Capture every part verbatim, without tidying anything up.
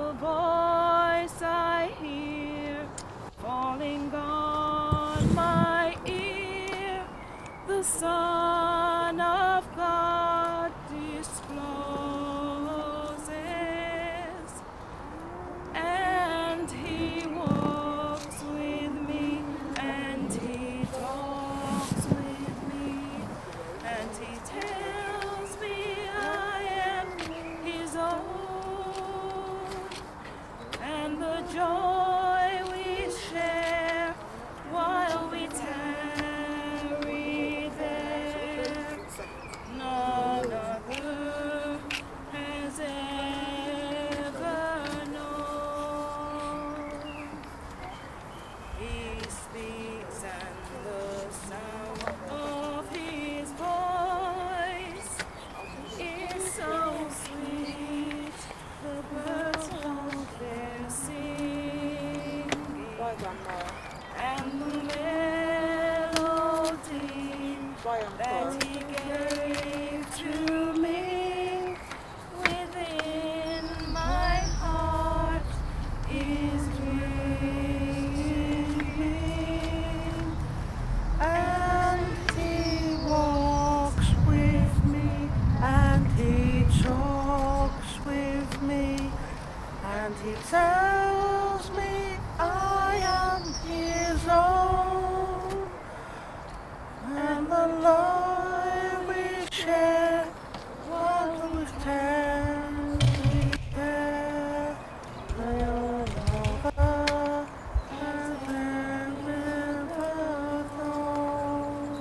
the voice I hear falling on my ear, the Son of God discloses, and he walks with me, and he talks with me, and he tells me I am his own, and the joy we share while we tarry there, none other has ever known. He speaks and the sound of his voice is so sweet, the birds hold their singing, and the melody that he gave to me within my heart is ringing, and he walks with me, and he talks with me, and he tells me I am his own, and the love we share while we tarry there, none other has ever known.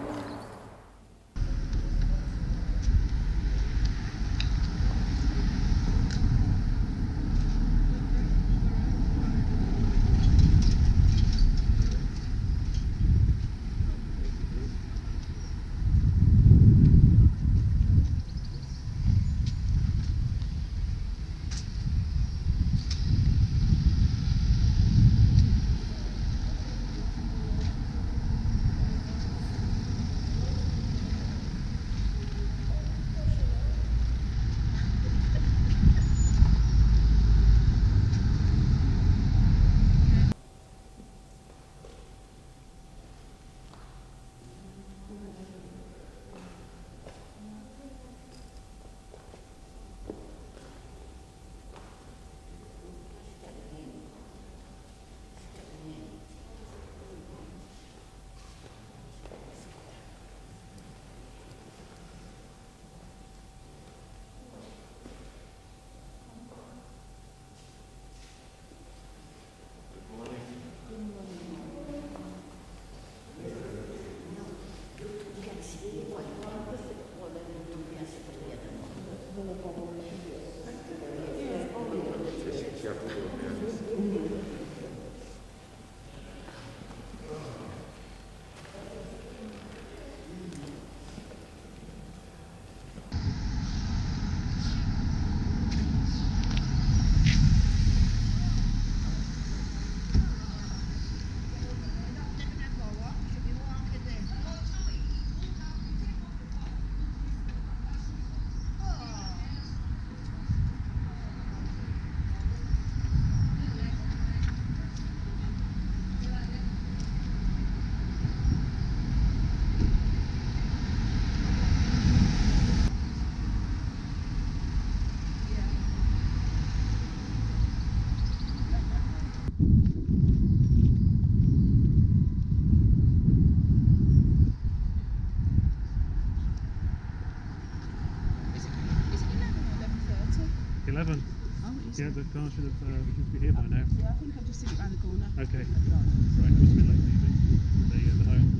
eleven. Oh, it is. Yeah, the car should have uh, should be here by now. Yeah, I think I've just seen it round the corner. Okay. Right, must have been late leaving. The, uh, the home.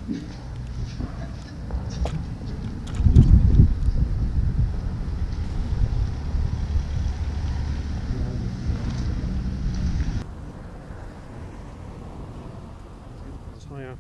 Higher.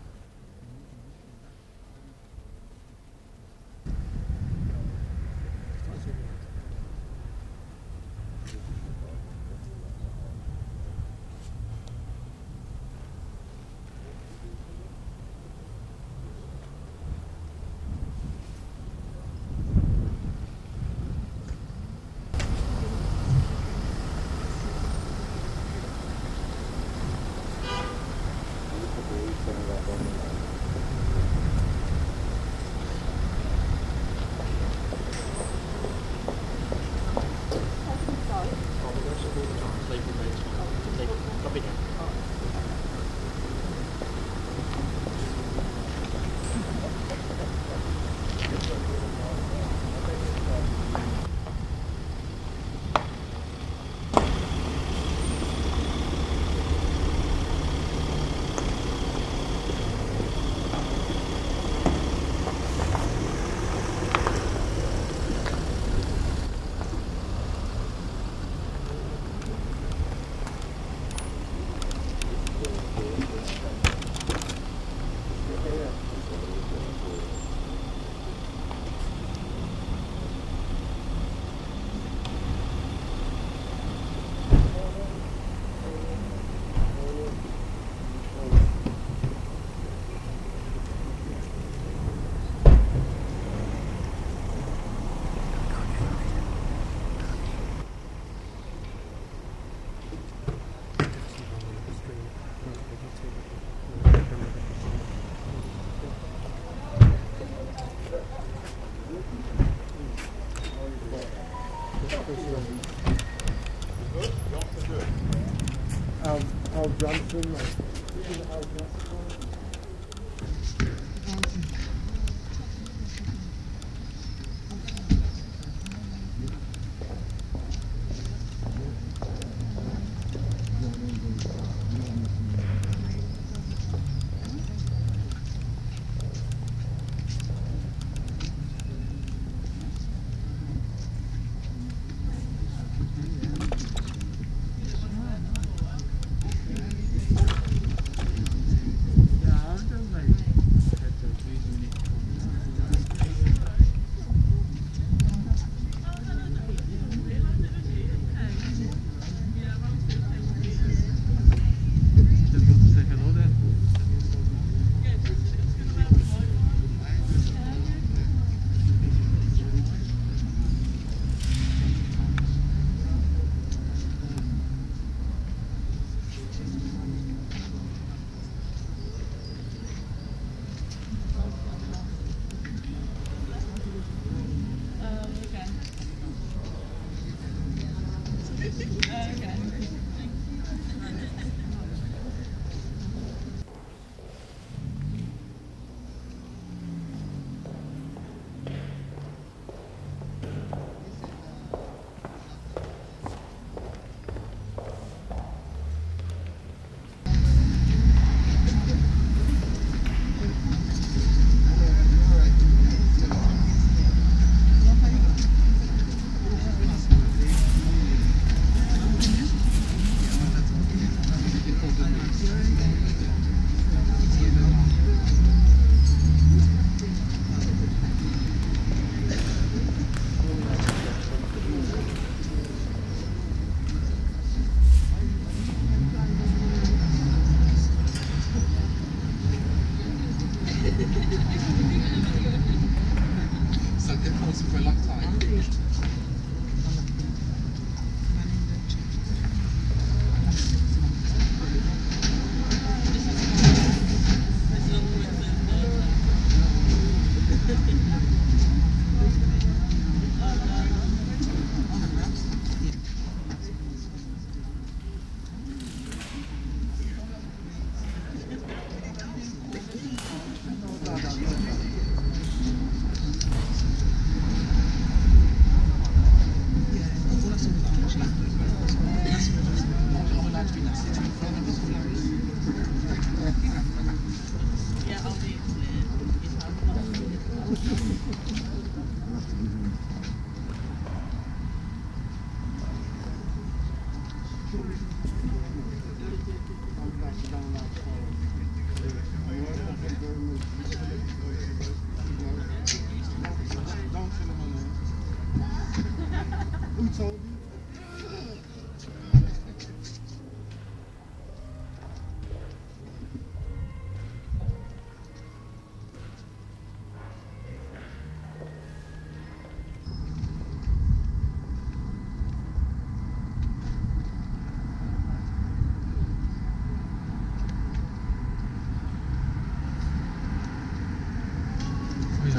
Al, Al Johnson, like, Al Johnson.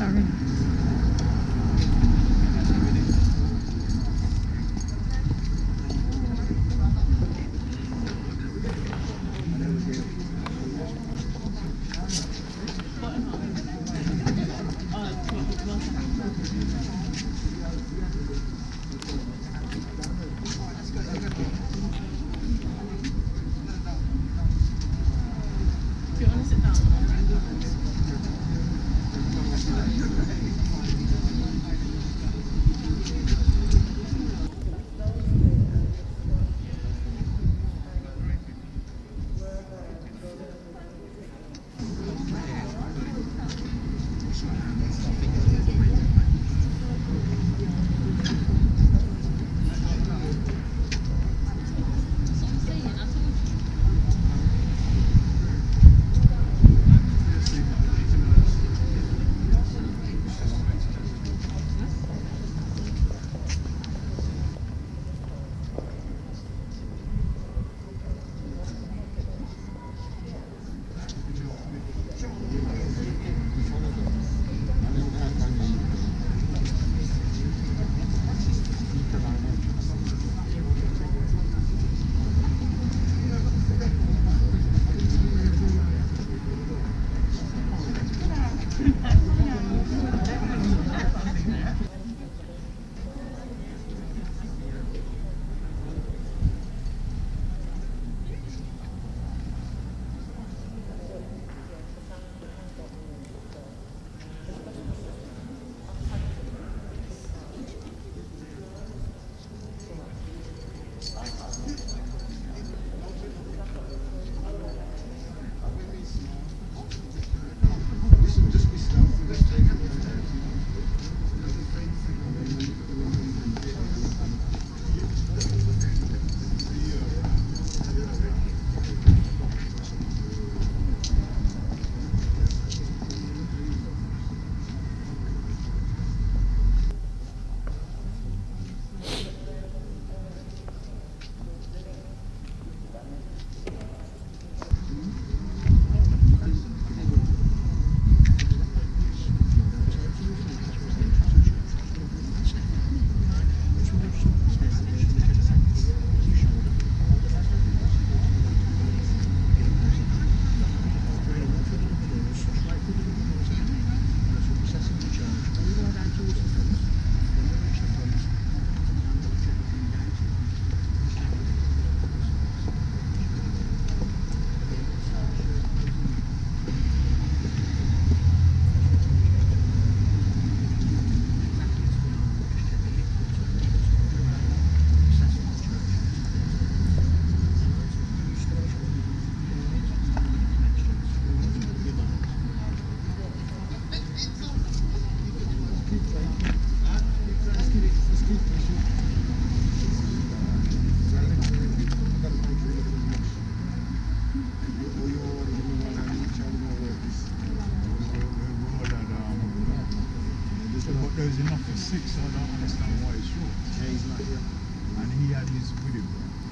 goes enough for six, so I don't understand why it's short. Yeah, he's not here. And he had his with him.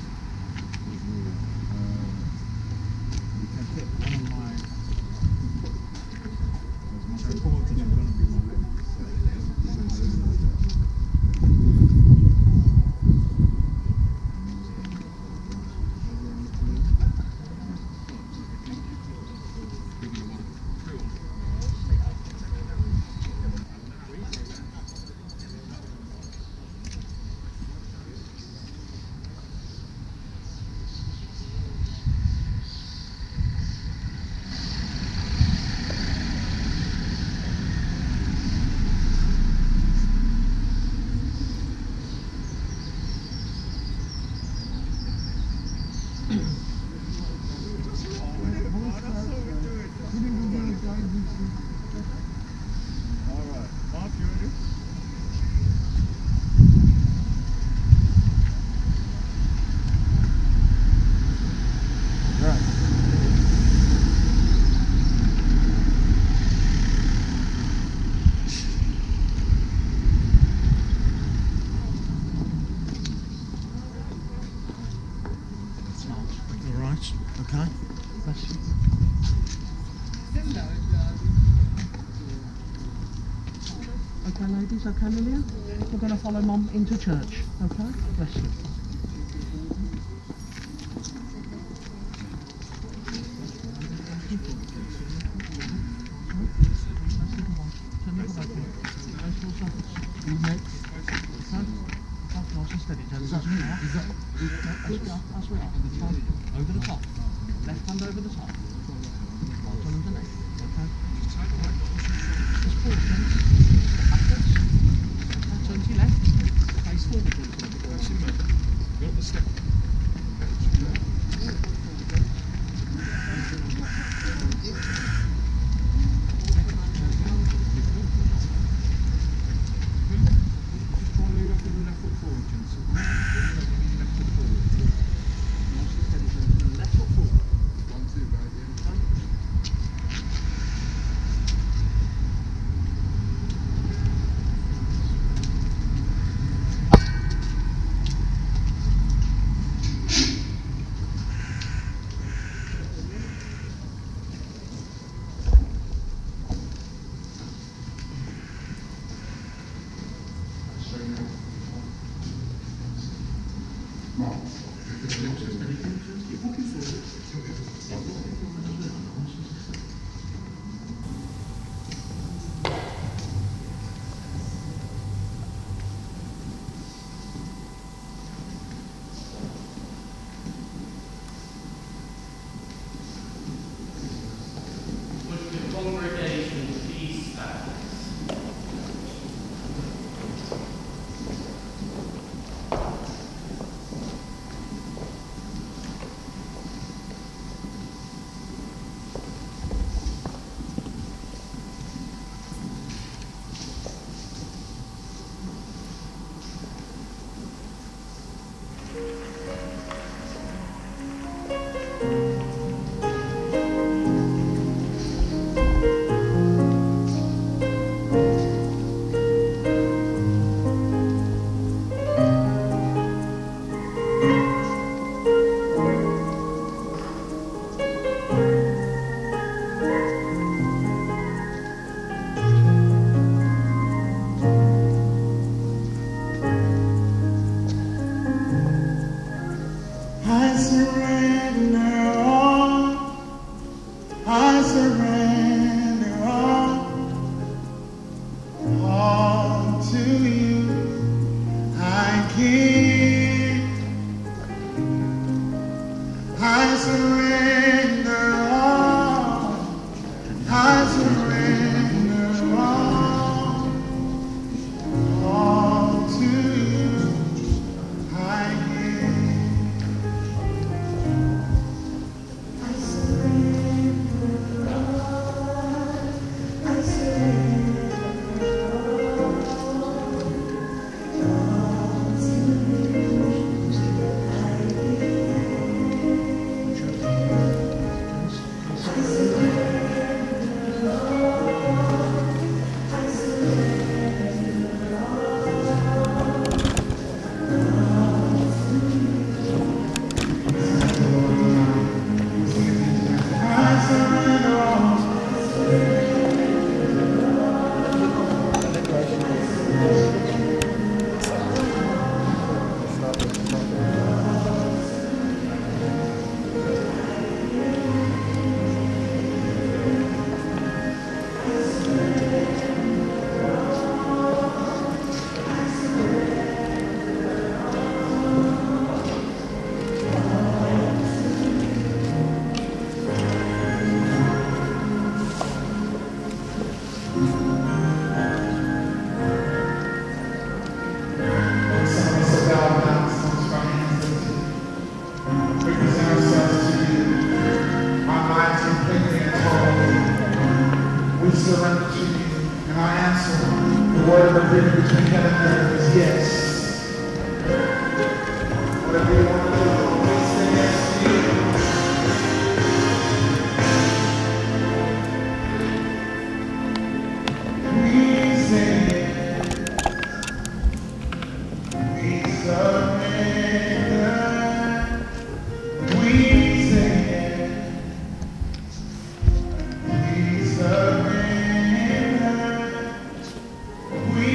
Uh, you can take one of my, because my reporting is going to be my left. Okay, ladies, okay, Lillian? We're going to follow Mum into church, okay? Bless you. You next. Nice and steady, Jenny. As we are. As we are, as we are. Over the top. Left hand over the top. Right on underneath. Okay. Just forward, Jenny. Backwards. Okay, turn to your left. Face forward, Jenny. Go up the step. We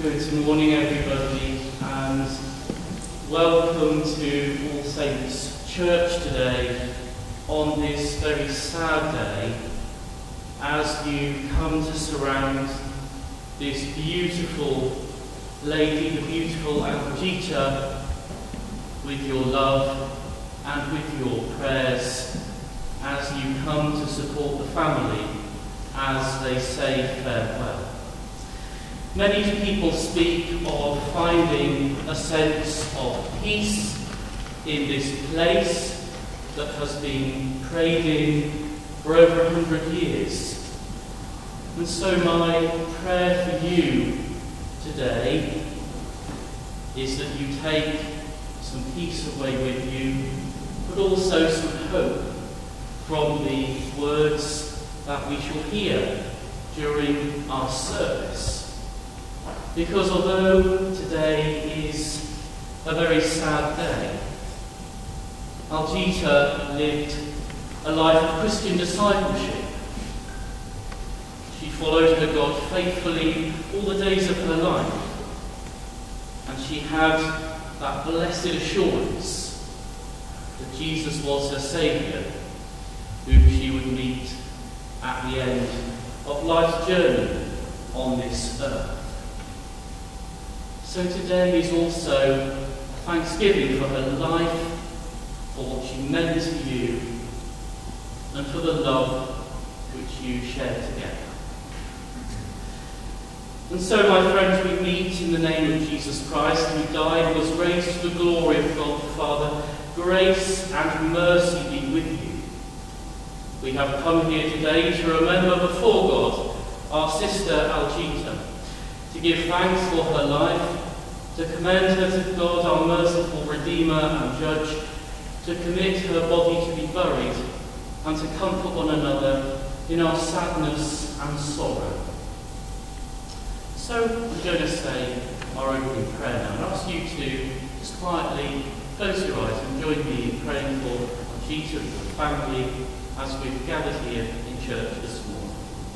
Good morning, everybody, and welcome to All Saints Church today on this very sad day as you come to surround this beautiful lady, the beautiful Algeta, with your love and with your prayers as you come to support the family as they say farewell. Many people speak of finding a sense of peace in this place that has been prayed in for over a hundred years. And so my prayer for you today is that you take some peace away with you, but also some hope from the words that we shall hear during our service. Because although today is a very sad day, Algeta lived a life of Christian discipleship. She followed her God faithfully all the days of her life, and she had that blessed assurance that Jesus was her Saviour, whom she would meet at the end of life's journey on this earth. So today is also a thanksgiving for her life, for what she meant to you, and for the love which you shared together. And so, my friends, we meet in the name of Jesus Christ, who died and was raised to the glory of God the Father. Grace and mercy be with you. We have come here today to remember before God our sister Algeta, to give thanks for her life, to commend her to God, our merciful Redeemer and Judge, to commit her body to be buried, and to comfort one another in our sadness and sorrow. So we're going to say our opening prayer now, and ask you to just quietly close your eyes and join me in praying for Algeta and her family as we've gathered here in church this morning.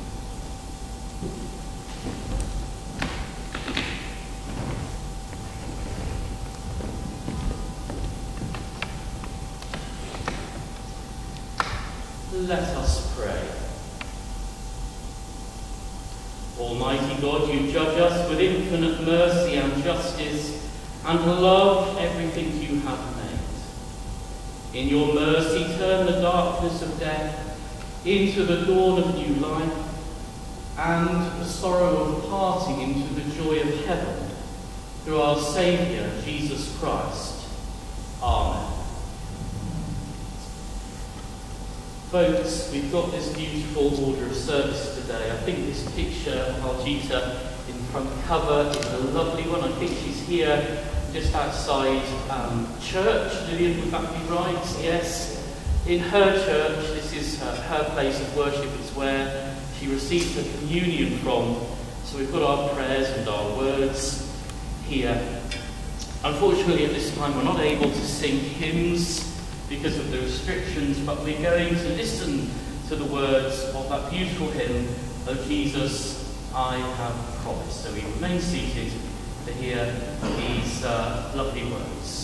Let us pray. Almighty God, you judge us with infinite mercy and justice, and love everything you have made. In your mercy, turn the darkness of death into the dawn of new life, and the sorrow of parting into the joy of heaven, through our Saviour, Jesus Christ. Amen. Folks, we've got this beautiful order of service today. I think this picture of Algeta in front cover is a lovely one. I think she's here just outside um, church. Julian, would that be right? Yes. In her church, this is uh, her place of worship. It's where she received her communion from. So we've got our prayers and our words here. Unfortunately, at this time, we're not able to sing hymns because of the restrictions, but we're going to listen to the words of that beautiful hymn, "O Jesus, I have promised." So we remain seated to hear these uh, lovely words.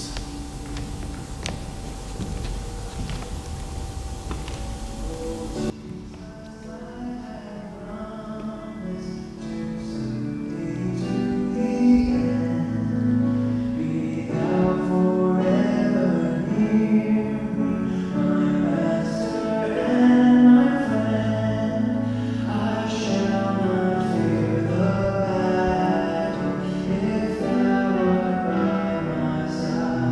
If thou art by my side.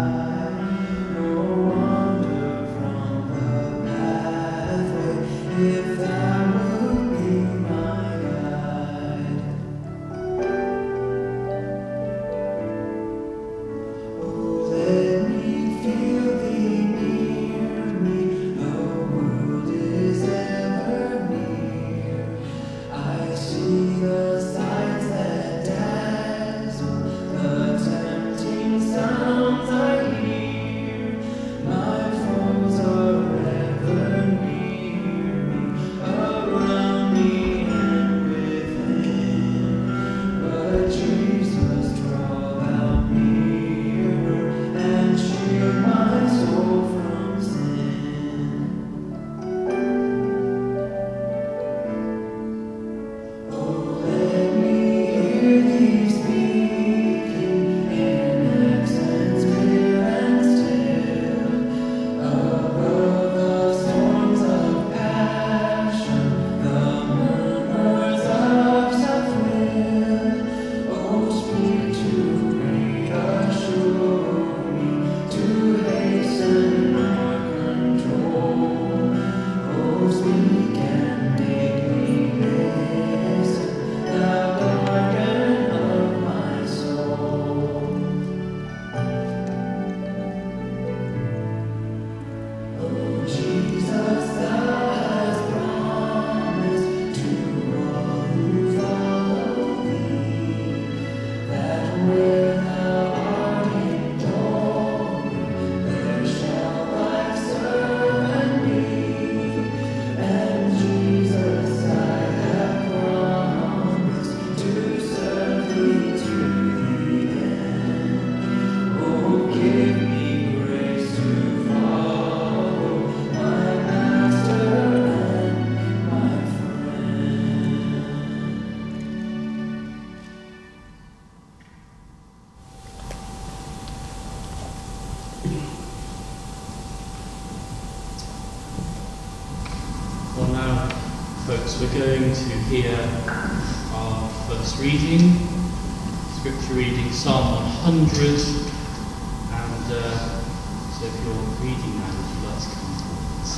we're going to hear our first reading, scripture reading, Psalm one hundred, and uh, so if you're reading now, would you like to come forwards?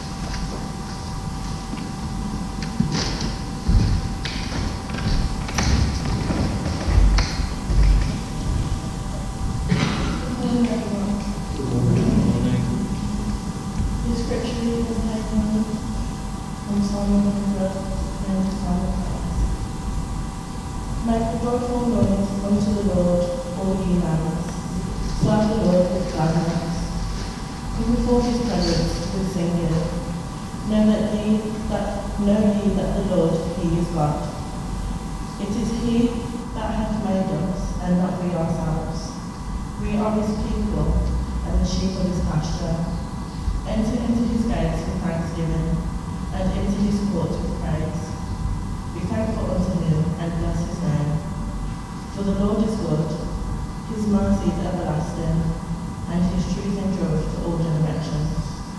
Good morning, everyone. Good morning. The scripture reading is taken from Psalm one hundred and Psalm one hundred. Make a joyful noise unto the Lord, all ye lands. Serve the Lord with gladness. Come before his presence with singing. Know that ye that know ye that the Lord, he is God. It is he that hath made us, and not we ourselves. We are his people, and the sheep of his pasture. Enter into his gates with thanksgiving, and into his courts with praise. Be thankful unto him, and bless his name. For the Lord is good, his mercy is everlasting, and his truth endureth to all generations.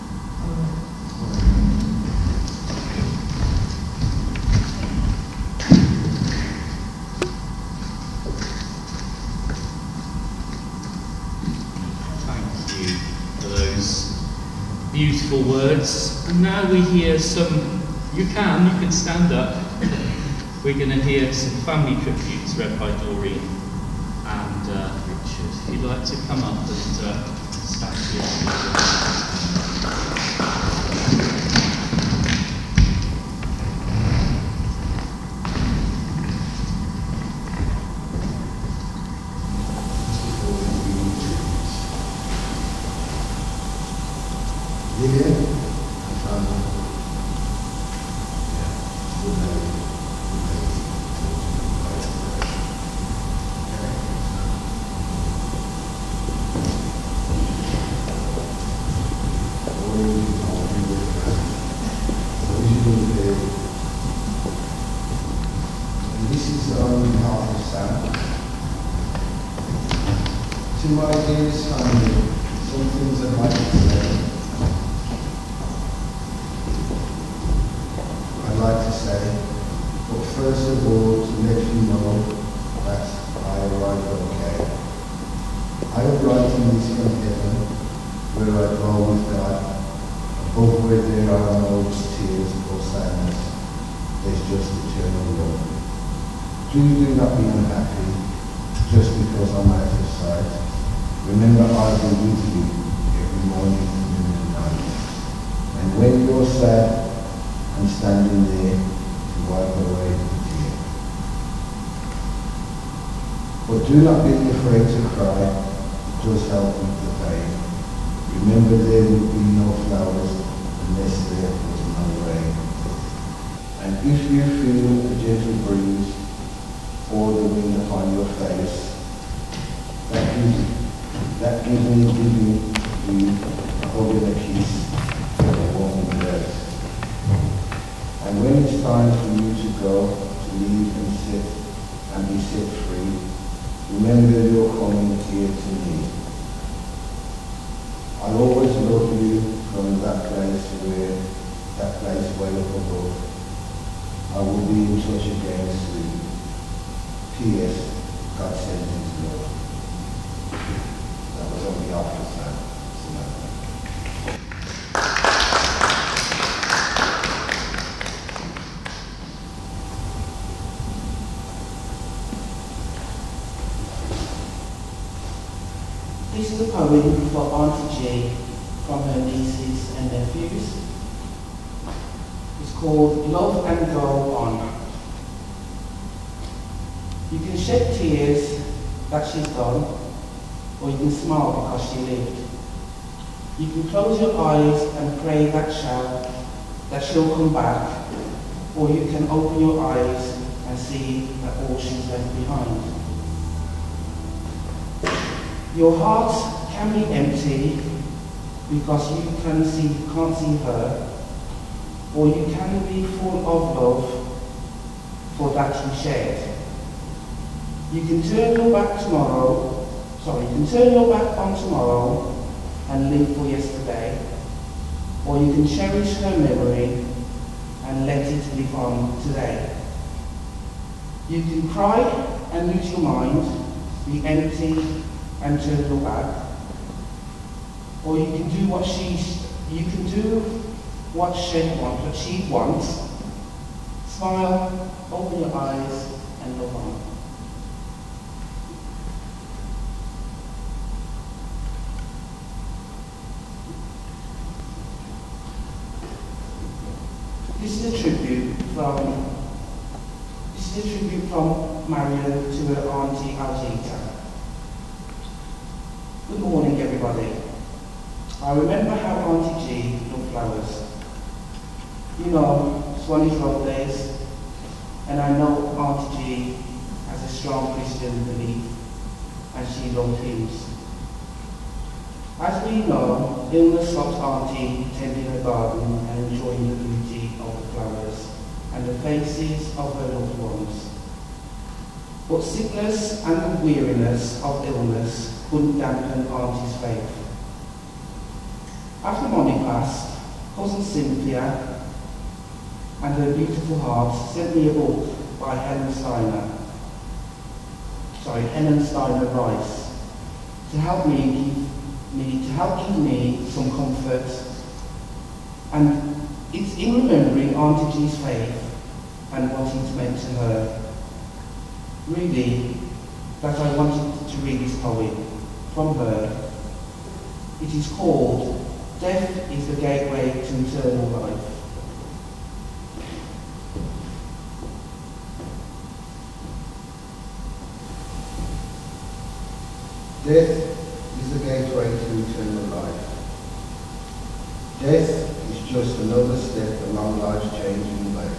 Amen. Thank you for those beautiful words. And now we hear some, you can, you can stand up. We're going to hear some family tributes read by Doreen and uh, Richard. If you'd like to come up and uh, stand here. Julian, um, yeah, good night, good night, and this is on behalf of Sam. To my dearest family, some things I'd like to say. I'd like to say, but first of all, to let you know that I arrived okay. I am writing this from heaven, where I dwell with God, above where there are no tears or sadness, there's just eternal love. Please do not be unhappy, just because I'm out of sight. Remember, I'll be with you every morning and night. And when you're sad, I'm standing there to wipe away the tear. But do not be afraid to cry, it does help with the pain. Remember, there would be no flowers unless there was no rain. And if you feel a gentle breeze or the wind upon your face, that gives, that gives me giving you a hug and a kiss and a warm embrace. And when it's time for you to go, to leave and sit and be set free, remember you're coming here to me. I'll always love you from that place where, that place way up above. I will be in touch again soon. P S. God send his love. That was on behalf of Sam. This is a poem for Auntie J from her nieces and nephews. It's called Love and Go On. You can shed tears that she's done, or you can smile because she lived. You can close your eyes and pray that shall, that she'll come back, or you can open your eyes and see that all she's left behind. Your heart can be empty because you can see, can't see her, or you can be full of love for that you shared. You can turn your back tomorrow, sorry, you can turn your back on tomorrow and live for yesterday, or you can cherish her memory and let it live on today. You can cry and lose your mind, be empty and turn your back, or you can do what she's, you can do what she wants, what she wants. Smile, open your eyes, and look on. This is a tribute from this is a tribute from Marion to her auntie Algeta. Good morning, everybody. I remember how Auntie G loved flowers. You know, Swanee Road days, and I know Auntie G has a strong Christian belief, and she loved hymns. As we know, illness stopped Auntie tending her garden and enjoying the beauty of the flowers and the faces of her loved ones. But sickness and the weariness of illness couldn't dampen Auntie's faith. After Mommy passed, Cousin Cynthia and her beautiful heart sent me a book by Helen Steiner, sorry, Helen Steiner Rice, to help me give me to help give me some comfort. And it's in remembering Auntie G's faith and what it meant to her, really, that I wanted to read this poem from her. It is called Death is the Gateway to Eternal Life. Death is the gateway to eternal life. Death is just another step along life's changing way.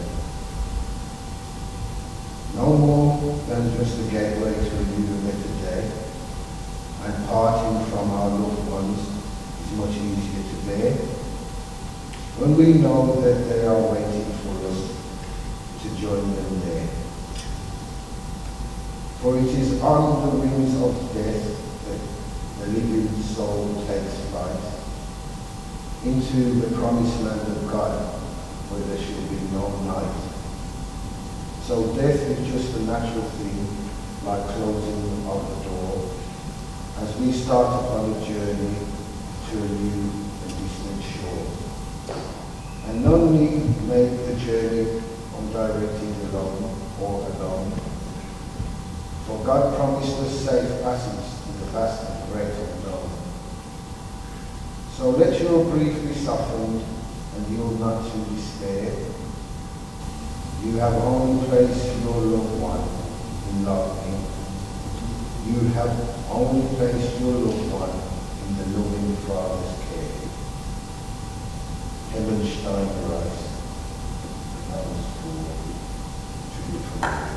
No more than just a gateway to a new and better day, and parting from our loved ones is much easier to bear when we know that they are waiting for us to join them there. For it is on the wings of death the living soul takes flight into the promised land of God, where there shall be no night. So death is just a natural thing, like closing of the door, as we start upon a journey to a new and distant shore. And none need make the journey undirected alone or alone, for God promised us safe passage to the vast and great unknown. So let your grief be softened and yield not to despair. You have only placed your loved one in loving. You have only placed your loved one in the loving Father's care. Helen Steiner Rice. That was for Julian.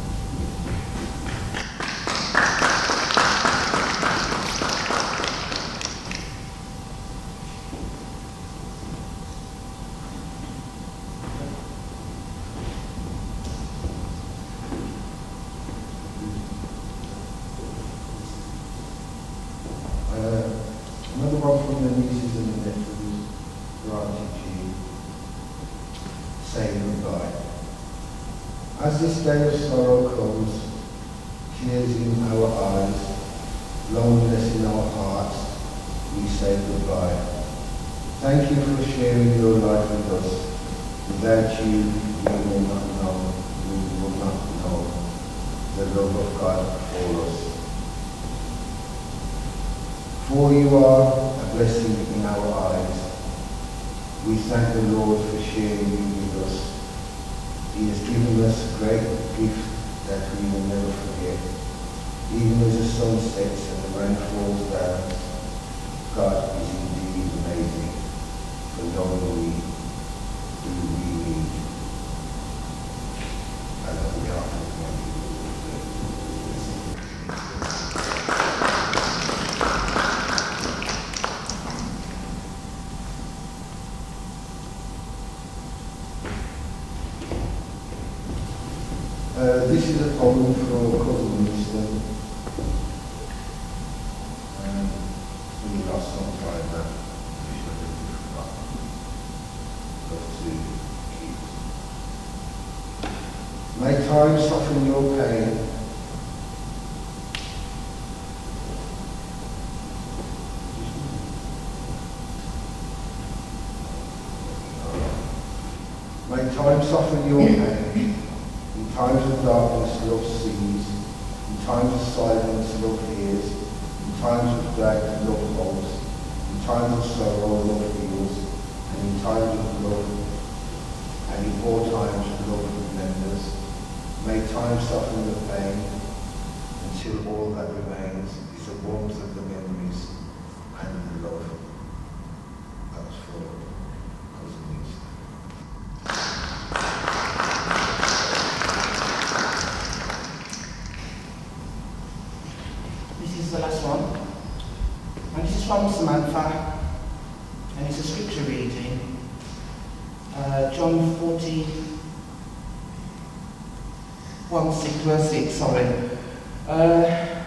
Another one from the nieces and the nephews, for Auntie G, saying goodbye. As this day of sorrow comes, tears in our eyes, loneliness in our hearts, we say goodbye. Thank you for sharing your life with us. Without you, we will not know, we will not know the love of God for us. For you are a blessing in our eyes. We thank the Lord for sharing you with us. He has given us a great gift that we will never forget. Even as the sun sets and the rain falls down, God is indeed amazing, for knowing we who we need. And we are. Uh, this is a poem for Cousin Winston. Um, we lost some time now. We should have forgotten. Love to keep. time soften your pain. May time soften your pain. In times of darkness, love sees. In times of silence, love hears. In times of drag, love holds. In times of sorrow, love heals. And in times of love, and in all times, love remembers. May time soften the pain, until all that remains is the warmth of the memories and the love that was for cousin East. This is the last one, and this is from Samantha, and it's a scripture reading, uh, John forty, one, six, verse six, sorry. Uh,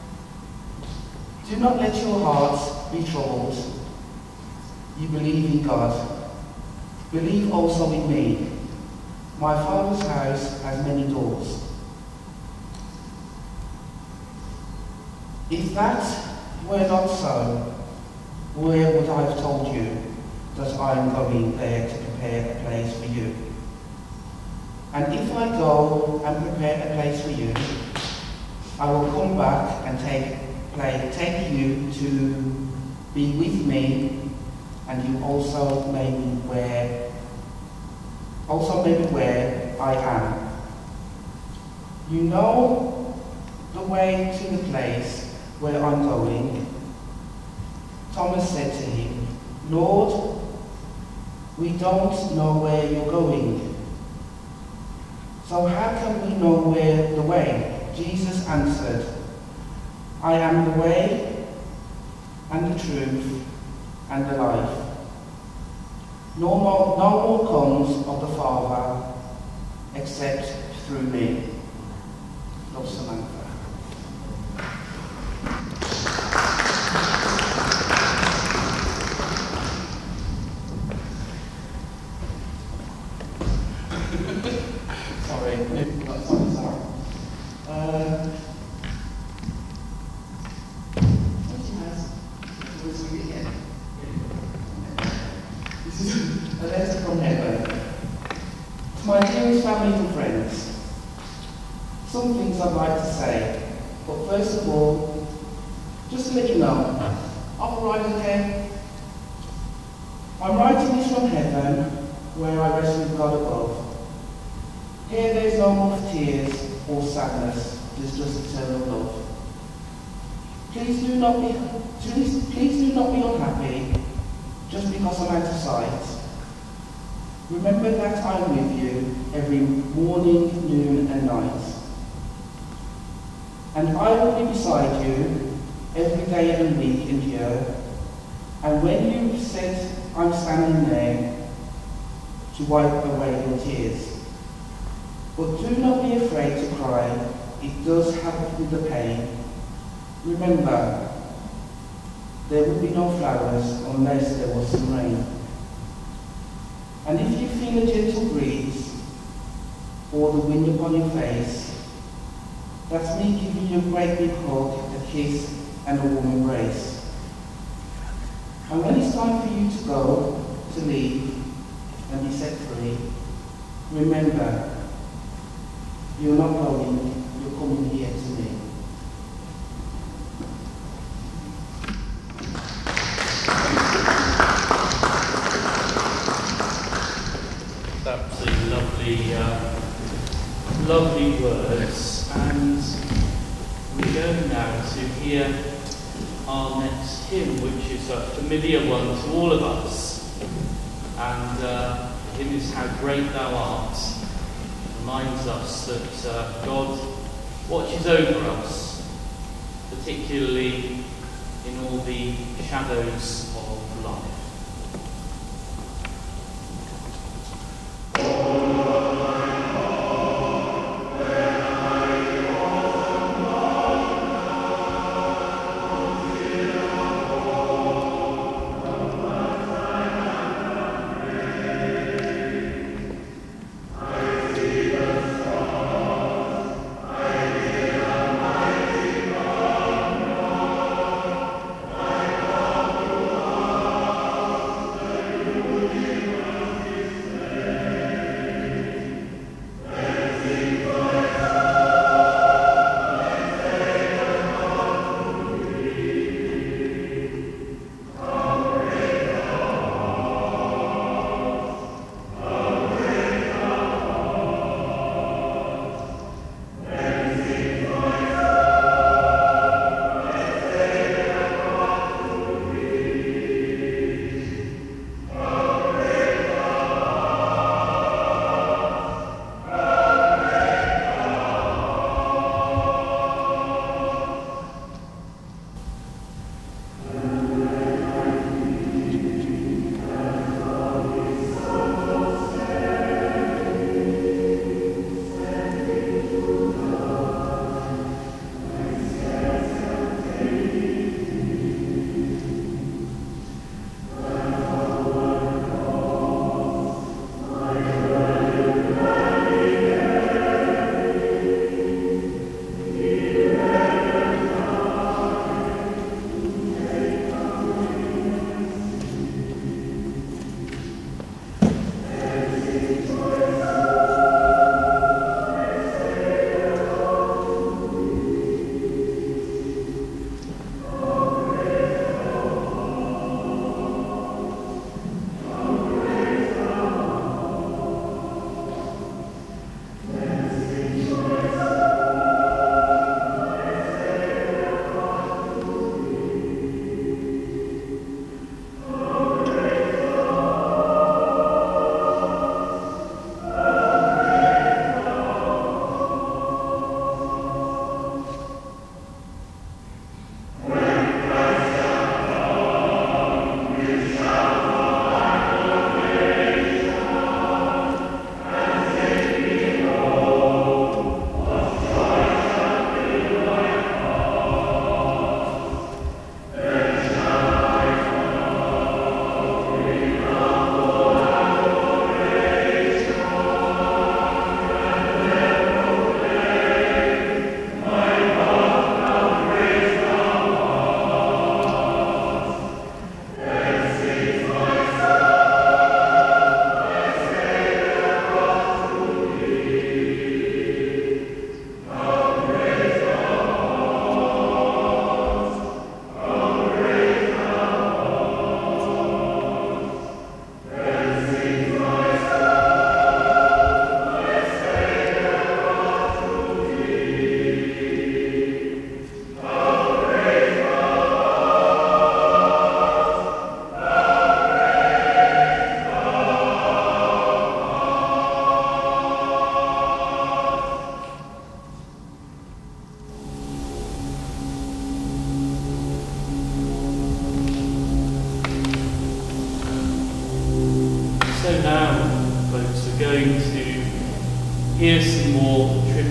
Do not let your hearts be troubled. You believe in God. Believe also in me. My Father's house has many doors. If that were not so, where would I have told you that I am going there to prepare a place for you? And if I go and prepare a place for you, I will come back and take, play, take you to be with me, and you also may be where, also may be where I am. You know the way to the place where I'm going. Thomas said to him, Lord, we don't know where you're going. So how can we know where the way? Jesus answered, I am the way and the truth and the life. No more, no more comes of the Father except through me. Love, Samantha. Sorry, sorry, sorry. Uh, This is a letter from heaven. To my dearest family and friends, some things I'd like to say, but first of all, just to let you know, all right, okay? I'm writing this from heaven, where I rest with God above. Here there's no more tears or sadness, there's just eternal love. Please do not be, please, please do not be unhappy just because I'm out of sight. Remember that I'm with you every morning, noon and night. And I will be beside you every day and week and year. And when you said I'm standing there to wipe away your tears. But do not be afraid to cry, it does help with the pain. Remember, there would be no flowers unless there was some rain. And if you feel a gentle breeze or the wind upon your face, that's me giving you a great big hug, a kiss and a warm embrace. And when it's time for you to go, to leave and be set free, remember, you're not going, you're coming here to me. Absolutely lovely, uh, lovely words, and we go now to hear our next hymn, which is a familiar one to all of us, and uh, the hymn is How Great Thou Art. Reminds us that uh, God watches over us, particularly in all the shadows of life. I see the sun.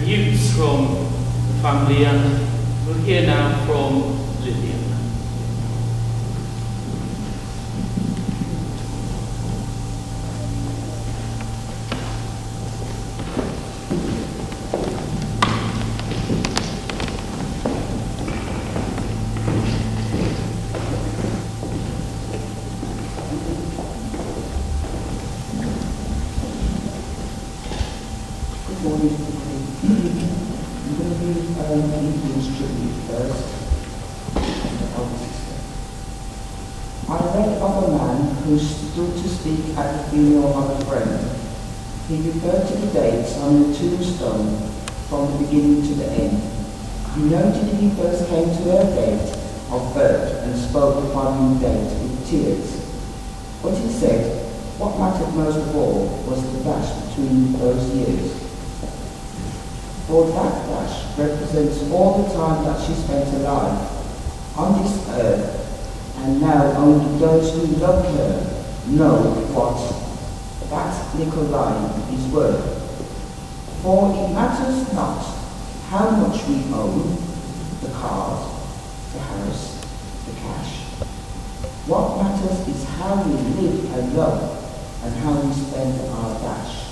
tributes from the family, and we'll hear now from Julian. At the funeral of a friend. He referred to the dates on the tombstone from the beginning to the end. He noted he first came to her date of birth and spoke the following date with tears. But he said, what mattered most of all was the dash between those years. For that dash represents all the time that she spent alive on this earth, and now only those who loved her know what that little line is worth. For it matters not how much we own, the cars, the house, the cash. What matters is how we live and love and how we spend our dash.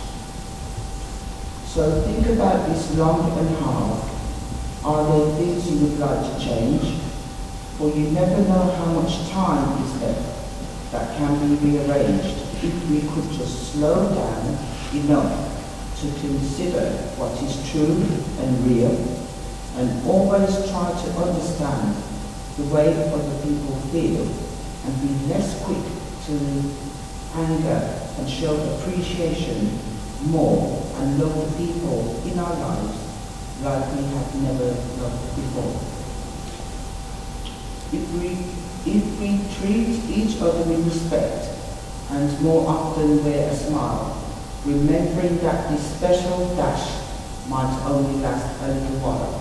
So think about this long and hard. Are there things you would like to change? For you never know how much time is left that can be rearranged if we could just slow down enough to consider what is true and real, and always try to understand the way other people feel, and be less quick to anger and show appreciation more and love the people in our lives like we have never loved before. If we If we treat each other with respect and more often wear a smile, remembering that this special dash might only last a little while.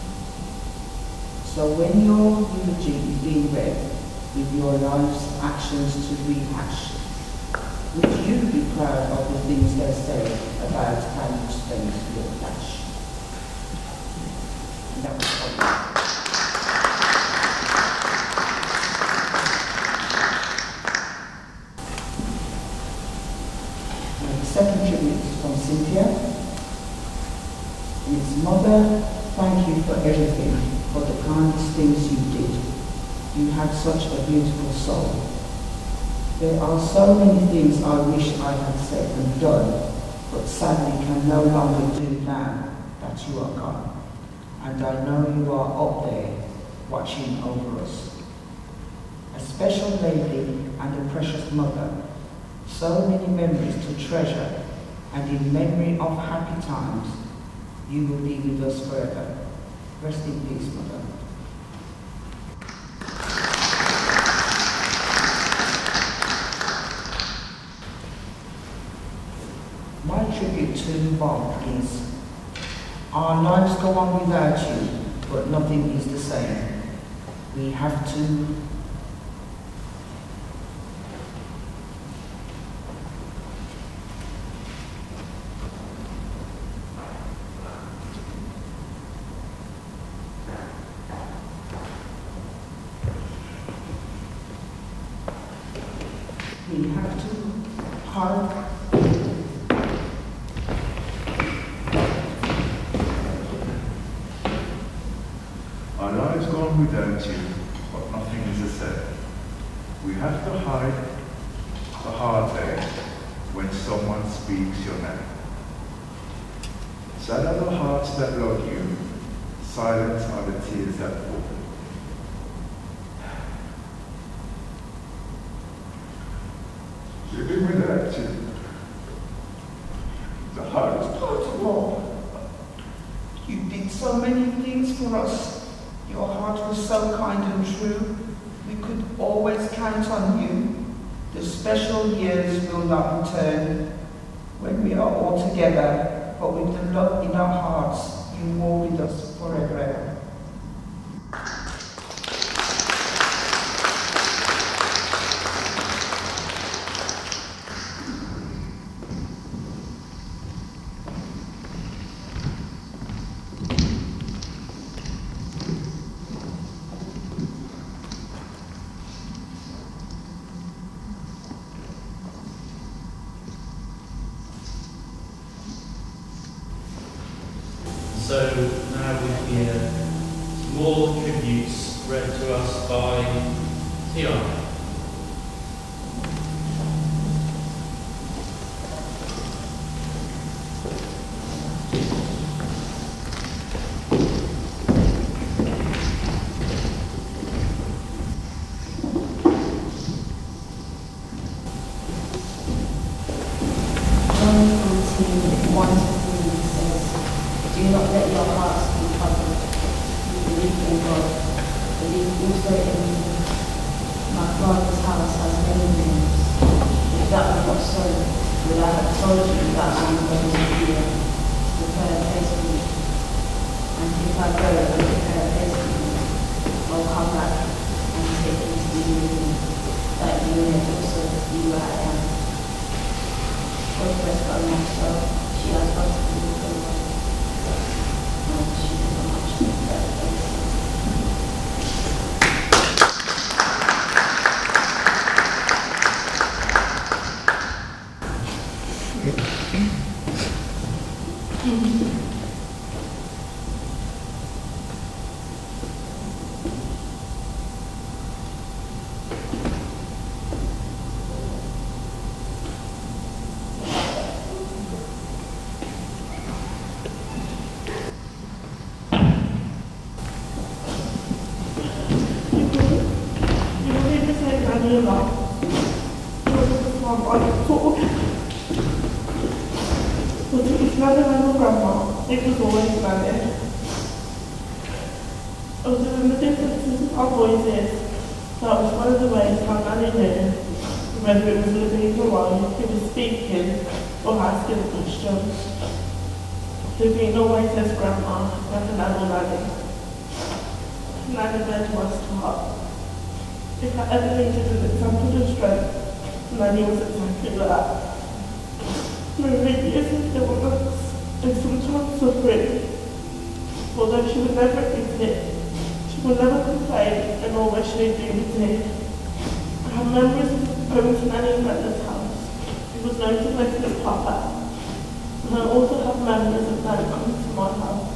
So when your eulogy is being read with your life's actions to rehash, would you be proud of the things they say about how you spent your dash? And that was fun. Second tribute is from Cynthia. And it's, Mother, thank you for everything, for the kindest things you did. You had such a beautiful soul. There are so many things I wish I had said and done, but sadly can no longer do now that you are gone. And I know you are up there, watching over us. A special lady and a precious mother. So many memories to treasure, and in memory of happy times, you will be with us forever. Rest in peace, Mother. My tribute to Bob is, our lives go on without you, but nothing is the same. We have to We have to hard Our lives go on without you, but nothing is the same. We have to hide the heartache when someone speaks your name. Sad are the hearts that love you, silent are the tears that fall. Living without you, the hardest part of all. You did so many things for us. Your heart was so kind and true. We could always count on you. The special years will not return when we are all together, but with the love in our hearts, you walk with us forever ever. So now we hear more tributes read to us by Tiana. Do not let your hearts be troubled. You believe in God. Believe also in me. My Father's house has many rooms. If that were not so, would I have told you that I am going to here to prepare a place for you? And if I go and prepare a place for you, I'll come back and take you to be with me, that you may also be where I am. God bless God, my soul. She has got to be with the Lord. It was always Nanny. Other than the differences of our voices, that was one of the ways how Nanny knew whether it was living or wrong, who was speaking or asking questions. Living always says Grandma, never Nan or Nanny. Nanny led to us to heart. If I ever needed an example of strength, Nanny was exactly that. Moving years of illness and sometimes suffering, although she would never admit it, she would never complain and always showed dignity. I have memories of going to Nanny and Brenda's house, who was known to live in Papa, and I also have memories of Nanny coming to my house.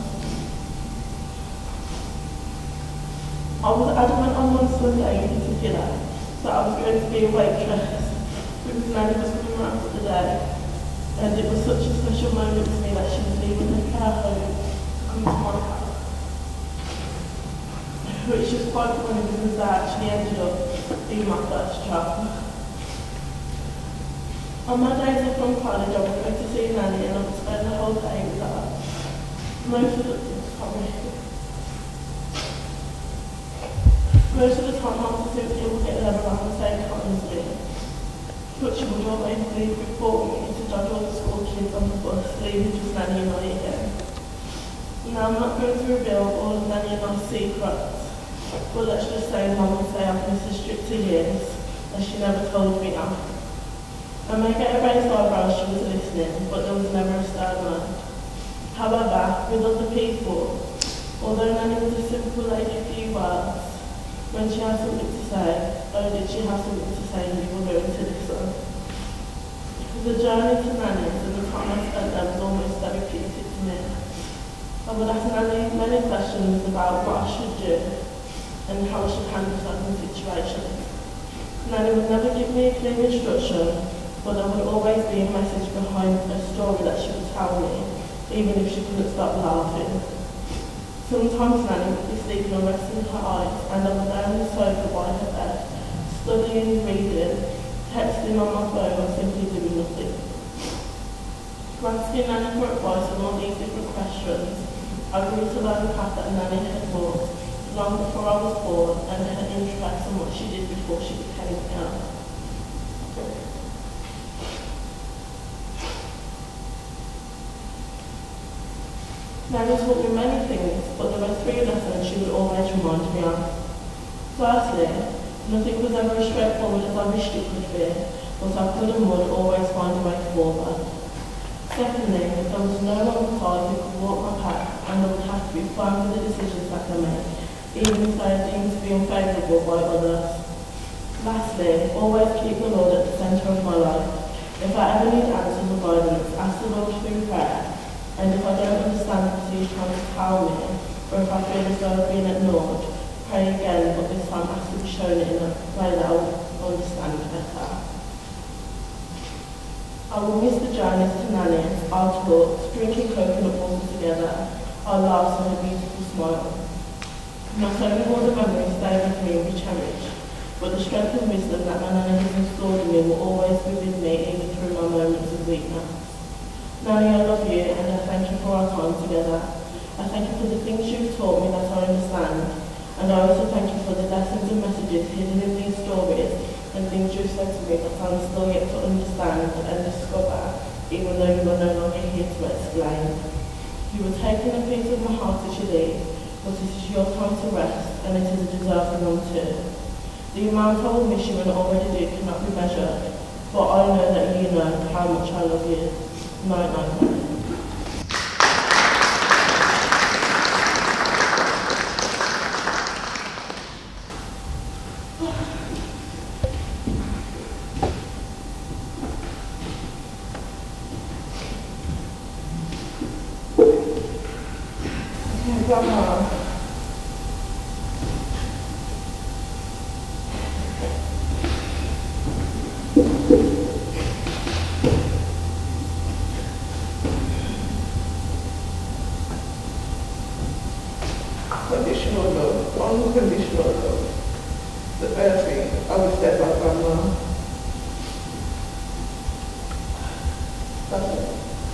I was adamant on one Sunday in particular that I was going to be a waitress because Nanny was coming around for the day. And it was such a special moment to me that she was leaving her care home to come to my house. Which was quite funny because that actually ended up being my first job. On my days off from college, I would go to see Nanny and I would spend the whole day with her. Most of the sorry. Most of the time I was simply able to get there around the same time as me. But she would always leave before me to judge all the school kids on the bus, leaving just Nanny and I again. Now I'm not going to reveal all of Nanny and I's secrets, but let's just say Mum would say I've missed her strict to years, and she never told me now. I may get a raised eyebrow she was listening, but there was never a stern word. However, with other people, although Nanny was a simple lady of few words, when she had something to say, oh did she have something to say and we were going to listen. The journey to Nanny's and the time I spent there was almost therapeutic to me. I would ask Nanny many questions about what I should do and how I should handle certain situations. Nanny would never give me a clear instruction, but there would always be a message behind a story that she would tell me, even if she couldn't stop laughing. Sometimes Nanny would be sleeping or resting her eyes, and I was there on the sofa by her bed, studying, reading, texting on my phone, or simply doing nothing. Asking Nanny for advice on all these different questions, I grew to learn the path that Nanny had walked long before I was born, and her interest in what she did before she became ill. Nanny taught me many things, but there were three lessons she would always remind me of. Firstly, nothing was ever as straightforward as I wished it could be, but I could and would always find a way forward. Secondly, there was no one beside who could walk my path, and I would have to be firm with the decisions that I made, even if they are deemed to be unfavourable by others. Lastly, always keep the Lord at the centre of my life. If I ever need answers or guidance, ask the Lord through prayer, And if I don't understand what he's trying to tell me, or if I feel as though I've been ignored, pray again, but this time ask to be shown it in a way that I will understand better. I will miss the journeys to Nanny's, our talks, drinking coconut water together, our laughs and a beautiful smile. Not only will the memories stay with me and be cherished, but the strength and wisdom that my Nanny has installed in me will always be with me, even through my moments of weakness. Nanny, I love you, and I thank you for our time together. I thank you for the things you've taught me that I understand, and I also thank you for the lessons and messages hidden in these stories and things you've said to me that I'm still yet to understand and discover, even though you are no longer here to explain. You were taking a piece of my heart as you leave, but it is your time to rest, and it is a deserving one too. The amount I will miss you and already do cannot be measured, but I know that you know how much I love you. Night, night, night. Grandma. Conditional love, unconditional love. The first thing I would say about Grandma. That's it.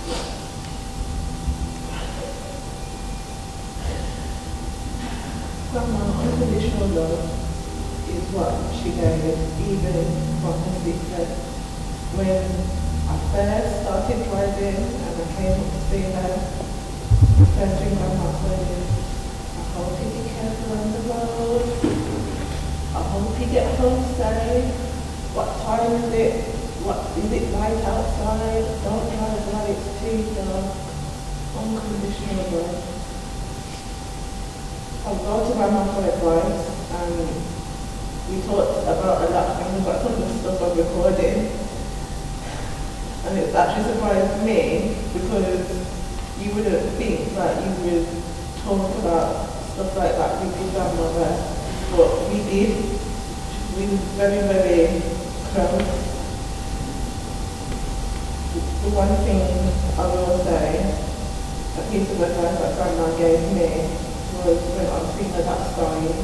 Grandma, unconditional love is what she gave, even from her sickness. When I first started driving and I came up to see her, the first thing Grandma said is, I hope you be careful on the road. I hope you get home safe. What time is it? What is it light outside? Don't drive while it's too dark. Unconditional love. I'll go to Grandma for advice, and we talked about a lot of things, about some of the stuff I'm recording. And it's actually surprised me, because you wouldn't think that you would talk about stuff like that with your grandmother, but we did. We were very, very close. The one thing I will say, a piece of advice that Grandma gave me, was when I was thinking about dying.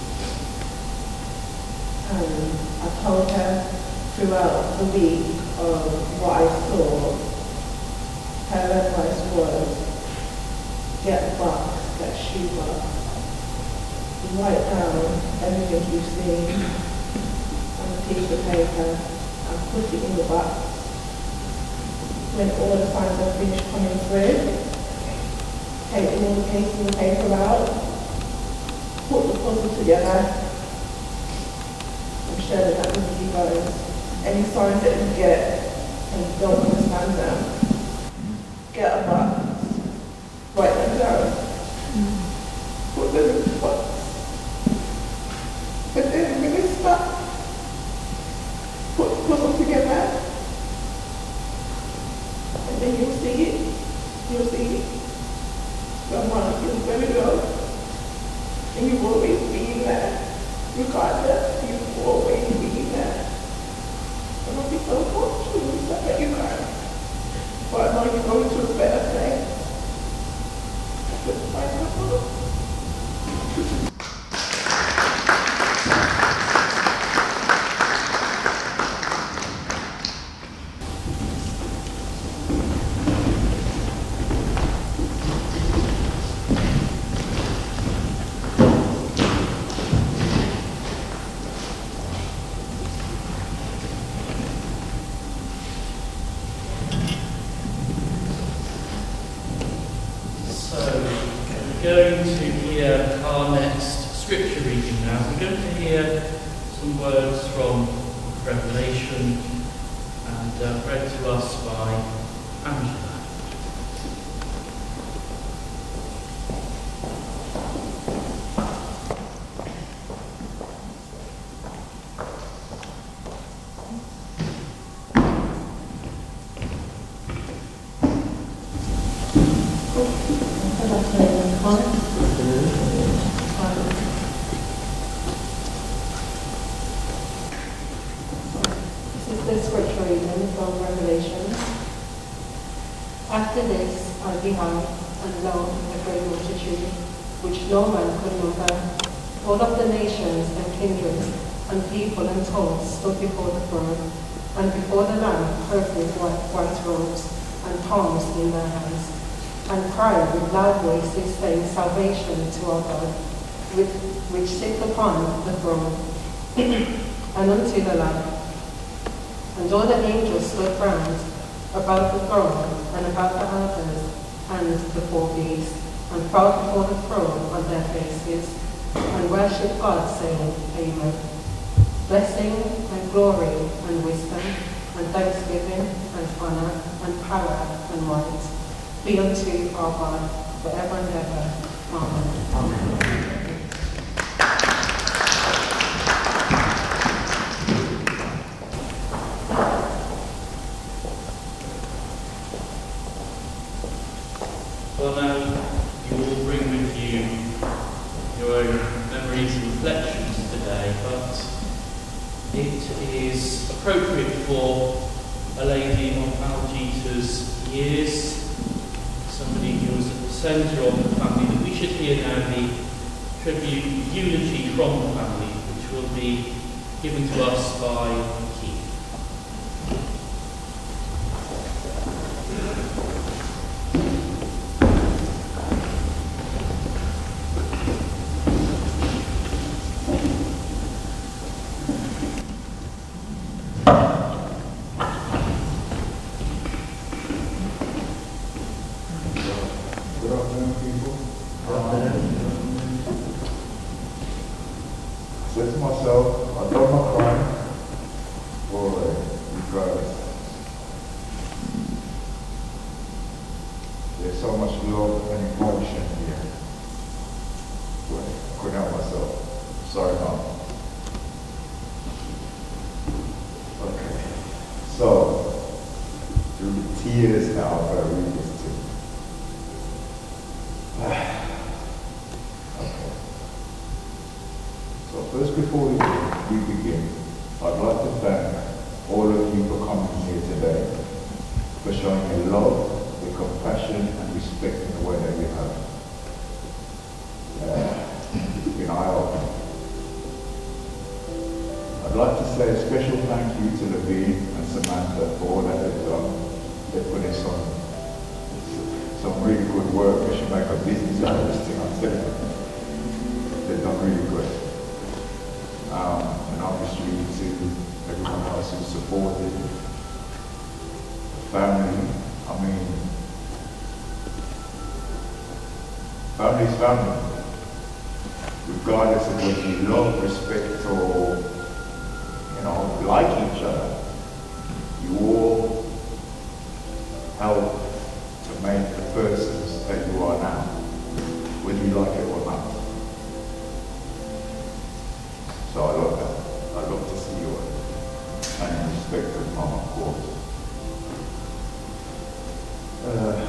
And I told her throughout the week of what I saw, her advice was, get a box, get a shoe box, write down everything you've seen on a piece of paper and put it in the box. When all the signs are finished coming through, take all the pieces of the paper out, put the puzzle together, and share that with you guys. Any signs that you get and you don't understand them, get a box, write them down, put them in the box, and then when they start, put the puzzle together, and then you'll see it, you'll see it. Grandma is very low, and you've always been there. Regardless, you've always been there. And I'll be so fortunate that you can. But I know you're going to a better place. Goodbye, Grandma. Going to hear our next scripture reading now. We're going to hear some words from Revelation and uh, read to us by Angela. Fine. Um, This is the scripture reading from Revelation. After this I beheld, and lo, a great multitude, which no man could number, all of the nations and kindreds and people and tongues stood before the throne, and before the Lamb clothed with white, white robes, and palms in their hands, and cried with loud voices, saying, Salvation to our God, with, which sitteth upon the throne, and unto the Lamb. And all the angels stood round about the throne, and about the elders, and the four beasts, and fell before the throne on their faces, and worshipped God, saying, Amen. Blessing and glory and wisdom and thanksgiving and honour and power and might be unto our God forever and ever. Amen. Amen. Well, now you all bring with you your own memories and reflections today, but it is appropriate for a lady of Algeta's years, somebody who was at the centre of the family, that we should hear now the tribute eulogy from the family, which will be given to us by Heath. Said to myself, I've done my crime, or regardless. There's so much love and emotion here. Well, I couldn't help myself. Sorry, Mom. Okay. So, through the tears now, I'm going to read this to you. So first, before we, we begin, I'd like to thank all of you for coming here today, for showing your love, your compassion, and respect in the way that you have. Uh, it's been eye-opening. I'd like to say a special thank you to Levine and Samantha for all that they've done. They've put in some, some really good work. They should make a business out of this thing, I'm telling you. They've done really good. Um, and obviously to everyone else who supported the family. I mean, family's family. Regardless of whether you love, respect, or, you know, like each other, you all help to make the persons that you are now, whether you like it or not. So I love that. I love to see you and in respect of Mom, of course. Uh,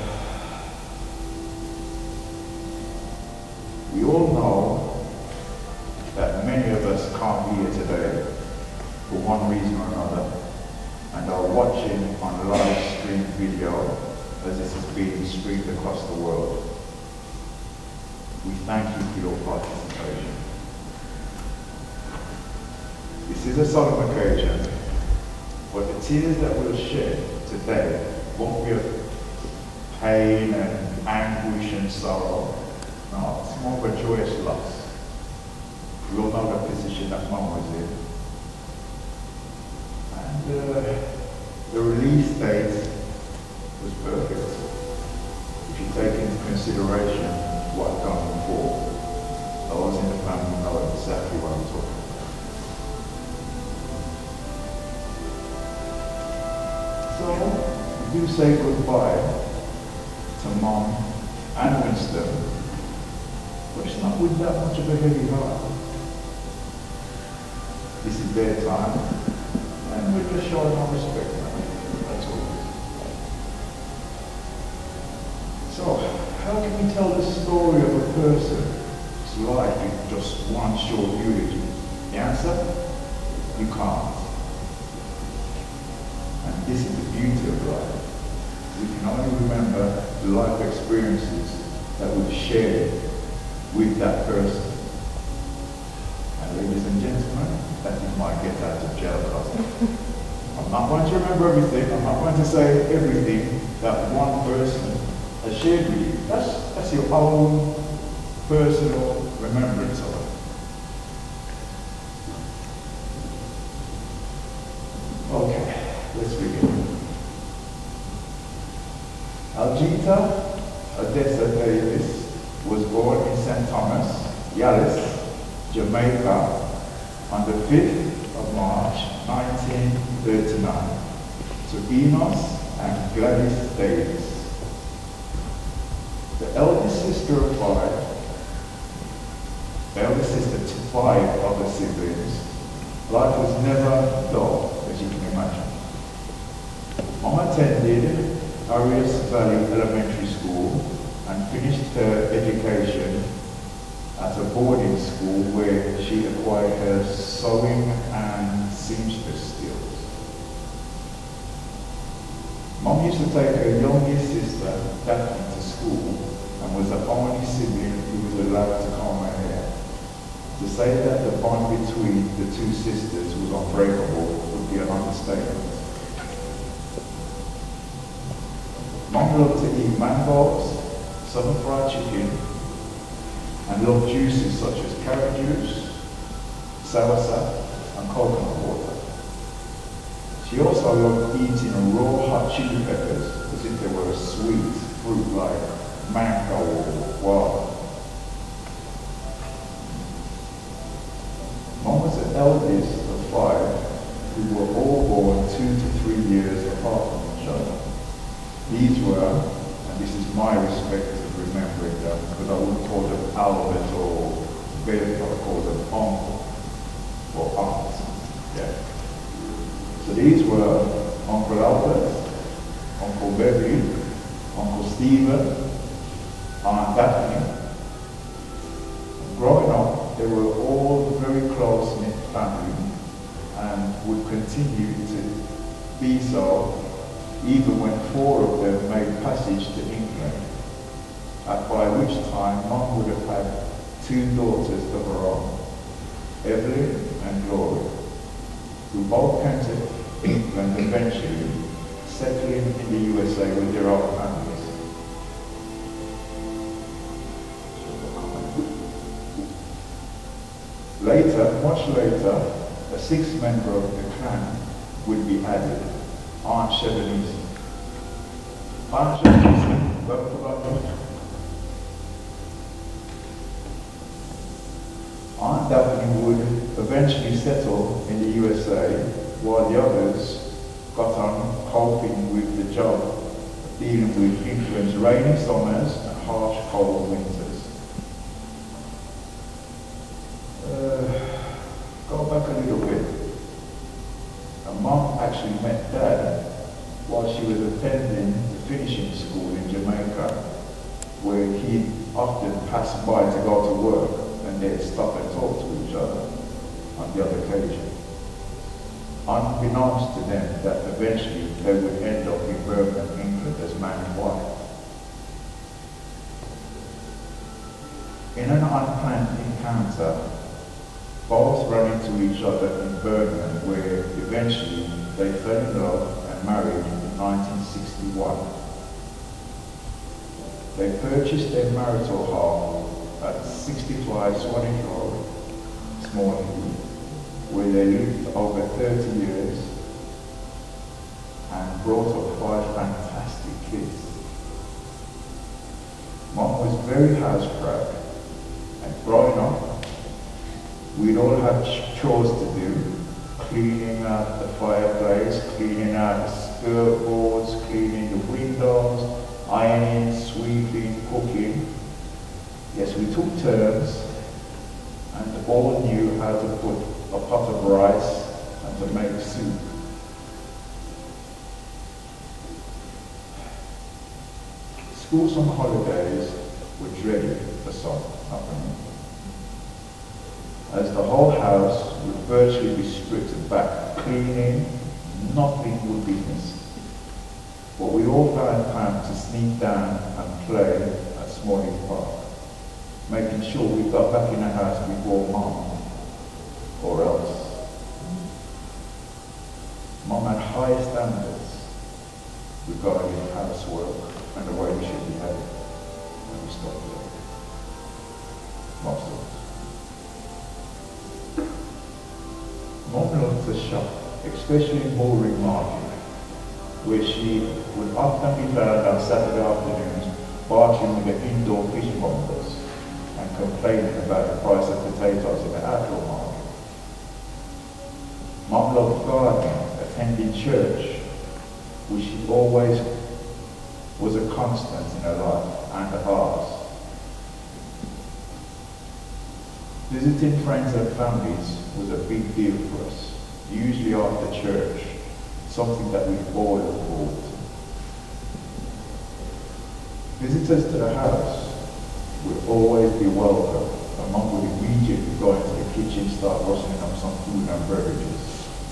we all know that many of us can't be here today for one reason or another, and are watching on live stream video as this is being streamed across the world. We thank you for your participation. This is a solemn occasion, but the tears that we'll shed today won't be of pain and anguish and sorrow. No, it's more of a joyous loss. We all know the position that Mom was in. And uh, the release date was perfect. If you take into consideration what had gone before, those in the family know exactly what I'm talking about. So, we do say goodbye to Mom and Winston, but it's not with that much of a heavy heart. This is their time, and we're just showing our respect now. That's all. So, how can you tell the story of a person's life in just one short eulogy? The answer? You can't. And this is the beauty of life. We can only remember the life experiences that we've shared with that person. And ladies and gentlemen, that is my get out of jail card. I'm not going to remember everything. I'm not going to say everything that one person has shared with you. That's, that's your own personal remembrance of it. Okay, let's begin. Algeta Ketchenson was born in Saint Thomas, Yalis, Jamaica, on the fifth of March nineteen thirty-nine, to Enos and Gladys Davis. The eldest sister of five, the eldest sister to five other siblings, life was never dull, as you can imagine. Mom attended Arias Valley Elementary School and finished her education at a boarding school where she acquired her sewing and seamstress skills. Mom used to take her youngest sister, Daphne, to school and was the only sibling who was allowed to comb her hair. To say that the bond between the two sisters was unbreakable would be an understatement. Mom loved to eat mangoes, southern fried chicken, and loved juices such as carrot juice, soursop, and coconut water. She also loved eating raw hot chili peppers as if they were a sweet fruit like mango or guava. Mom was the eldest of five who were all born two to three years apart from each other. These were, and this is my respect of remembering them, because I wouldn't call them Albert or Billy, I would call them uncle or aunt. Yeah. So these were Uncle Albert, Uncle Beverly, Uncle Stephen, Aunt Daphne. Growing up, they were all very close-knit family and would continue to be so even when four of them made passage to England, at by which time Mum would have had two daughters of her own, Evelyn and Gloria, who both came to England eventually, settling in the U S A with their own families. Later, much later, a sixth member of the clan would be added, Aunt Chevenise. Aunt Chevenise, don't forget me. Aunt Daphne would eventually settle in the U S A, while the others got on coping with the job of dealing with England's rainy summers and harsh cold winters. Uh, go back a little bit. And Mum actually met Dad while she was attending the finishing school in Jamaica, where he often passed by to go to work and they'd stop and talk to each other on the other occasion. Unbeknownst to them that eventually they would end up in Birmingham, England as man and wife. In an unplanned encounter, both ran into each other in Birmingham, where eventually they fell in love and married in nineteen sixty-one. They purchased their marital home at sixty-five Swanage Road, Small Heath, where they lived over thirty years and brought up five fantastic kids. Mom was very house proud, and growing up, we'd all have chores to do, cleaning out the fireplace, cleaning out the skirt boards, cleaning the windows, ironing, sweeping, cooking. Yes, we took turns and all knew how to put a pot of rice and to make soup. School summer holidays were dreaded for some, not for me. As the whole house would virtually be stripped back, cleaning, nothing would be missed. But we all found time to sneak down and play at Smalley Park, making sure we got back in the house before Mom, or else. Mom had high standards regarding housework and the way we should behave, and we stopped there. Most of us. Mom loved to shop, especially in Bullring Market, where she would often be found on Saturday afternoons bartering with the indoor fish vendors and complaining about the price of potatoes in the outdoor market. Mom loved gardening, attending church, which she always was a constant in her life and ours. Visiting friends and families was a big deal for us, usually after church, something that we all looked forward to. Visitors to the house would always be welcome, and Mum would immediately go into the kitchen and start rustling up some food and beverages.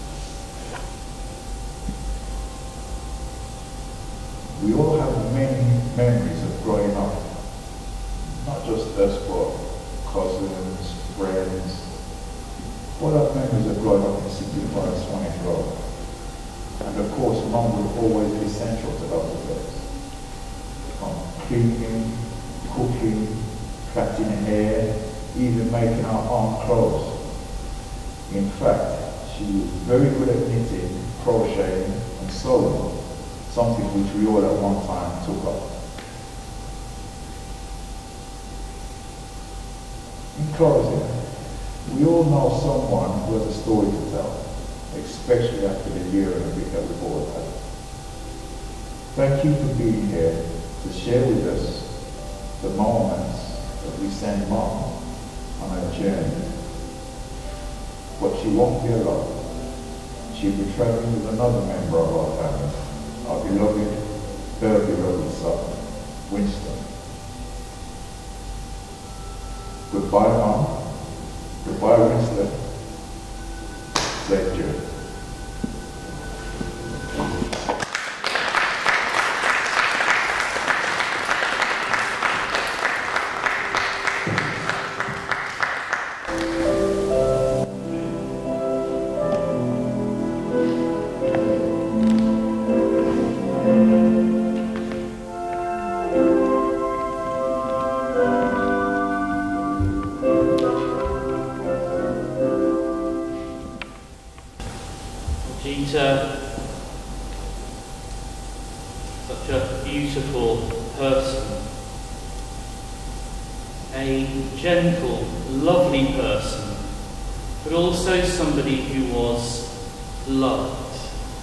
We all have many memories of growing up, not just us, but cousins, friends. What are memories of growing up in sixty-five Swanage Road? And of course, Mum would always be central to those events. From cleaning, cooking, plaiting hair, even making our own clothes. In fact, she was very good at knitting, crocheting, and sewing, something which we all at one time took up. In closing, we all know someone who has a story to tell, especially after the year and a bit that we've all had. Thank you for being here to share with us the moments that we send Mom on her journey. But she won't be alone. She'll be traveling with another member of our family, our beloved, very beloved son, Winston. Goodbye, Mom. Goodbye, Winston. Safe journey. Algeta, such a beautiful person, a gentle, lovely person, but also somebody who was loved.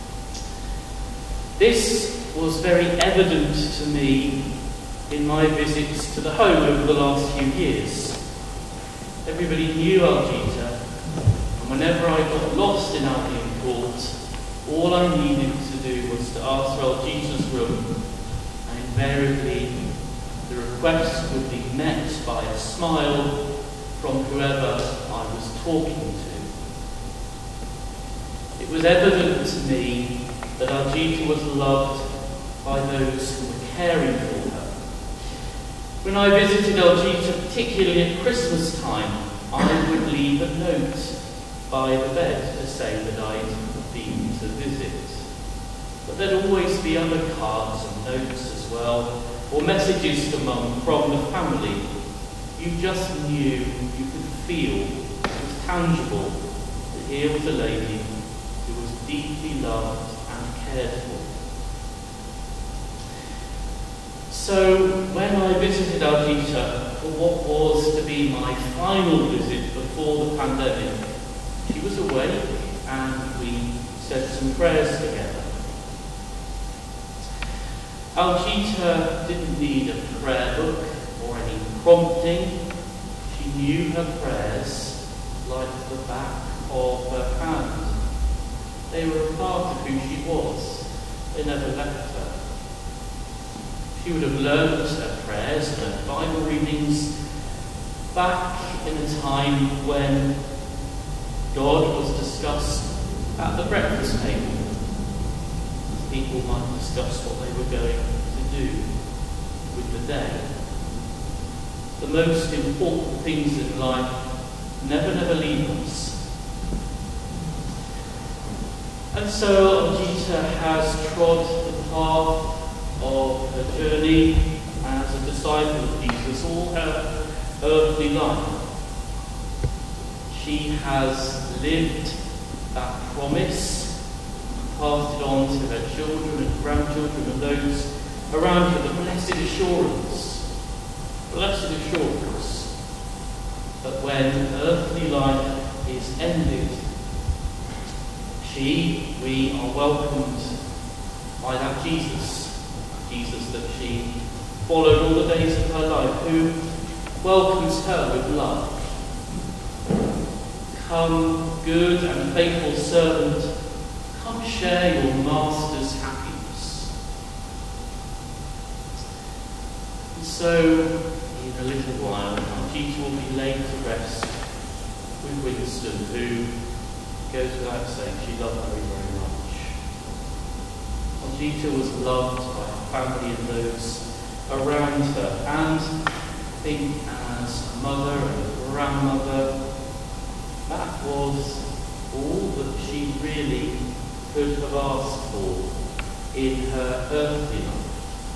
This was very evident to me in my visits to the home over the last few years. Everybody knew Algeta, and whenever I got lost in Albion Court, all I needed to do was to ask for Algeta's room, and invariably the request would be met by a smile from whoever I was talking to. It was evident to me that Algeta was loved by those who were caring for her. When I visited Algeta, particularly at Christmas time, I would leave a note by the bed to say that I'd been to visit. But there'd always be other cards and notes as well, or messages to Mum from the family. You just knew, you could feel, it was tangible, that here was a lady who was deeply loved and cared for. So when I visited Algeta for what was to be my final visit before the pandemic, she was awake and we said some prayers together. Algeta didn't need a prayer book or any prompting. She knew her prayers like the back of her hand. They were a part of who she was. They never left her. She would have learned her prayers and her Bible readings back in a time when God was discussed at the breakfast table. People might discuss what they were going to do with the day. The most important things in life never, never leave us. And so Algeta has trod the path of her journey as a disciple of Jesus all her earthly life. She has lived that promise, passed it on to her children and grandchildren and those around her, the blessed assurance, blessed assurance that when earthly life is ended, she, we are welcomed by that Jesus, Jesus that she followed all the days of her life, who welcomes her with love. Come, good and faithful servant, come share your master's happiness. And so, in a little while, Algeta will be laid to rest with Winston, who goes without saying she loved very, very much. Algeta was loved by her family and those around her, and I think as a mother and a grandmother, that was all that she really could have asked for in her earthly life.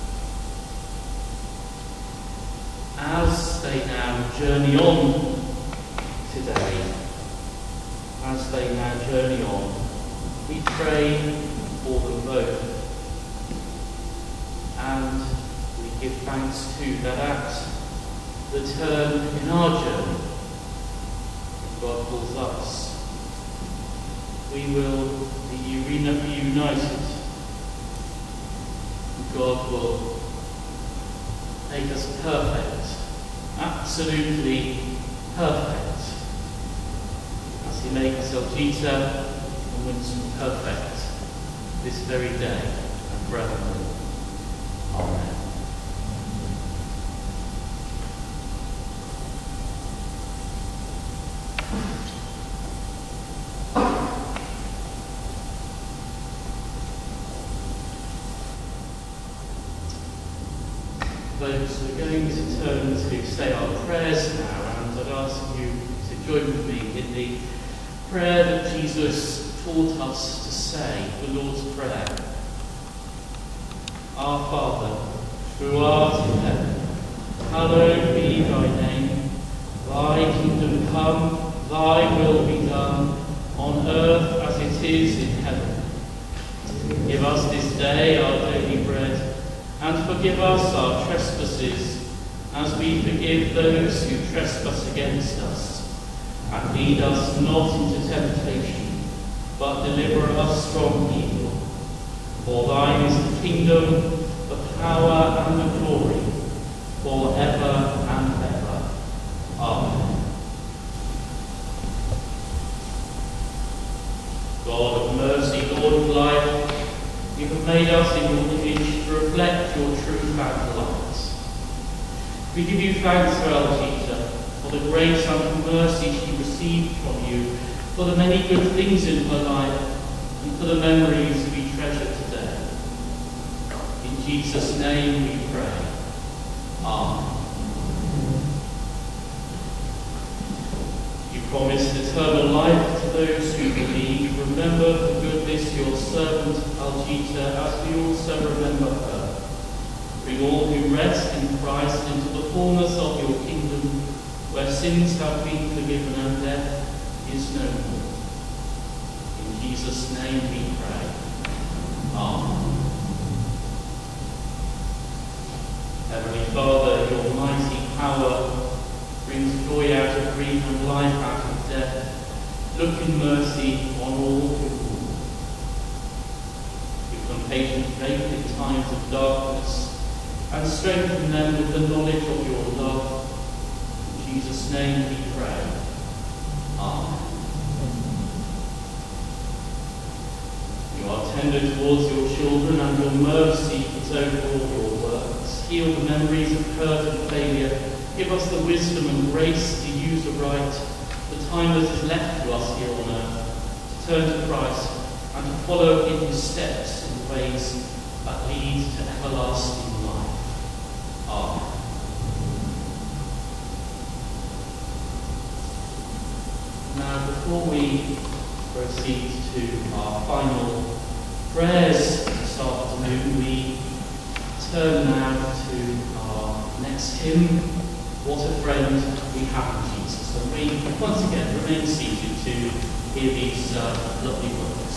As they now journey on today, as they now journey on, we pray for them both. And we give thanks too that at the turn in our journey, God calls us, we will be reunited. God will make us perfect, absolutely perfect, as He makes Algeta and Winston perfect this very day and forevermore. Amen. Folks, we're going to turn to say our prayers now, and I'd ask you to join with me in the prayer that Jesus taught us to say, the Lord's Prayer. Our Father, who art in heaven, hallowed be thy name. Thy kingdom come, thy will be done, on earth as it is in heaven. Give us this day our daily bread, and forgive us our trespasses, as we forgive those who trespass against us. And lead us not into temptation, but deliver us from evil. For thine is the kingdom, the power, and the glory, for ever and ever. Amen. God of mercy, Lord of life, you have made us in your image to reflect your truth and light. We give you thanks for Algeta, for the grace and mercy she received from you, for the many good things in her life, and for the memories we treasure today. In Jesus' name we pray. Amen. You promised eternal life to those who believe. Remember for goodness your servant Algeta, as we also remember her. Bring all who rest in Christ into the fullness of your kingdom, where sins have been forgiven and death is no more. In Jesus' name we pray. Amen. Heavenly Father, your mighty power brings joy out of grief and life out of death. Look in mercy on all who mourn. Give them patient faith in times of darkness, and strengthen them with the knowledge of your love. In Jesus' name we pray. Amen. You are tender towards your children, and your mercy is over all your works. heal the memories of hurt and failure. Give us the wisdom and grace to use aright the time that is left to us here on earth, to turn to Christ and to follow in his steps in ways that lead to everlasting life. Amen. Now, before we proceed to our final prayers this afternoon, we turn now to our next hymn, What a Friend We Have in Jesus. And we once again remain seated to hear these uh, lovely words.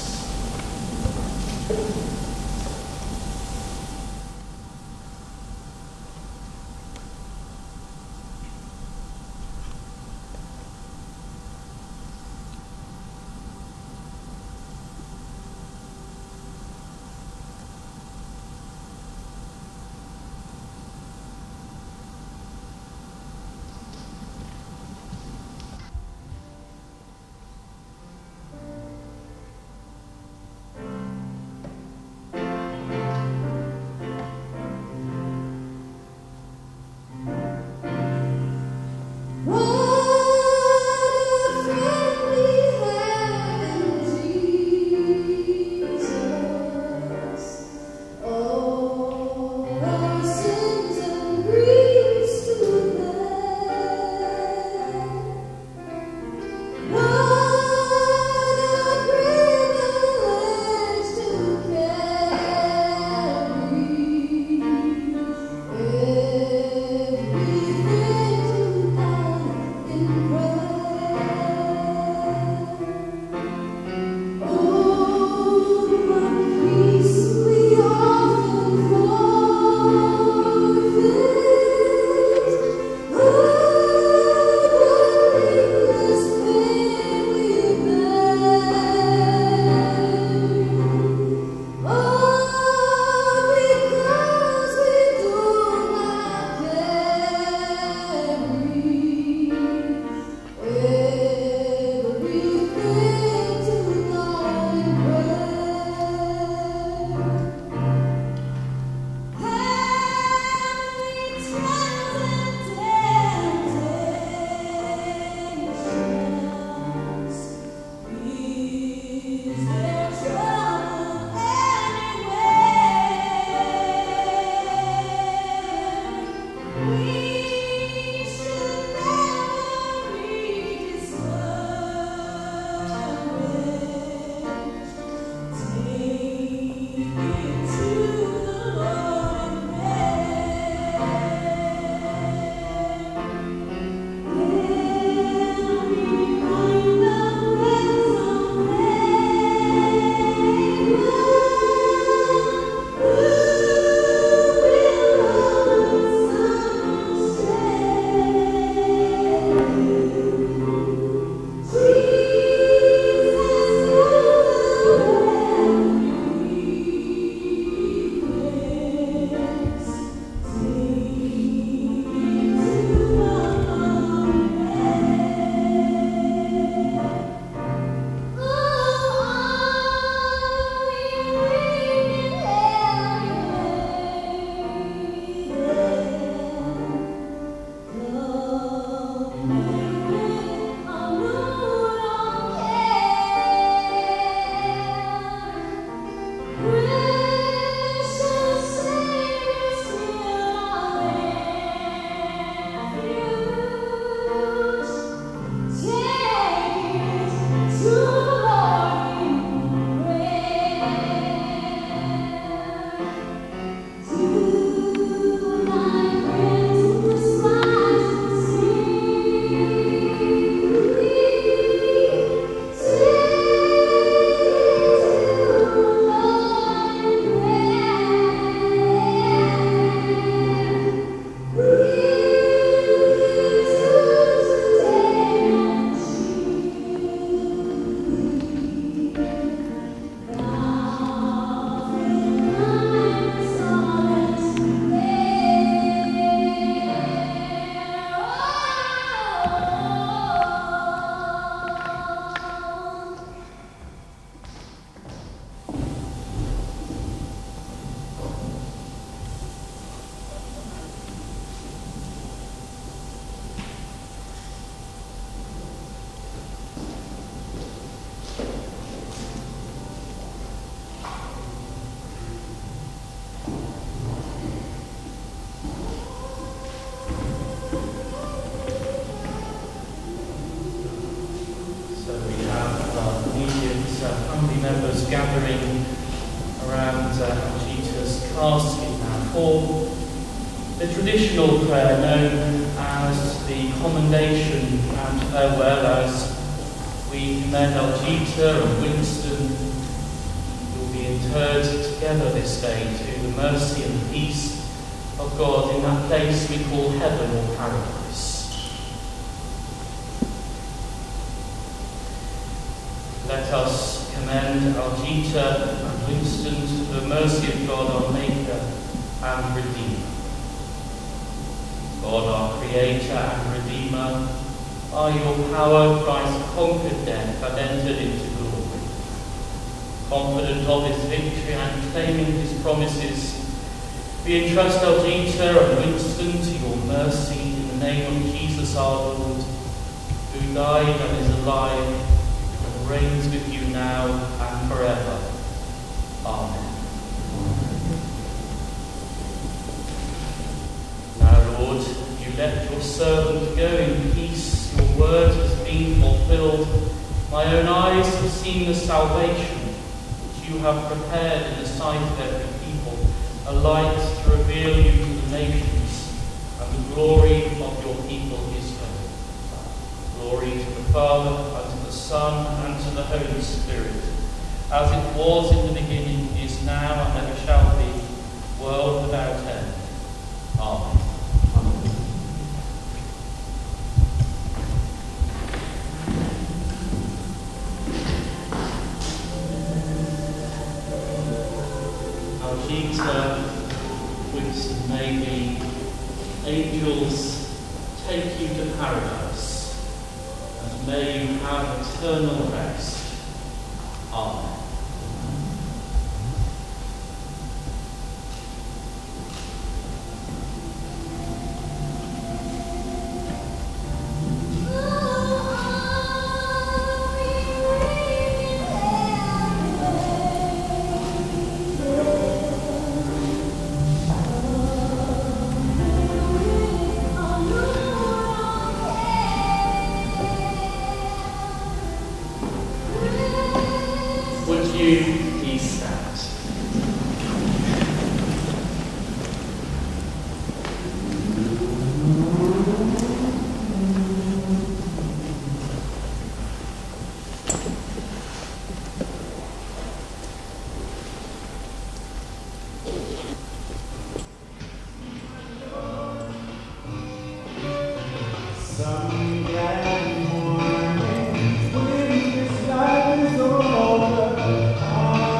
uh, family members gathering around uh, Algeta's casket now for the traditional prayer known as the commendation and farewell, as we commend Algeta and Winston, who will be interred together this day, to the mercy and peace of God in that place we call heaven or paradise. Let us commend Algeta and Winston to the mercy of God, our Maker and Redeemer. God, our Creator and Redeemer, by your power Christ conquered death and entered into glory. Confident of his victory and claiming his promises, we entrust Algeta and Winston to your mercy in the name of Jesus our Lord, who died and is alive, reigns with you now and forever. Amen. Now, Lord, you let your servant go in peace. Your word has been fulfilled. My own eyes have seen the salvation which you have prepared in the sight of every people, a light to reveal you to the nations, and the glory of your people Israel. Glory to the Father, and to the Son, and to the Holy Spirit, as it was in the beginning, is now, and ever shall be, world without end. Amen. Algeta, Winston, may the angels take you to paradise, and may you have eternal rest. Amen. Some glad morning when this life is over.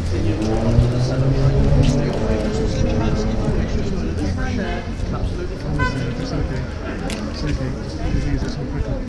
It's okay. It's okay. Just use this one quickly.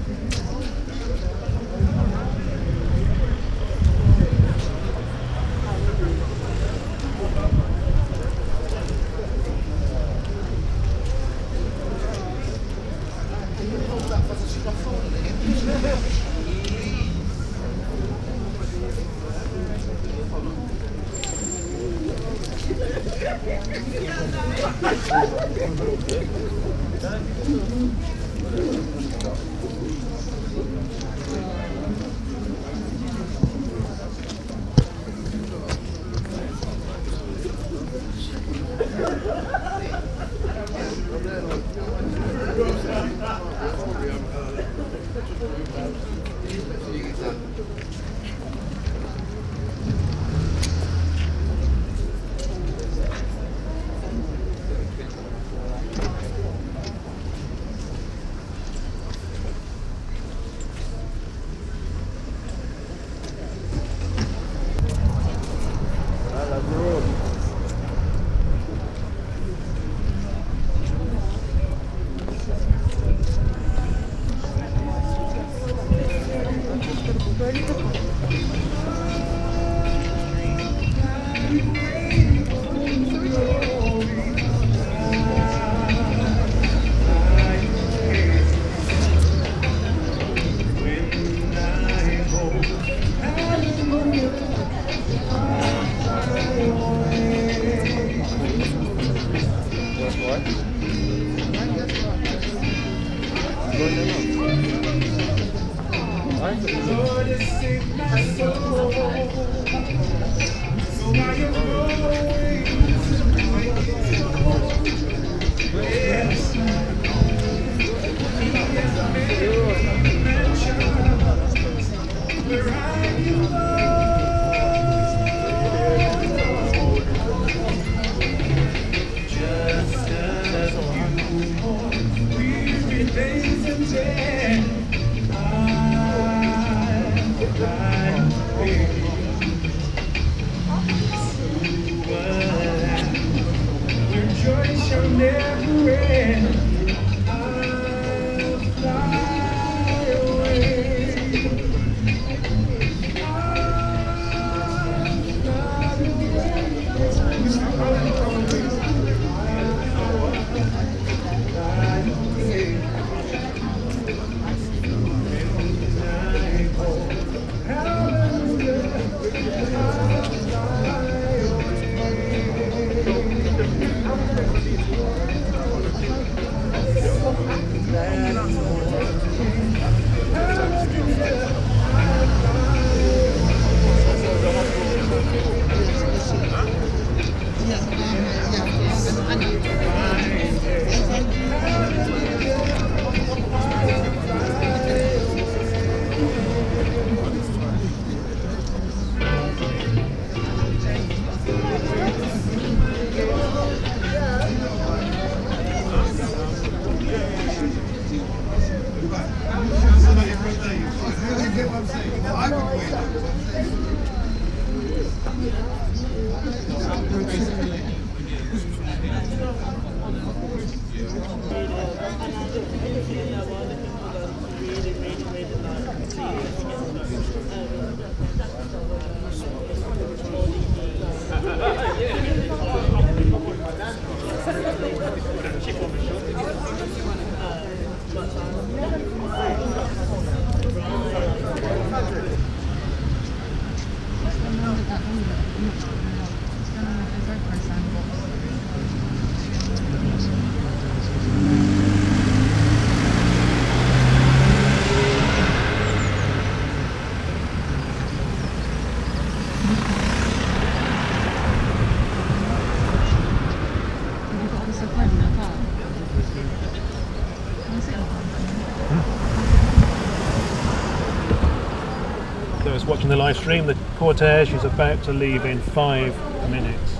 Watching the live stream, the cortege is about to leave in five minutes.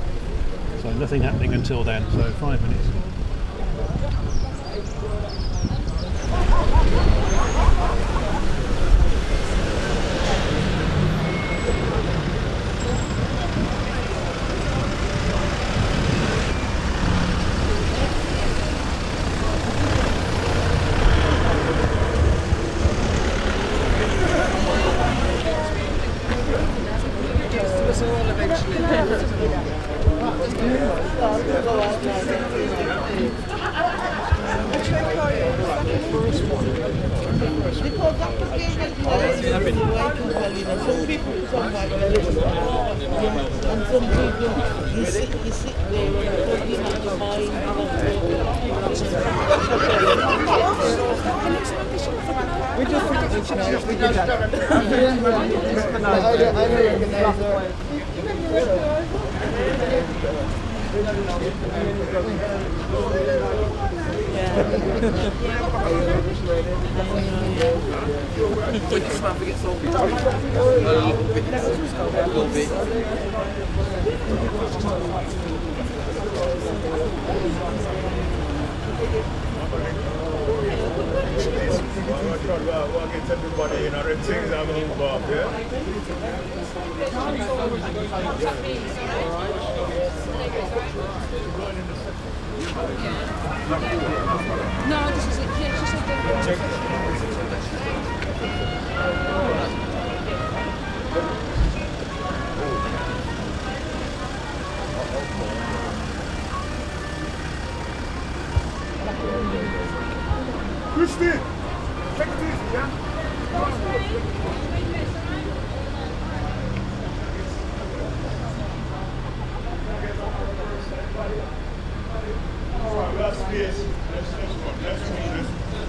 So nothing happening until then, so five minutes. Because that was the some people come back and some people you sit you sit there and you have to mind we just we just I don't recognize her. We'll get everybody in our things and move up, yeah? No, this is it. Yeah, she said that. Christy! Take this, yeah? Alright, that's space. Let's, let's run. Let's run. Let's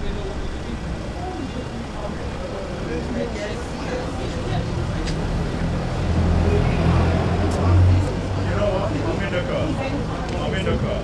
You know what? I'm in the car. I'm in the car.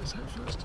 this out first.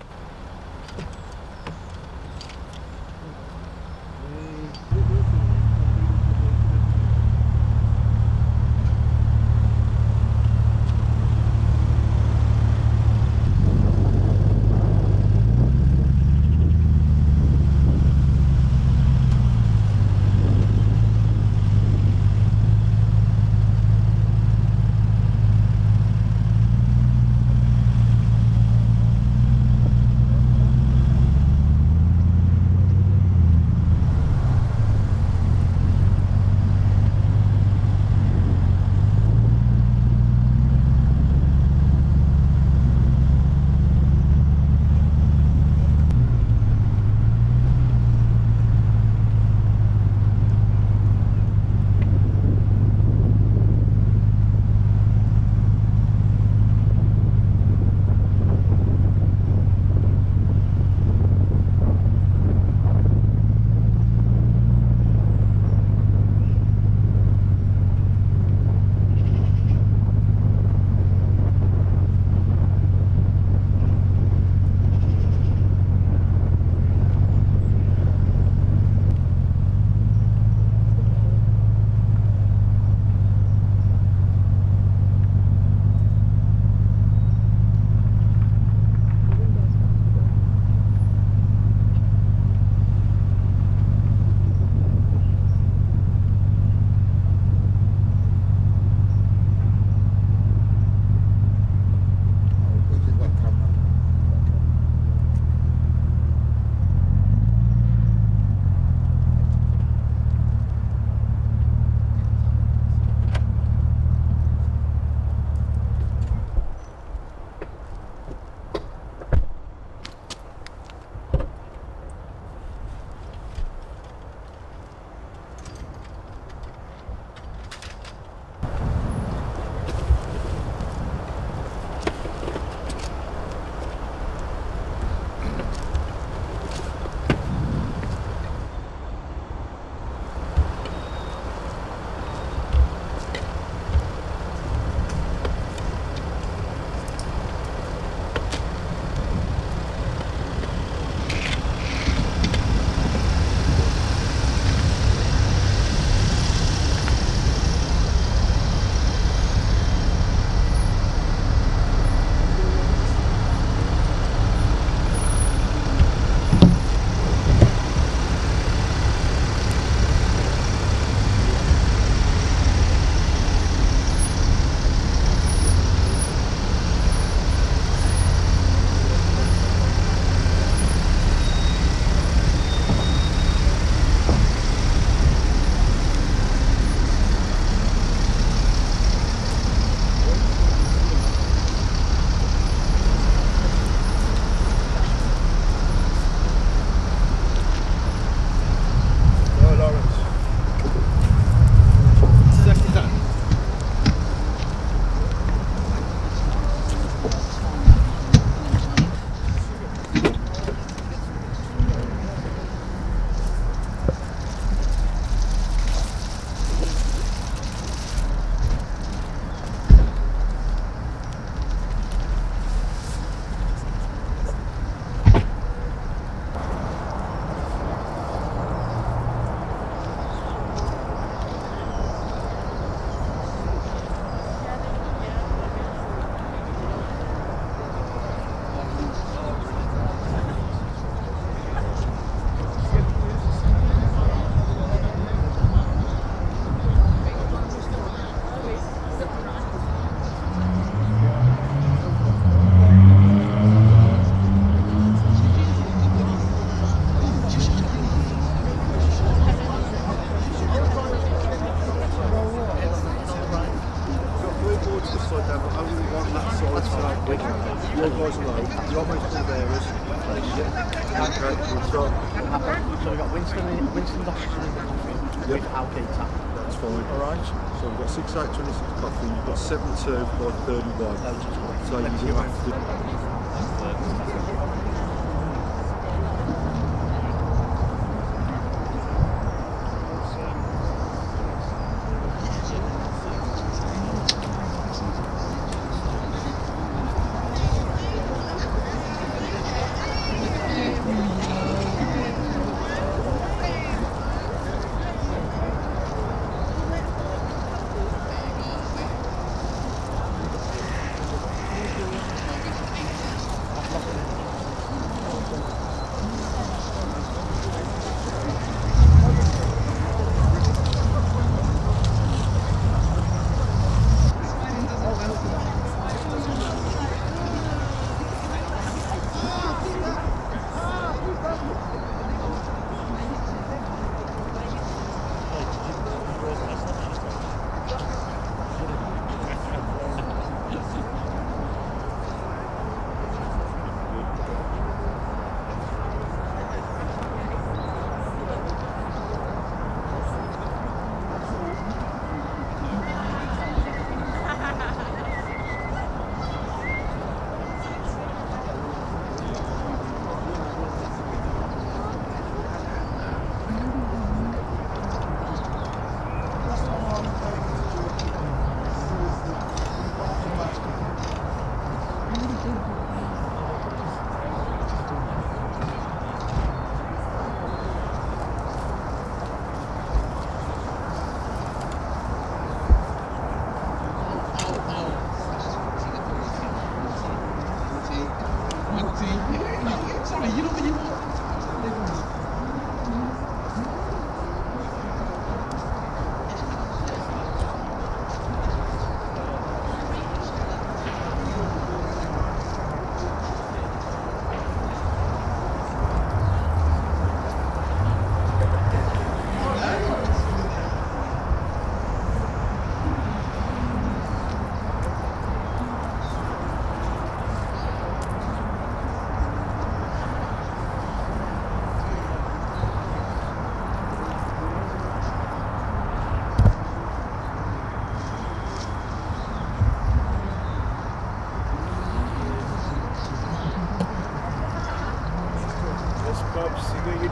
So we've got Winston, Winston's office with Algeta. That's fine. Alright. So we've got six eight twenty-six coffee, you've got seven two by thirty-one. So you have to...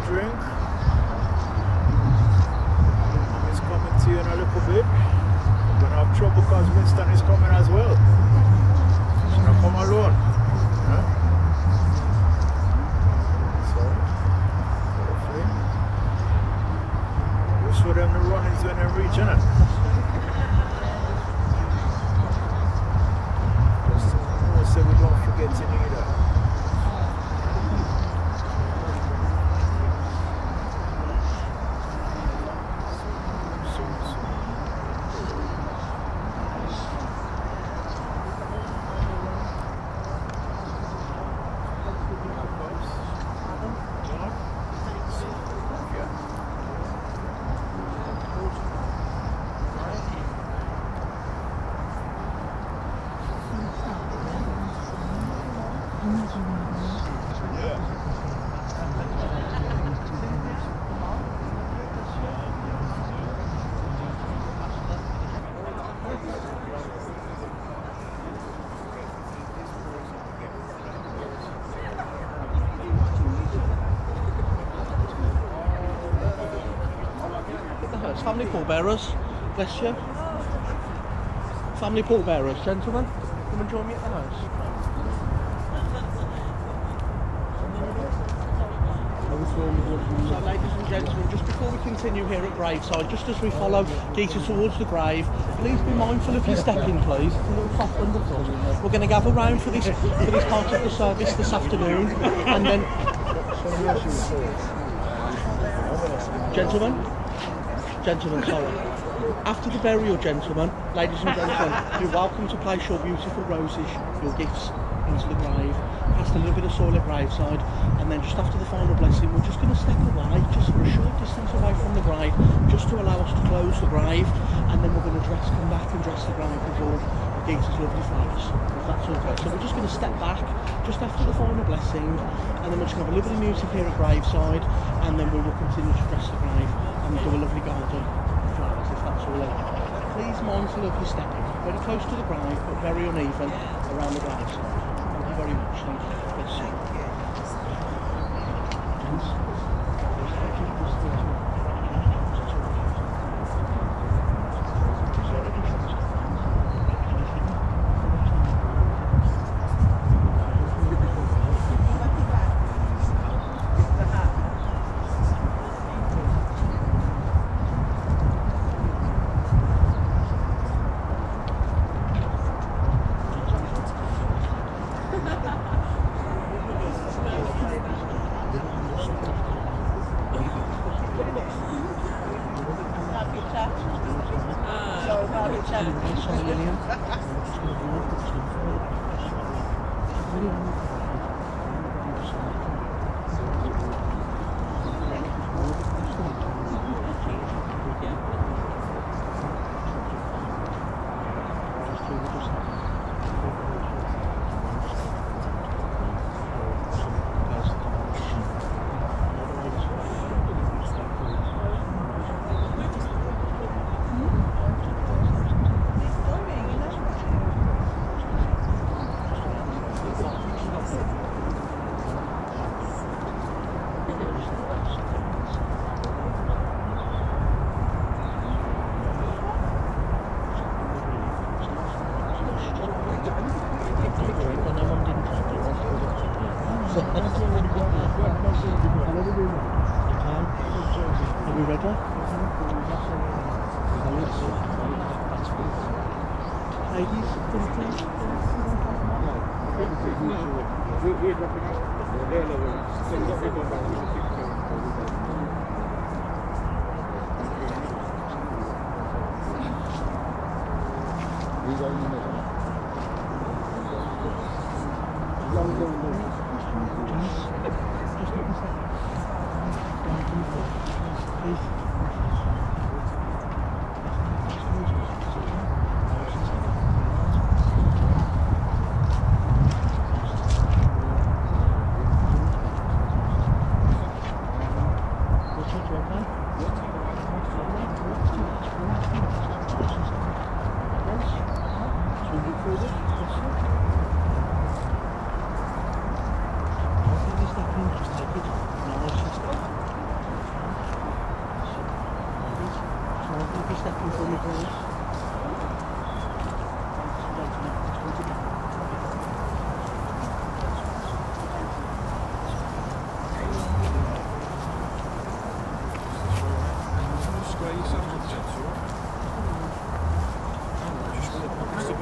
drink. Mommy's coming to you in a little bit. I'm going to have trouble because Winston is coming as well. She's not come alone. Yeah? So, hopefully. Just for them to run into when they reach, innit? Just so we don't forget to need that. Family pallbearers, bless you. Family pallbearers, gentlemen, come and join me at the house. So, ladies and gentlemen, just before we continue here at graveside, just as we follow Geeta towards the grave, please be mindful of your stepping, please. It's a little soft underfoot. We're going to gather round for this for this part of the service this afternoon, and then, gentlemen. Gentlemen, sorry. After the burial, gentlemen, ladies and gentlemen, you're welcome to place your beautiful roses, your gifts, into the grave, cast a little bit of soil at graveside, and then just after the final blessing, we're just going to step away, just for a short distance away from the grave, just to allow us to close the grave, and then we're going to dress, come back and dress the grave with all Geeta's lovely flowers, if that's okay. So we're just going to step back, just after the final blessing, and then we're just going to have a little bit of music here at graveside, and then we will continue to dress the grave and do a lovely garden of flowers, if that's all okay. Please mindful of your stepping, very close to the grave, but very uneven around the graveside. Thank you very much. Thank you. Bless you.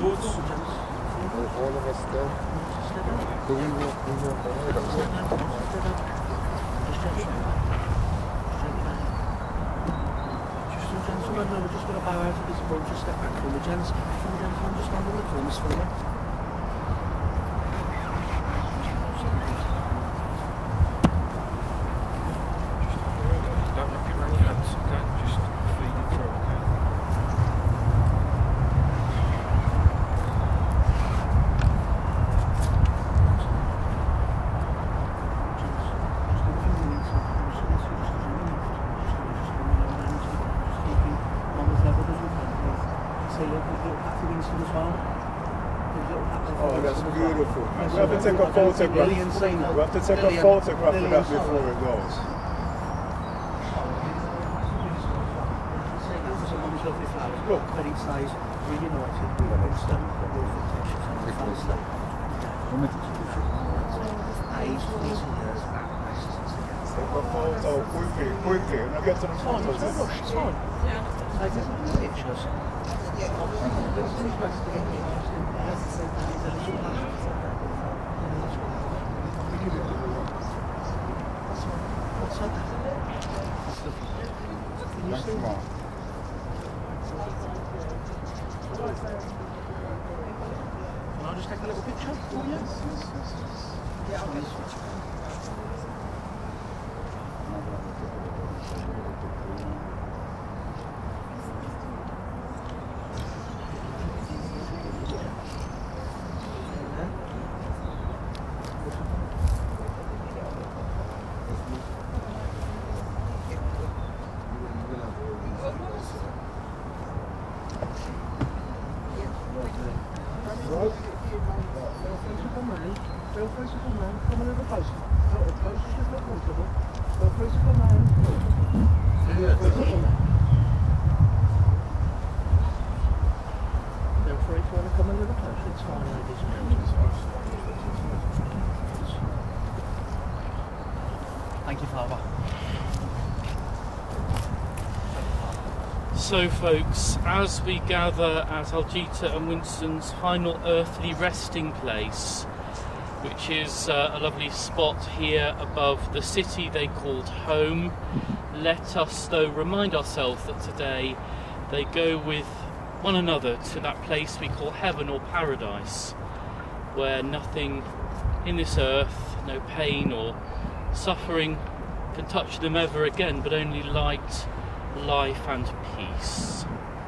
All of us there. Do we walk, we walk ahead of them? Gentlemen, no, we're just going to bow out of this room, just step back from the gents. From the gentlemen, just stand on the corners for me. Don't look at my hands, don't just feed it through, okay? Oh, that's beautiful. We have to take a photograph. We have to take a photograph of that before it goes. Look, but it says reunited with Winston, Take a photo quickly, quickly, and I'll get to the photos. It's fine, it's fine. Take a pictures. Thanks, Mark. Can I just take a little picture for you? Yes, yes, yes. Yeah, okay. Feel free to come round, come a little closer. Not as close as you feel comfortable. Feel free to come round. Feel free to come round. Feel free if you want to come a little closer. It's fine, ladies and gentlemen. Thank you, Father. So folks, as we gather at Algeta and Winston's final earthly resting place, which is uh, a lovely spot here above the city they called home, let us though remind ourselves that today they go with one another to that place we call heaven or paradise, where nothing in this earth, no pain or suffering can touch them ever again, but only light, life and peace.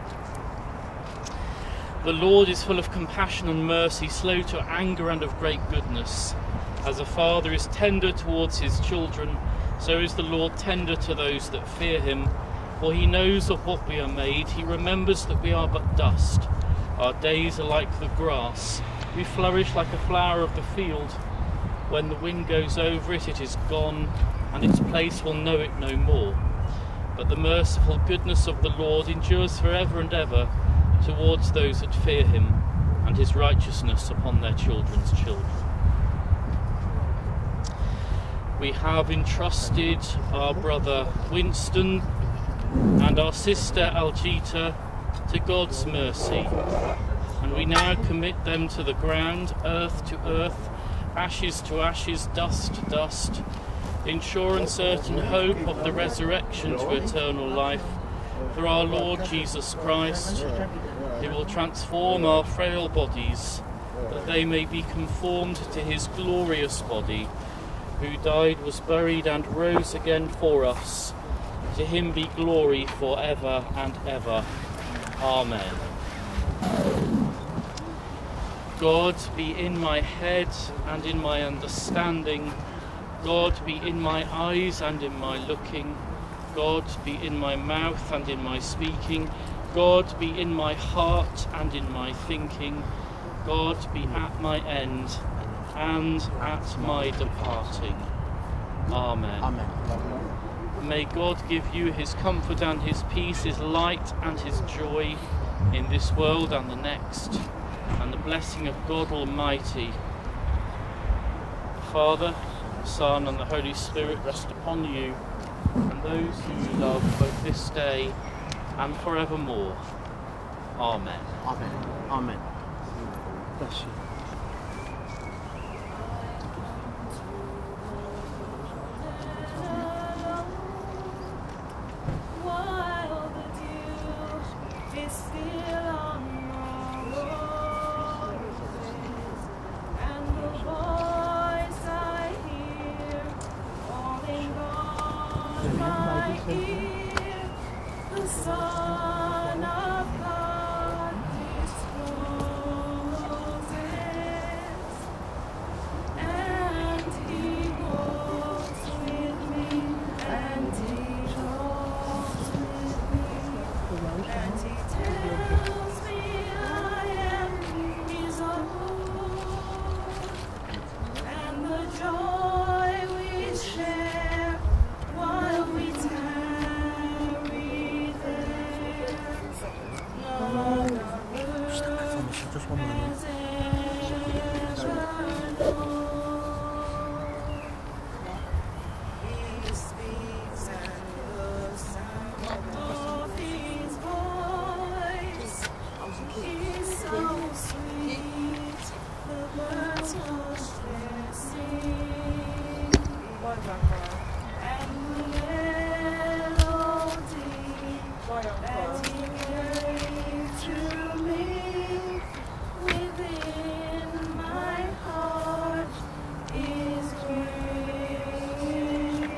The Lord is full of compassion and mercy, slow to anger and of great goodness. As a father is tender towards his children, so is the Lord tender to those that fear him. For he knows of what we are made, he remembers that we are but dust. Our days are like the grass, we flourish like a flower of the field. When the wind goes over it, it is gone, and its place will know it no more. But the merciful goodness of the Lord endures forever and ever towards those that fear him, and his righteousness upon their children's children. We have entrusted our brother Winston and our sister Algeta to God's mercy, and we now commit them to the ground, earth to earth, ashes to ashes, dust to dust, in sure and certain hope of the resurrection to eternal life through our Lord Jesus Christ, who will transform our frail bodies, that they may be conformed to his glorious body, who died, was buried, and rose again for us. To him be glory for ever and ever. Amen. God be in my head and in my understanding. God be in my eyes and in my looking. God be in my mouth and in my speaking. God be in my heart and in my thinking. God be at my end and at my departing. Amen. Amen. May God give you his comfort and his peace, his light and his joy in this world and the next, and the blessing of God Almighty, the Father, the Son and the Holy Spirit rest upon you and those who you love both this day and forevermore. Amen. Amen. Amen. Bless you. While the dew is still on the roses, and the voice I hear falling on my ear, the Son of God discloses, and He walks with me, and He talks with me, and He tells me I am His own, and the joy we share while we tarry there, none other Just one minute. has ever known. He speaks and the sound of His voice is so sweet, the birds hush their singing, and the melody that He gave to me within my heart is ringing,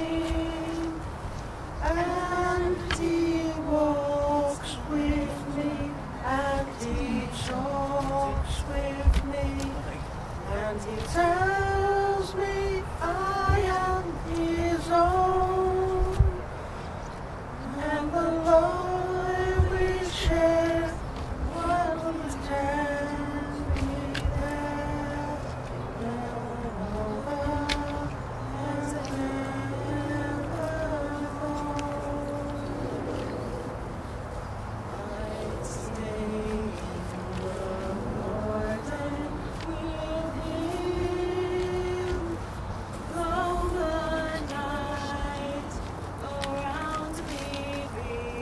and He walks with me, and He talks with me, and He tells me I am His own, and the love we share while we stand there, none other has ever known. I stay in the garden with Him, though the night around me be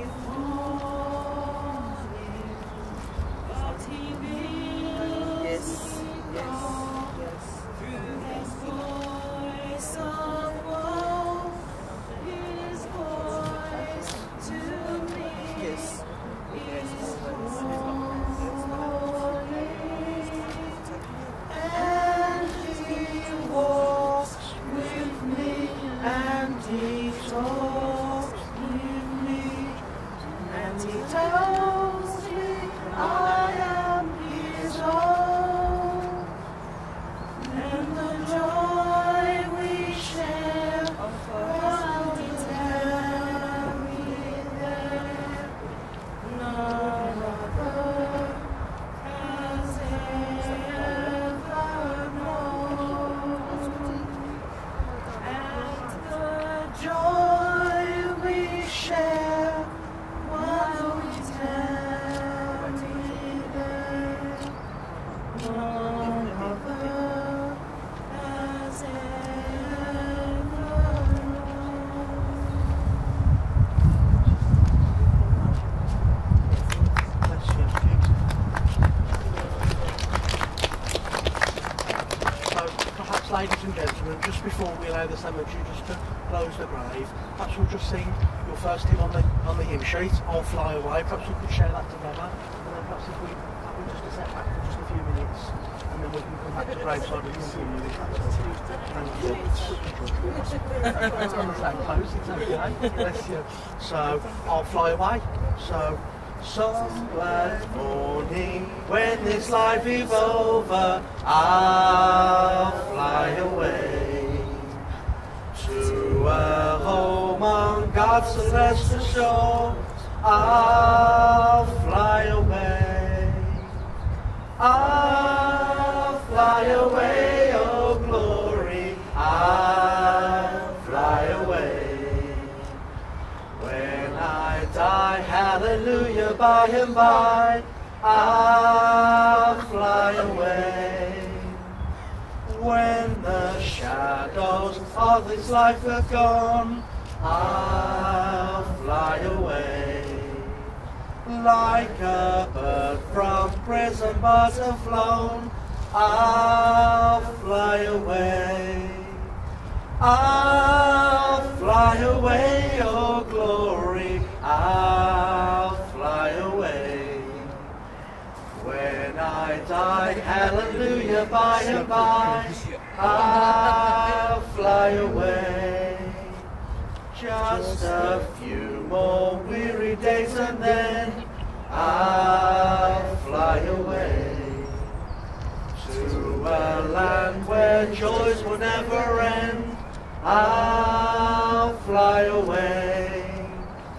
falling, but He bids me go through His voice of woe, His voice to me is calling, and He walks with me, and He talks with me, and He tells me I am His own, and the joy we share while we tarry there, none other has ever known, and the joy we share while we tarry there, none other has ever known. Bless you. So, perhaps, ladies and gentlemen, just before we allow the cemetery just to close the grave, perhaps we'll just sing your first hymn on the on the hymn sheet, I'll Fly Away. Perhaps we could share that together, and then perhaps if we have just a set back for just a few minutes, and then we can come back to graveside and continue if that's okay. Thank you. It's on the same close, it's okay. Bless you. So, I'll Fly Away. So, some glad morning when this life is over, I'll fly away to a home on God's celestial shore. I'll fly away, I'll fly away, oh glory, I'll fly away. When I die, hallelujah, by and by, I'll fly away. When the shadows of this life are gone, I'll fly away. like a bird from prison bars have flown, I'll fly away. I'll fly away, oh glory, I'll fly away. When I die, hallelujah, by and by, I'll fly away. Just a few more weary days and then I'll fly away. To a land where joys will never end, I'll fly away.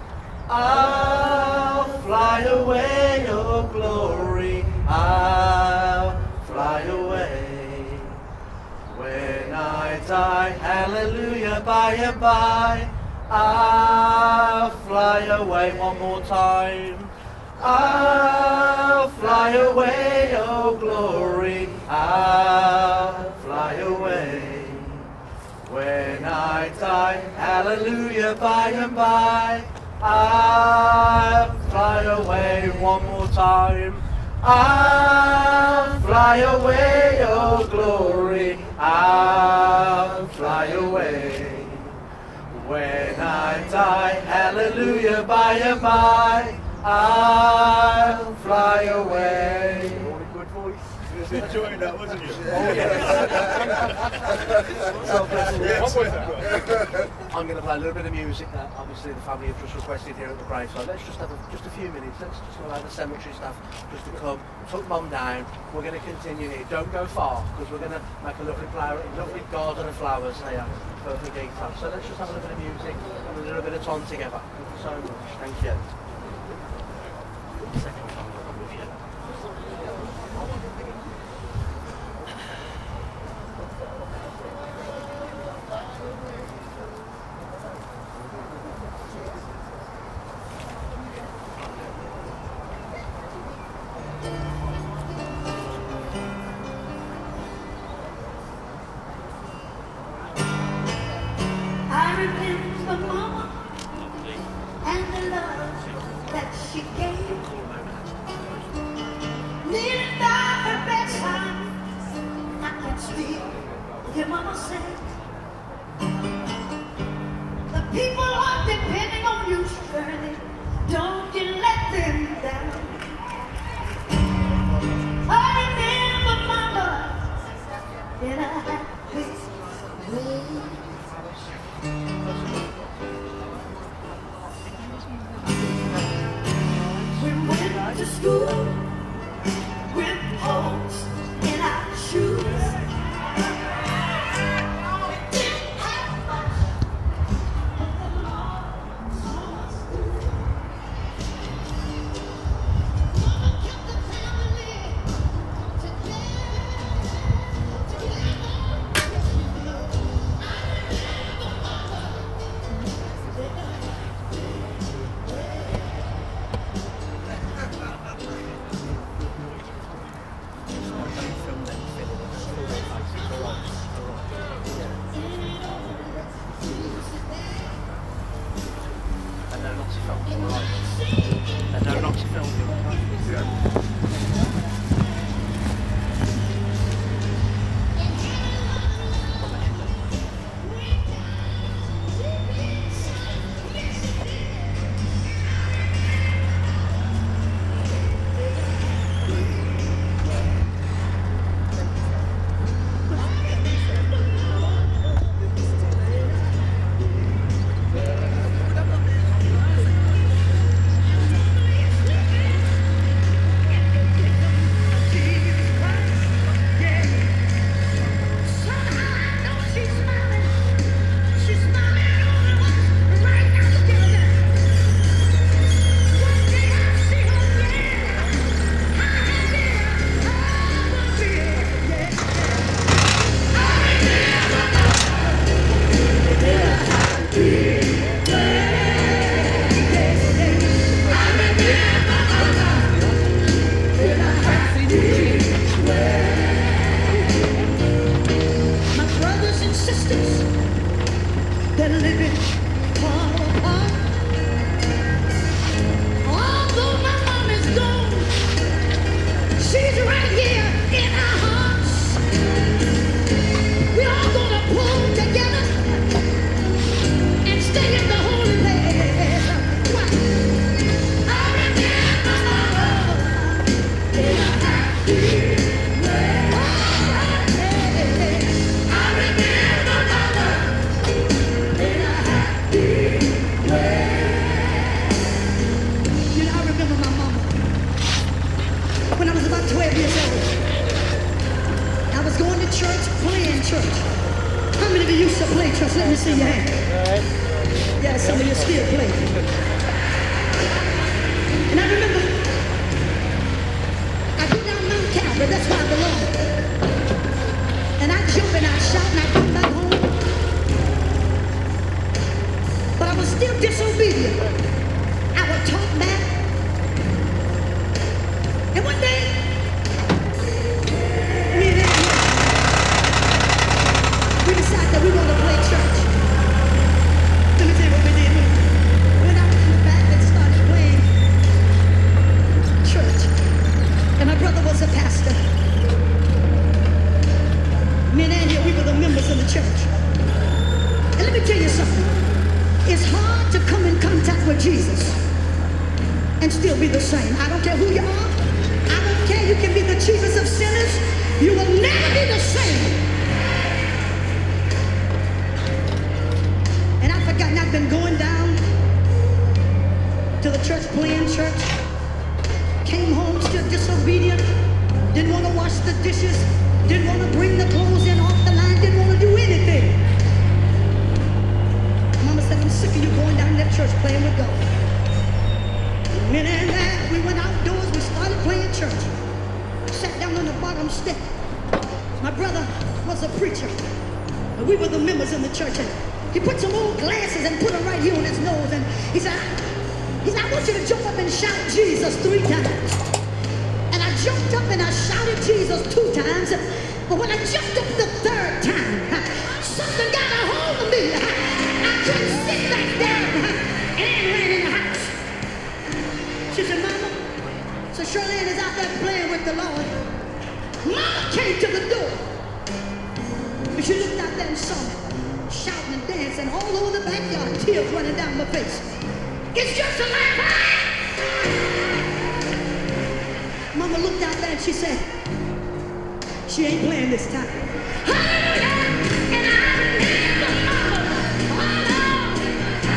I'll fly away, oh glory, I'll fly away. When I die, hallelujah, by and by, I'll fly away. One more time. I'll fly away, oh glory, I'll fly away. When I die, hallelujah, by and by, I'll fly away. One more time. I'll fly away, oh glory, I'll fly away. When I die, hallelujah, by and by, I'll fly away. Good voice. You was enjoying that, wasn't you? Oh, yes. I'm going to play a little bit of music that obviously the family have just requested here at the graveside. Let's just have a, just a few minutes. Let's just allow the cemetery staff just to come, tuck mum down. We're going to continue here. Don't go far because we're going to make a lovely flower, lovely garden of flowers here for the detail. So let's just have a little bit of music and a little bit of time together. Thank you so much. Thank you. Second time with you. I remember Mama and the love that she gave. Kneeling by her bedside, I can still hear Mama say, the people are depending on you, Shirley. Don't you let them down. I remember Mama in a happy way. We went to school with holes in our shoes. Let me see your hand. Yeah, some of you still play. And I remember, I go down Mount Calvary, that's where I belong. And I jump and I shout and I come back home. But I was still disobedient. I would talk back. And one day, me and him, we decided that we want to play church. Let me tell you what we did. We went out in the back and started playing church. And my brother was a pastor. Me and Andy, we were the members of the church. And let me tell you something. It's hard to come in contact with Jesus and still be the same. I don't care who you are. I don't care. You can be the chiefest of sinners. You will never be the same. And I've forgotten I've been going down to the church, playing church. Came home still disobedient. Didn't want to wash the dishes. Didn't want to bring the clothes in off the line. Didn't want to do anything. Mama said, I'm sick of you going down to that church playing with God. And then that, we went outdoors. We started playing church. Sat down on the bottom step. My brother was a preacher. And we were the members in the church. And he put some old glasses and put them right here on his nose. And he said, he said, I want you to jump up and shout Jesus three times. And I jumped up and I shouted Jesus two times. But when I jumped up the third time, something got a hold of me. I couldn't sit back down. And Ann ran in the house. She said, Mama, so Charlene is out there playing with the Lord. Mama came to the door. And she looked out there and saw me, shouting and dancing all over the backyard, tears running down my face. It's just a laugh. Mama looked out there and she said, she ain't playing this time. Hallelujah! And I remember Mama. Oh, Lord. I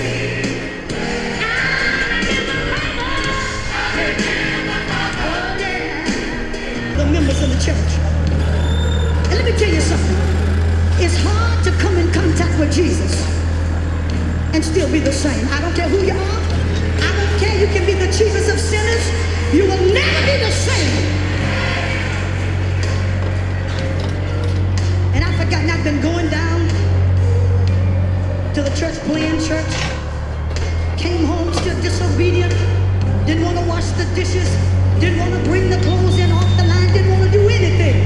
remember Mama. I remember Mama. Oh, yeah. The members of the church. And let me tell you something. It's hard to come in contact with Jesus and still be the same. I don't care who you are. I don't care. You can be the chiefest of sinners. You will never be the same. And I've forgotten I've been going down to the church, playing church. Came home still disobedient. Didn't want to wash the dishes. Didn't want to bring the clothes in off the line. Didn't want to do anything.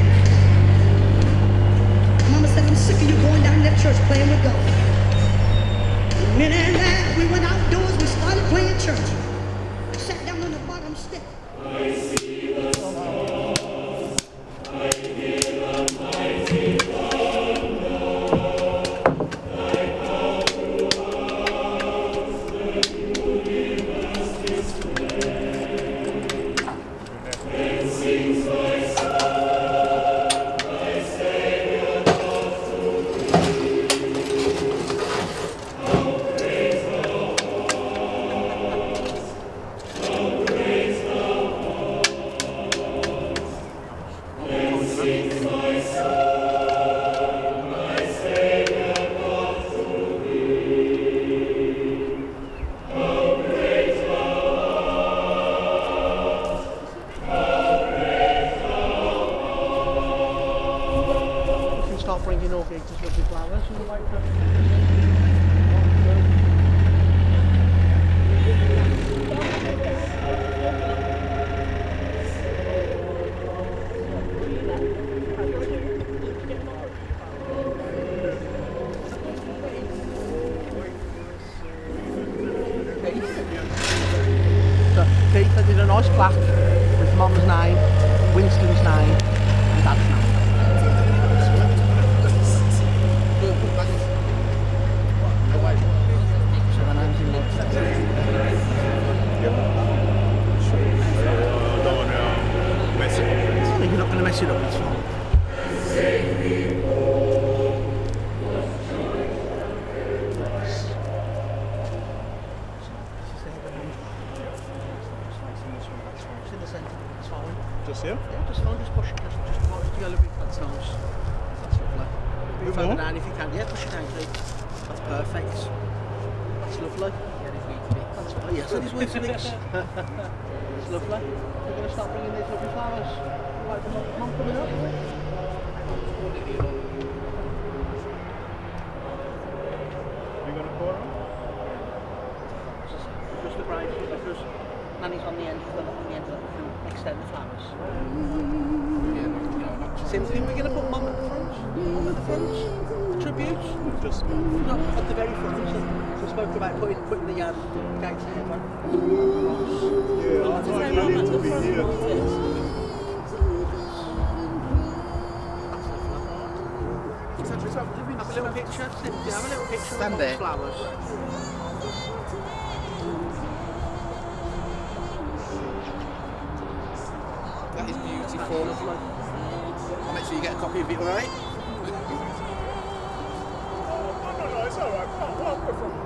Mama said, I'm sick of you going down to that church playing with God. And then that, we went outdoors, we started playing church. Sat down on the bottom step. I see the stars, I hear the mighty thunder, thy power throughout the universe displayed. Then sings thy son, thy Savior God to thee. How great thou art, how great thou art. Then sings my son, my Savior God to thee. How great thou art, how great thou art. You can start bringing all gigs with the flowers and the white So, Heath, I did a nice plaque with Mum's name, Winston's name, and Dad's name. So the name's in there. I don't want to mess it up. We're not going to mess it up, it's fine. Just here? Yeah, just fine, just push it, just, just, just go a little bit, that's nice. That's lovely. A bit further down if you can, yeah, push it down, please. That's perfect. That's lovely. That's fine, yes, that is Weetabix. That's lovely. We're going to start bringing these lovely flowers. Right, the mum coming up. You going to pour on? Just the bride, because Nanny's on the end of the, on the end of the, we can extend the flowers. Same thing, we're going to put Mum at the front. Mum at the front. The tribute. Just no, at the very front. So, so we spoke about putting, putting the um, gates here. Right? Yeah, I think you need to be here. Have a little picture. Cynthia, have a little picture Stand of there. flowers. That is beautiful. I'll make sure you get a copy of it, alright? No, no, no, it's alright. I'll go from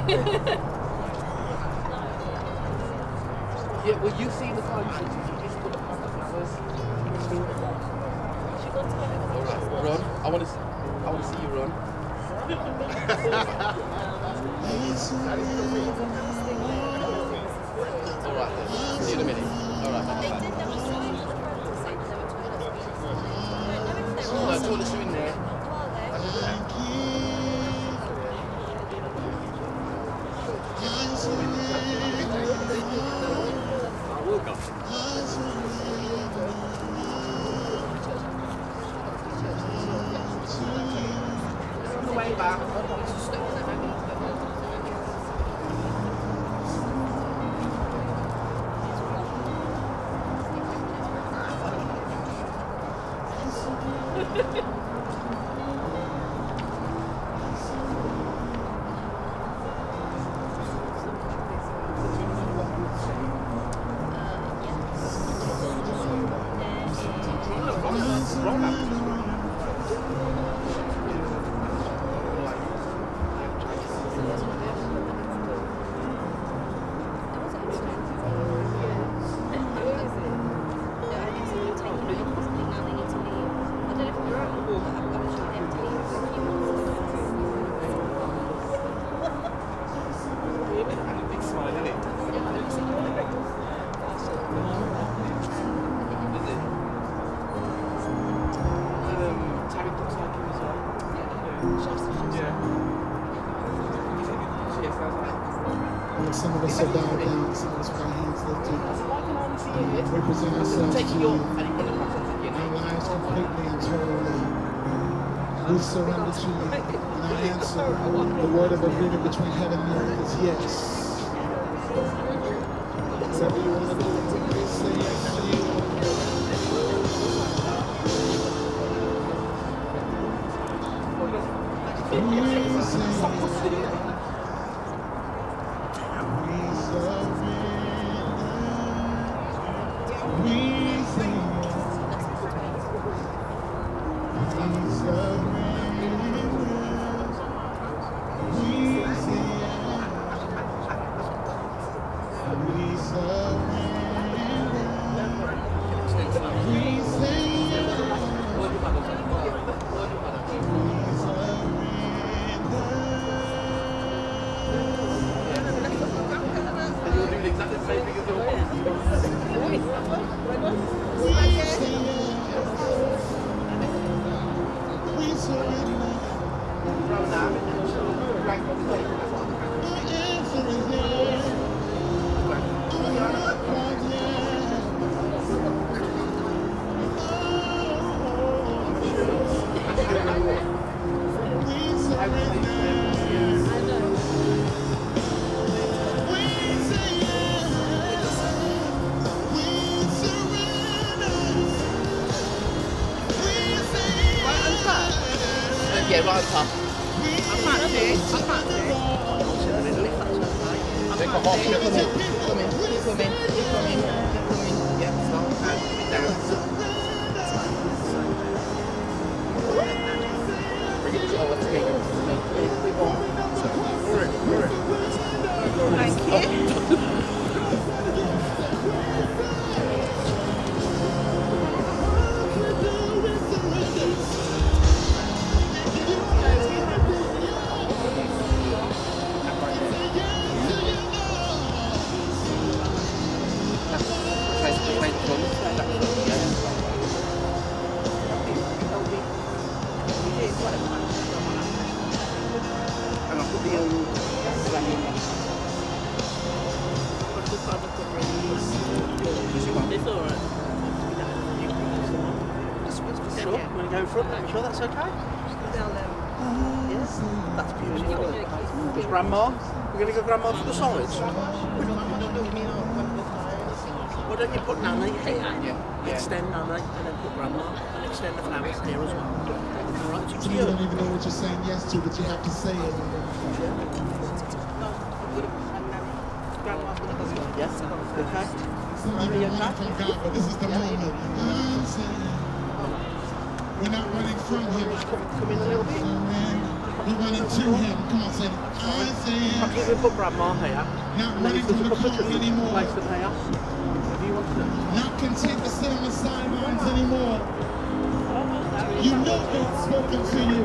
Yeah, well, you see the car, you said you just put the car the flowers. Alright, run. I want to see, I want to see you run. Alright then, see you in a minute. Alright. No, toilets are in there. I will go. On the way back. Some of us are bowed down, some of us with our hands lifted, represent ourselves to you, our lives completely and totally. We surrender to you, and our answer, the word of agreement between heaven and earth is yes. Whatever you want to do, we say yes to you. We say yes. Yeah, right on top. I can't see. I can't see. Take a half. Come in. Come in. Come in. Come in. Come in. Yeah, stop. And down. Bring it to our table. Thank you. Sure that's okay? Yes, that's beautiful. Is Grandma? We're going to go Grandma to the sides? Why don't you put Nana here, yeah. Yeah. Extend Nana, and then put Grandma, and extend the flowers here as well. Alright, So you don't even know what you're saying yes to, but you have to say it. Yes, okay. Some of you run from God, but this is the moment. We're not running from Him. Come in a little bit. We're running to him. Come on, say Isaiah. I think we put Grandma here. Not And then running if to there's a the couple of call tributes, anymore. place them here. If you want to. Not content to sit on the sidelines anymore. You know God's spoken to you.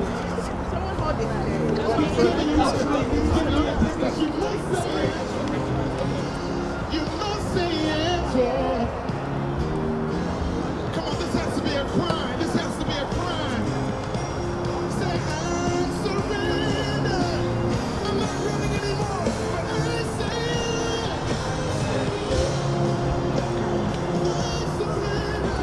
He's giving you strength. He's giving you this. You must say it. You must say it. Lord. Come on, this has to be a crime. This has to be a crime. Say, I surrender. I'm not running anymore, but I say it. I surrender.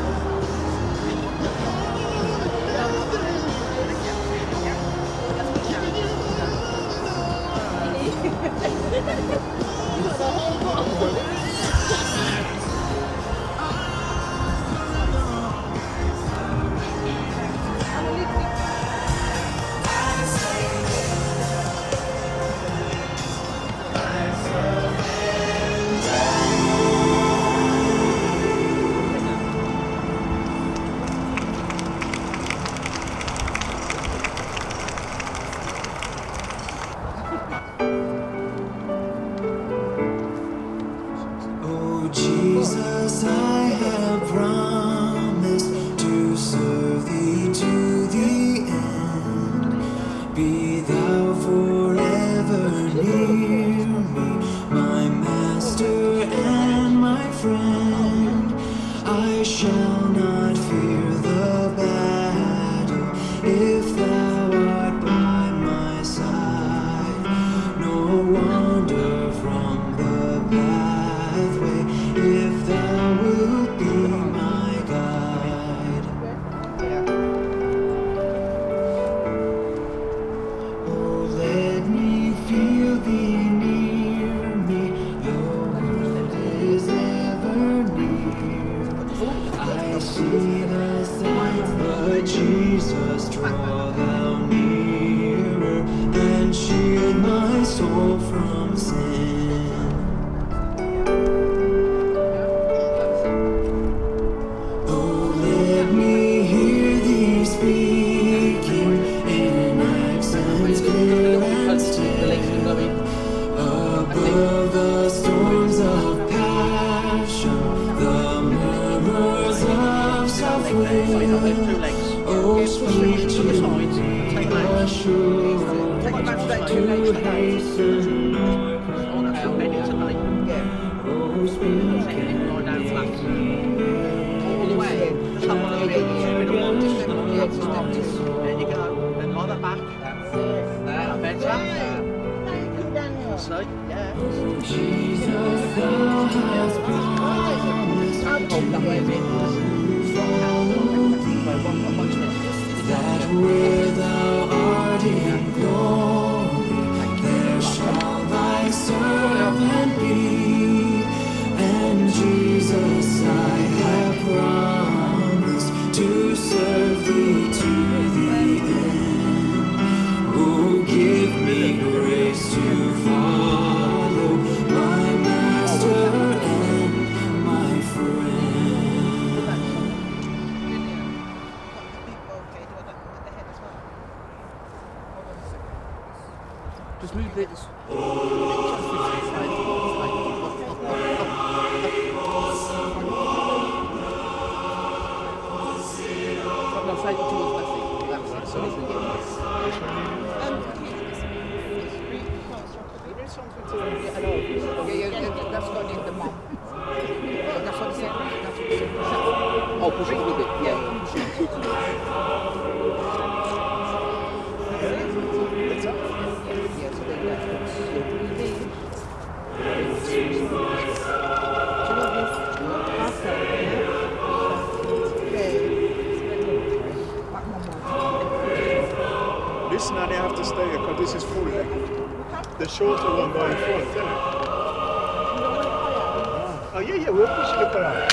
Oh Jesus, I have promised to serve thee to the end. Be thou forever near me, my master and my friend. I shall not fear the battle if thou art by my side, nor wander from the pathway if thou wilt be my guide. Oh, let me feel thee near me, the world is ever near. I see the signs, but Jesus, draw thou nearer and shield my soul from sin. Oh, let me hear thee speaking in accents clear and still, above the storms of passion, the murmurs of self-will. Oh, speak to me, assured, to hasten my purpose. Oh, speak and make me All the way. Just have one of those. Bit of one, just step on the top. There you go. Then lie that back. That's it. There, better. Thank you, Daniel. See? Yeah. Jesus, thou hast promised to follow thee, that where thou art in glory, there shall thy servant be. And Jesus, I have promised to serve thee to the end. Oh, give me grace to follow my master and my friend. Just move this. Oh, push it with it, yeah. Listen, I have to stay here because this is full leg. The shorter one going front, isn't it? Oh yeah, yeah, we'll push it around.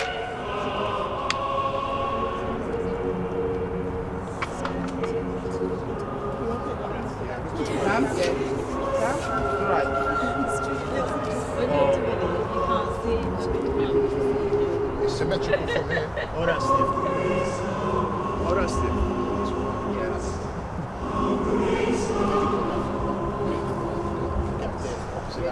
It's symmetrical from here. Oh, that's it. Oh, that's it. Yes.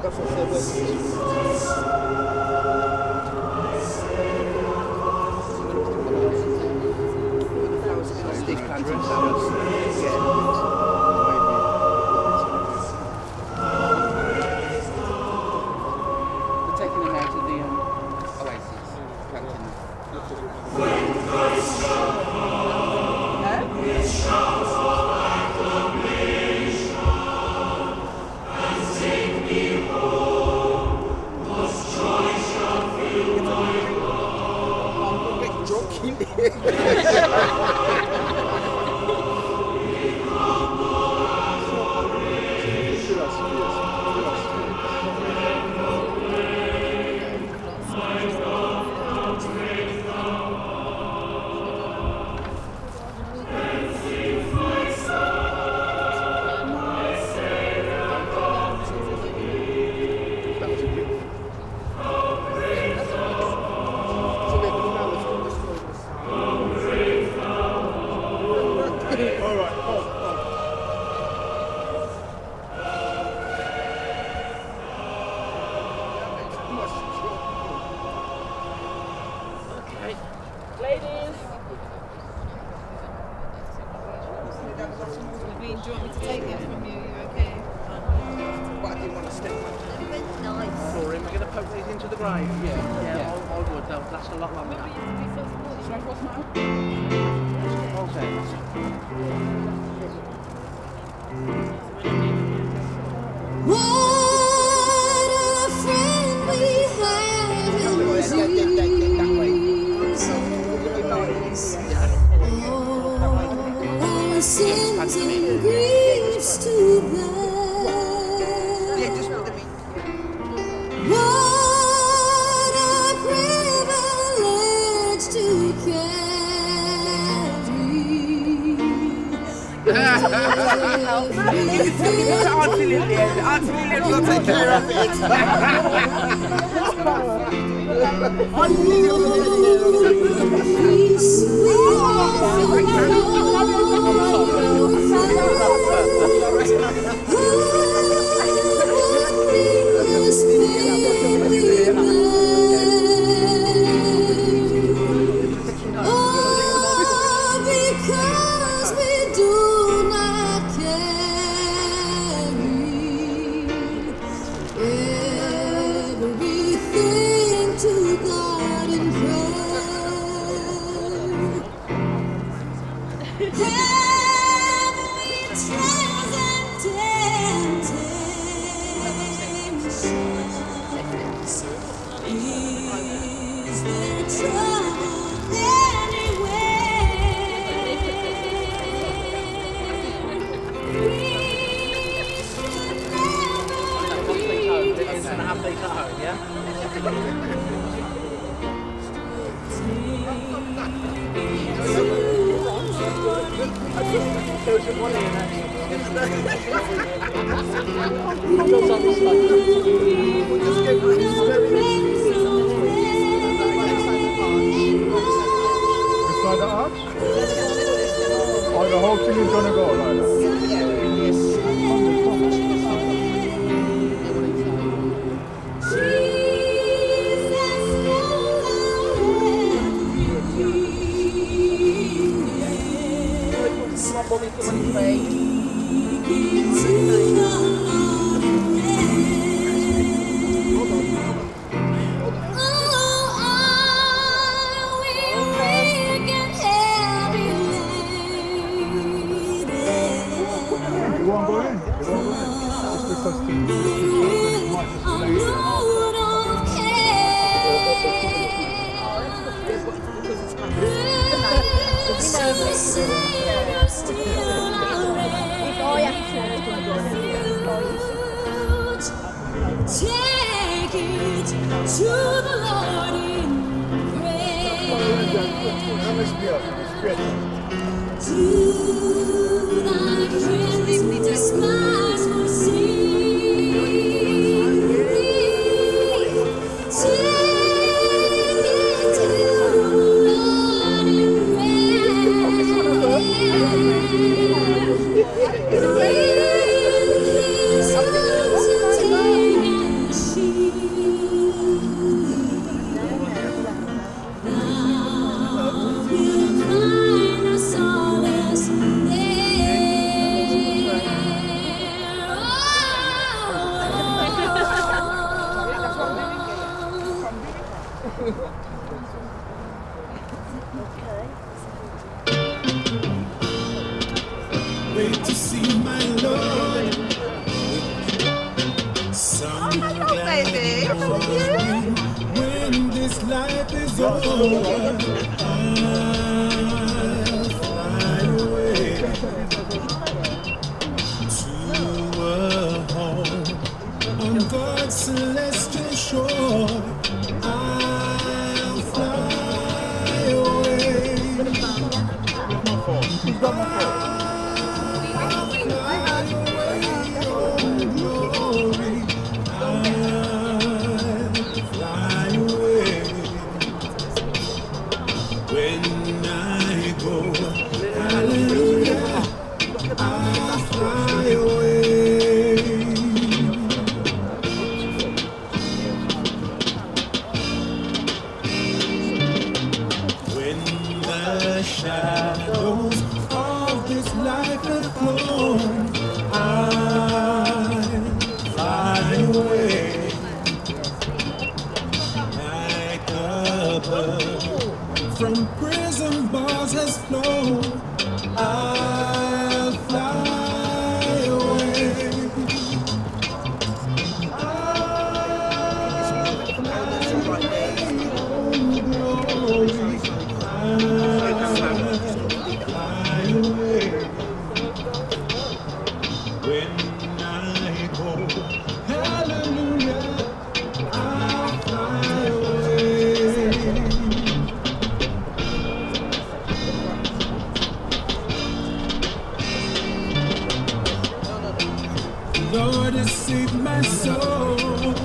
Take Wait to see my Lord. Some baby. When this life is over, I'll fly away to a home on God's celestial shore. I'll fly away. From prison bars has flown, I'll fly away. I'll fly away. When I go, hallelujah, I'll fly away. Lord has saved my soul,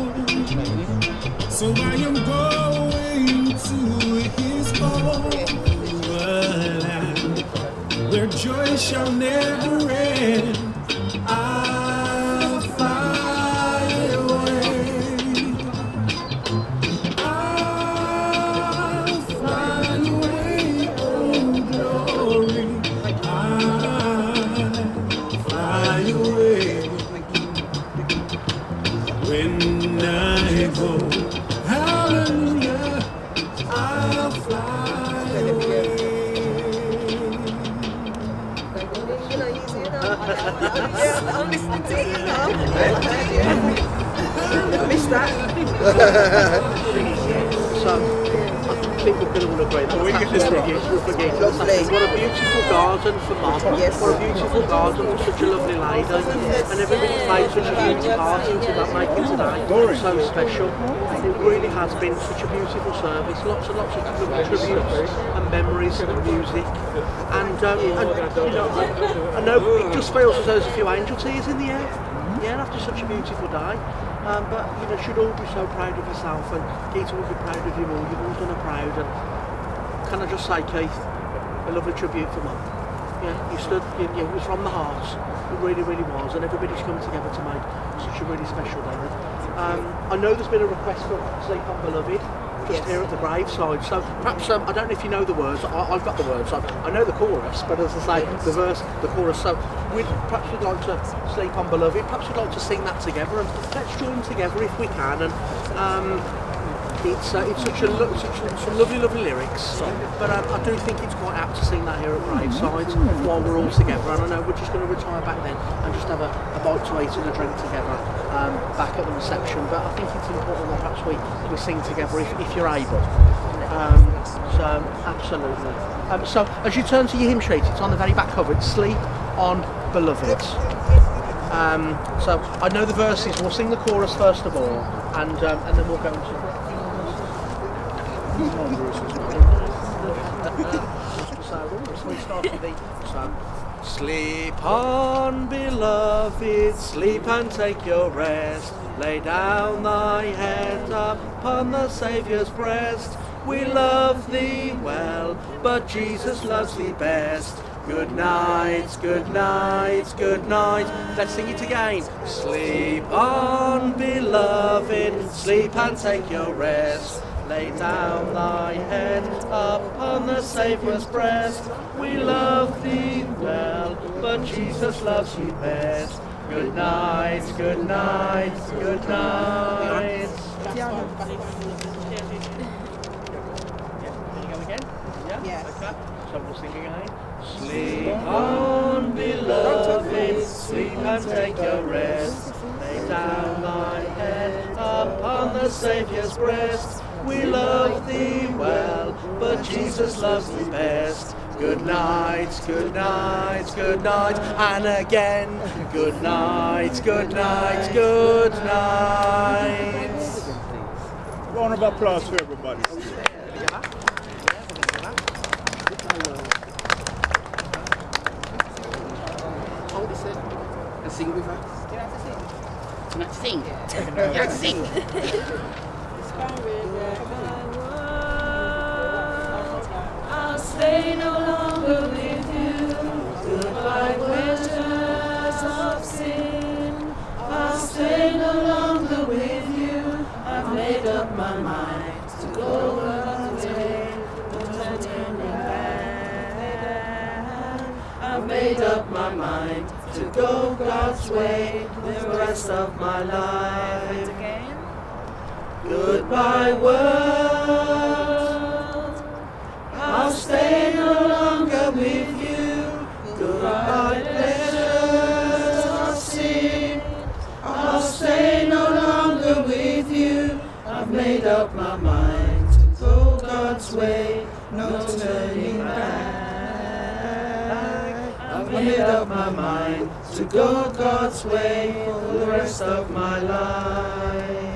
so I am going to his home, a land where joy shall never end. I'll fly away. I'll fly away, oh glory. I'll fly away. When I go, hallelujah, I'll fly away. I'm listening to you now. I missed that. So, I think we're going to all agree that we get this What a beautiful garden for Mum. Yes. What a beautiful garden for such a lovely lady. And everybody played such a huge part into that making today. So special. It really has been such a beautiful service. Lots and lots of lovely tributes and memories and music. And, um, and you know, I know it just feels as though there's a few angel tears in the air. Yeah, after such a beautiful day. Um, but you know, should all be so proud of yourself, and Keith will be proud of you all. You've all done her proud. And can I just say, Keith, a lovely tribute for Mum. Yeah, you stood. You, you, it was from the heart. It really, really was, and everybody's come together to make such a really special day. Um, I know there's been a request for Sleep on Beloved just here at the graveside. So perhaps um, I don't know if you know the words. I, I've got the words. I, I know the chorus, but as I say, the verse, the chorus. So we'd perhaps we'd like to Sleep on Beloved. Perhaps we'd like to sing that together, and let's join together if we can. And um, it's uh, it's such a lo such a, some lovely, lovely lyrics. But um, I do think it's quite apt to sing that here at graveside while we're all together. And I know we're just going to retire back then and just have a, a bite to eat and a drink together um, back at the reception. But I think it's important that perhaps we we sing together if, if you're able. Um, so absolutely. Um, so as you turn to your hymn sheet, it's on the very back cover. It's Sleep on Beloved. Um, so I know the verses. We'll sing the chorus first of all, and um, and then we'll go into. So we start with the so. Sleep on, beloved, sleep and take your rest. Lay down thy head upon the Saviour's breast. We love thee well, but Jesus loves thee best. Good night, good night, good night. Let's sing it again. Sleep on, beloved, sleep and take your rest. Lay down thy head upon the Saviour's breast. We love thee well, but Jesus loves you best. Good night, good night, good night. Yeah. Can you go again? Yeah? Yes. Okay. So we'll sing again. Sleep on, beloved, sleep and take your rest. Lay down thy head upon the Saviour's breast. We love thee well, but Jesus loves thee best. Good night, good night, good night, and again. Good night, good night, good night. Round of applause for everybody. And sing with us. Do you have to sing? Do you have to sing? You have to sing. I'll stay no longer with you. Goodbye, pleasures of sin. I'll stay no longer with you. I've made up my mind to go God's way. No turning back. I've made up my mind to go God's way the rest of my life. Goodbye, world. I'll stay no longer with you. Goodbye, pleasures of sin. I'll stay no longer with you. I've made up my mind to go God's way, no turning back. I've made up my mind to go God's way for the rest of my life.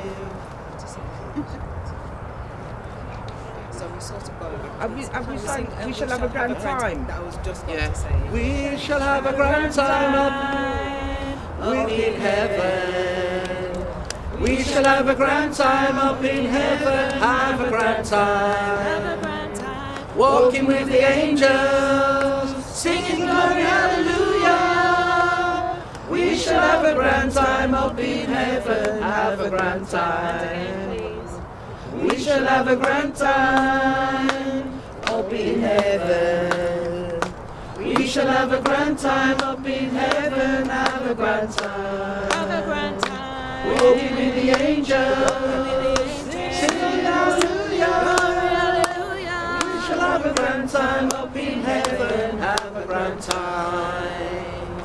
Have you, have you sang We Shall Have a Grand Time? That was just Yeah. We shall have a grand time up within heaven. We shall have a grand time up in heaven. Have a grand time. Walking with the angels, singing glory, hallelujah. We shall have a grand time up in heaven. Have a grand time. We shall have a grand time up in heaven. We shall have a grand time up in heaven. Have a grand time. Have a grand time. Walking with the angels, singing hallelujah. Hallelujah. We shall have a grand time up in heaven. Have a grand time.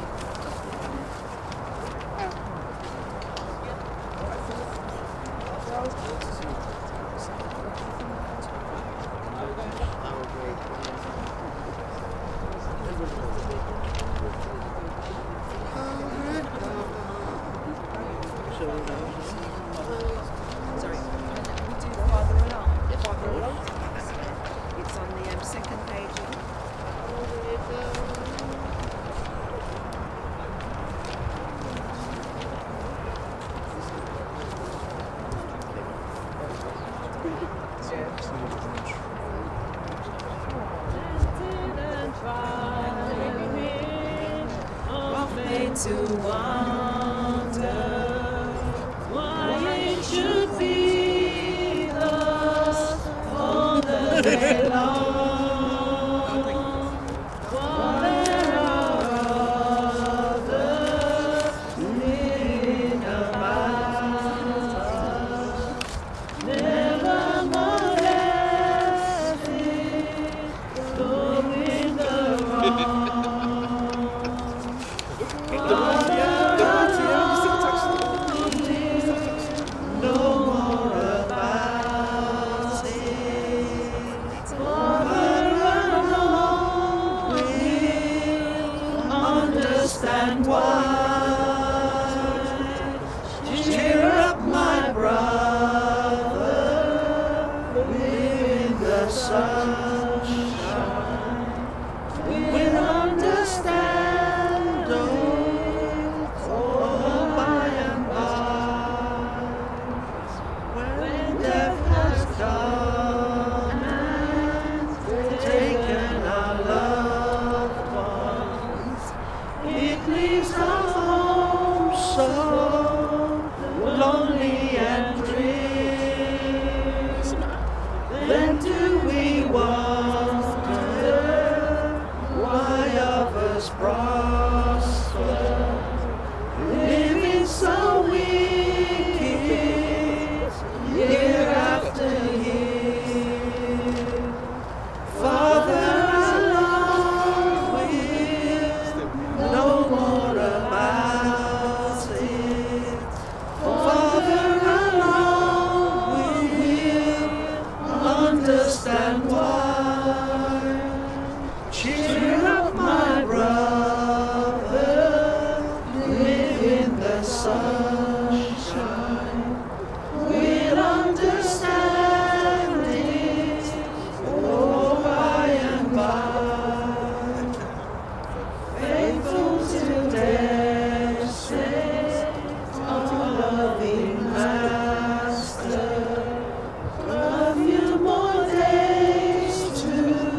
Sorry, can we do Father Along? Father Along. It's on the um, second page. To wonder why it should be thus all the day long. For there are others living about us, never molested, going the wrong. Understand why. Cheer up, my brother, live in the sunshine. We'll understand, oh, by and by, when death has come and taken our loved ones. understand why. Cheer up, my brother, live in the sunshine. We'll understand it all by and by. Faithful till death says, our loving Master. A few more days to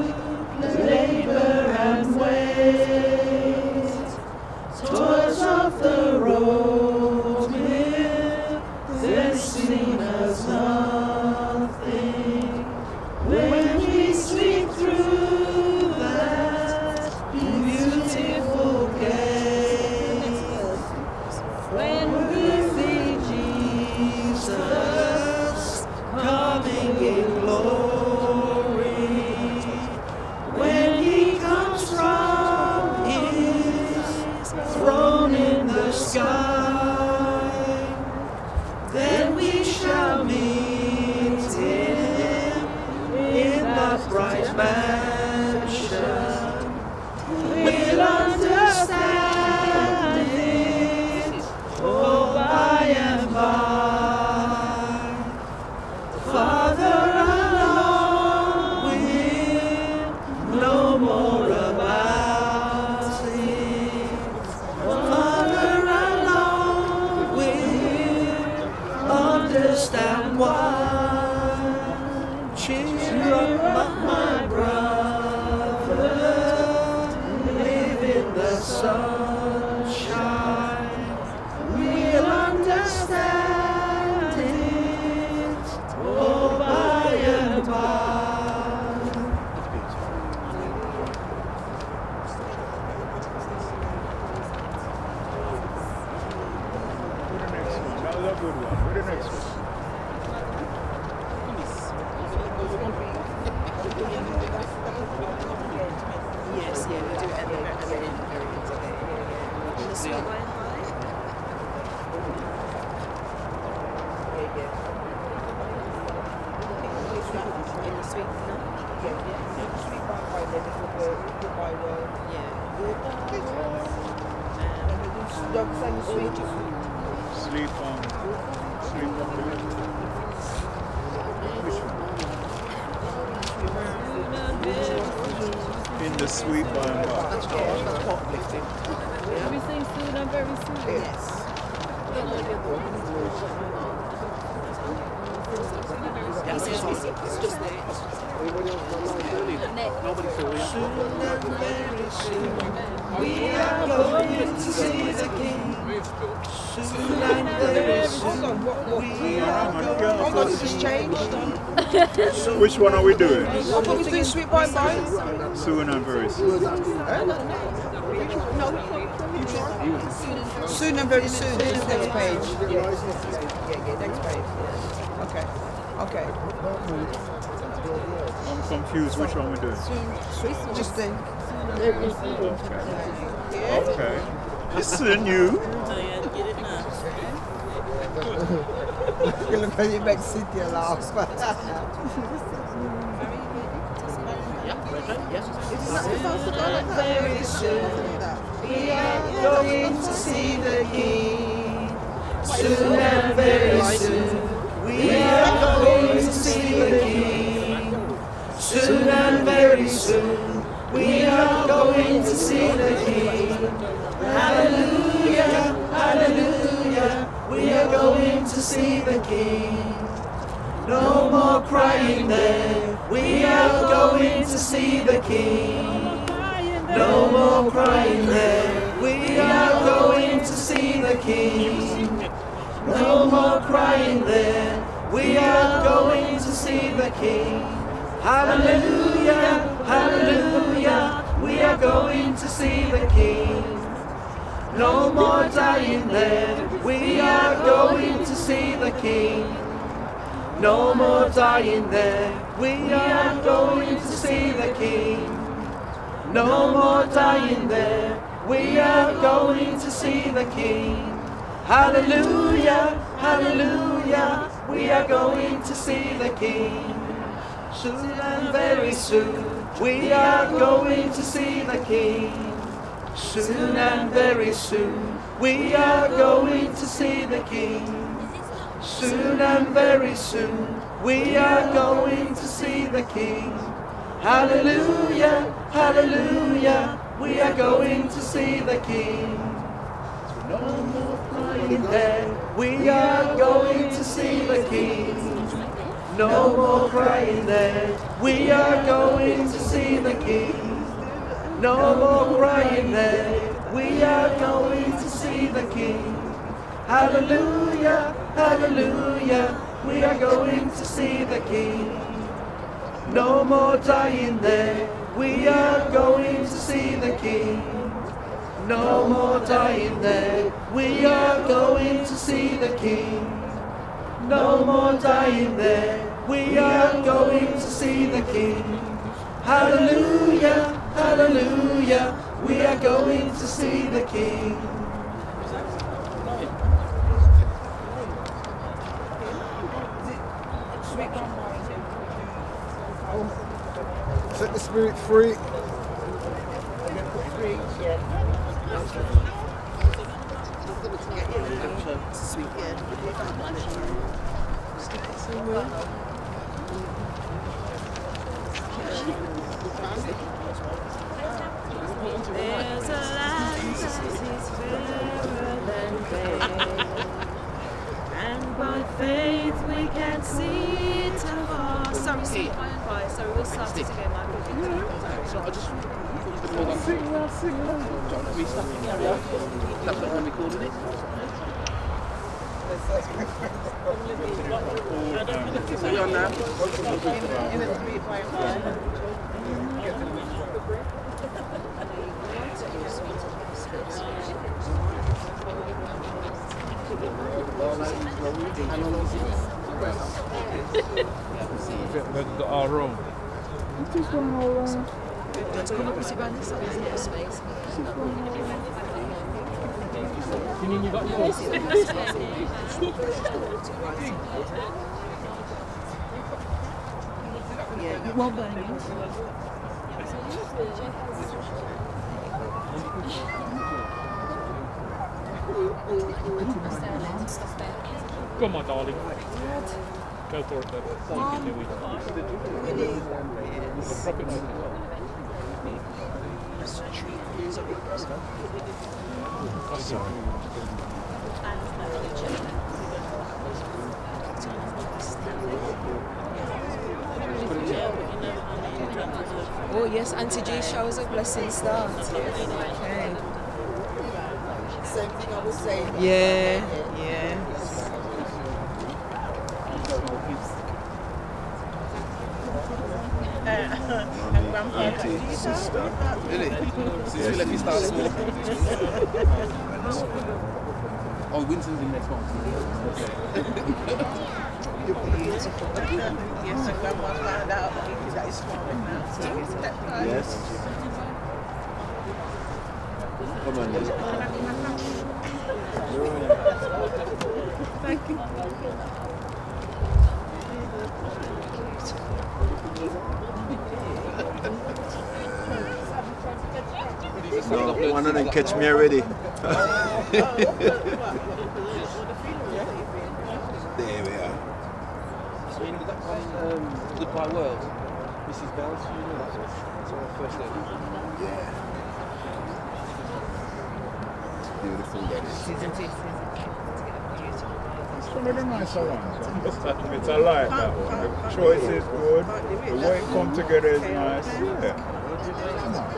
labor and wait. Toils of the road will then seem as nothing when we sleep through that beautiful gate. When we see Jesus coming in glory, when he comes from his throne in the sky, then we shall meet him in that bright mansion. We'll understand it all by and by. Father alone will know more about it. Father alone will understand why. Cheer up, my brother, live in the sunshine. We'll understand it all by and by. That was a good one. Who the next one? Yes, yeah, we do it at the end. In the sweet wine high? Yeah, yeah. In the sweet, no? Yeah, yeah. The sweet wine high, then it's the goodbye word. Yeah. Goodbye word. And we do dog sang sweet. Sleep on. Sleep on the left. Which one? In the sweet by and by. That's top lifting. Are we saying soon and very soon? Yes. Yes, yes, yes. It's just there. Nobody saw you. Soon and very soon, we are going to see the King. Soon and very soon, we are going Hold on, it just changed. Which one are we doing? I thought we were doing sweet by and by. Soon and very soon. Soon and very soon. This next page. Yeah, yeah, yeah, next page. Okay, okay. I'm confused which one we're doing. Soon, just then. Okay. Okay. It's soon you. Oh yeah, get it now. You're going to make Cynthia laugh. Very soon, we are going to see the King. Soon and very soon, we are going to see the King. Soon and very soon, we are going to see the King. Hallelujah, hallelujah, we are going to see the King. No more crying there, we are going to see the King. No more crying there, we are going to see the King. No more crying there, we are going to see the King. Hallelujah, hallelujah, we are going to see the King. No more dying there, we are going to see the King. No more dying there, we are going to see the King. No more dying there, we are going to see the King. Hallelujah, hallelujah, we are going to see the King. Soon and very soon, we are going to see the King. Soon and very soon, we are going to see the King. Soon and very soon, we are going to see the King. Hallelujah, hallelujah, we are going to see the King. No more crying there, we are going to see the King. No more crying there, we are going to see the King. No more crying there, we are going to see the King. Hallelujah, hallelujah, we are going to see the King. No more dying there, we are going to see the King. No more dying there, we are going to see the King. No more dying there, we are going to see the King. Hallelujah, hallelujah, we are going to see the King. Set the spirit free. There's a land that is fairer than day, and by faith we can see it afar. Sorry, sing by and by. Sorry, we'll start it again, Michael. So I just hold on. Sing along, sing along. John, we start to carry on. That's what we're recording it. So you're on now. In a three by and by. We've got our room. Just one more. Just come up and sit around this side, isn't it? Space. You mean you got yours? Yeah, you won't burn it. Come on, darling. Go for it, then. Thank you, Louis. Yes. Drop it down. Sorry. Oh yes, Auntie G shows a blessing start. Okay. Same thing I was saying. Yeah, yeah. And Grandpa, Auntie, sister. Really? Since we left you start school. Oh, Winton's in next month. beautiful. Yes, and Grandma found out that he's smiling now. Yes. Come on, Liz. Thank you. No, one of them catch me already. There we are. So you know that on um, Goodbye World, Missus Bell's funeral, that's our first lady. Yeah. It's beautiful, that is. Isn't it? Some of them nice ones. It's alive, that one. The choice is good. The way it come together is nice. Yeah. Come on.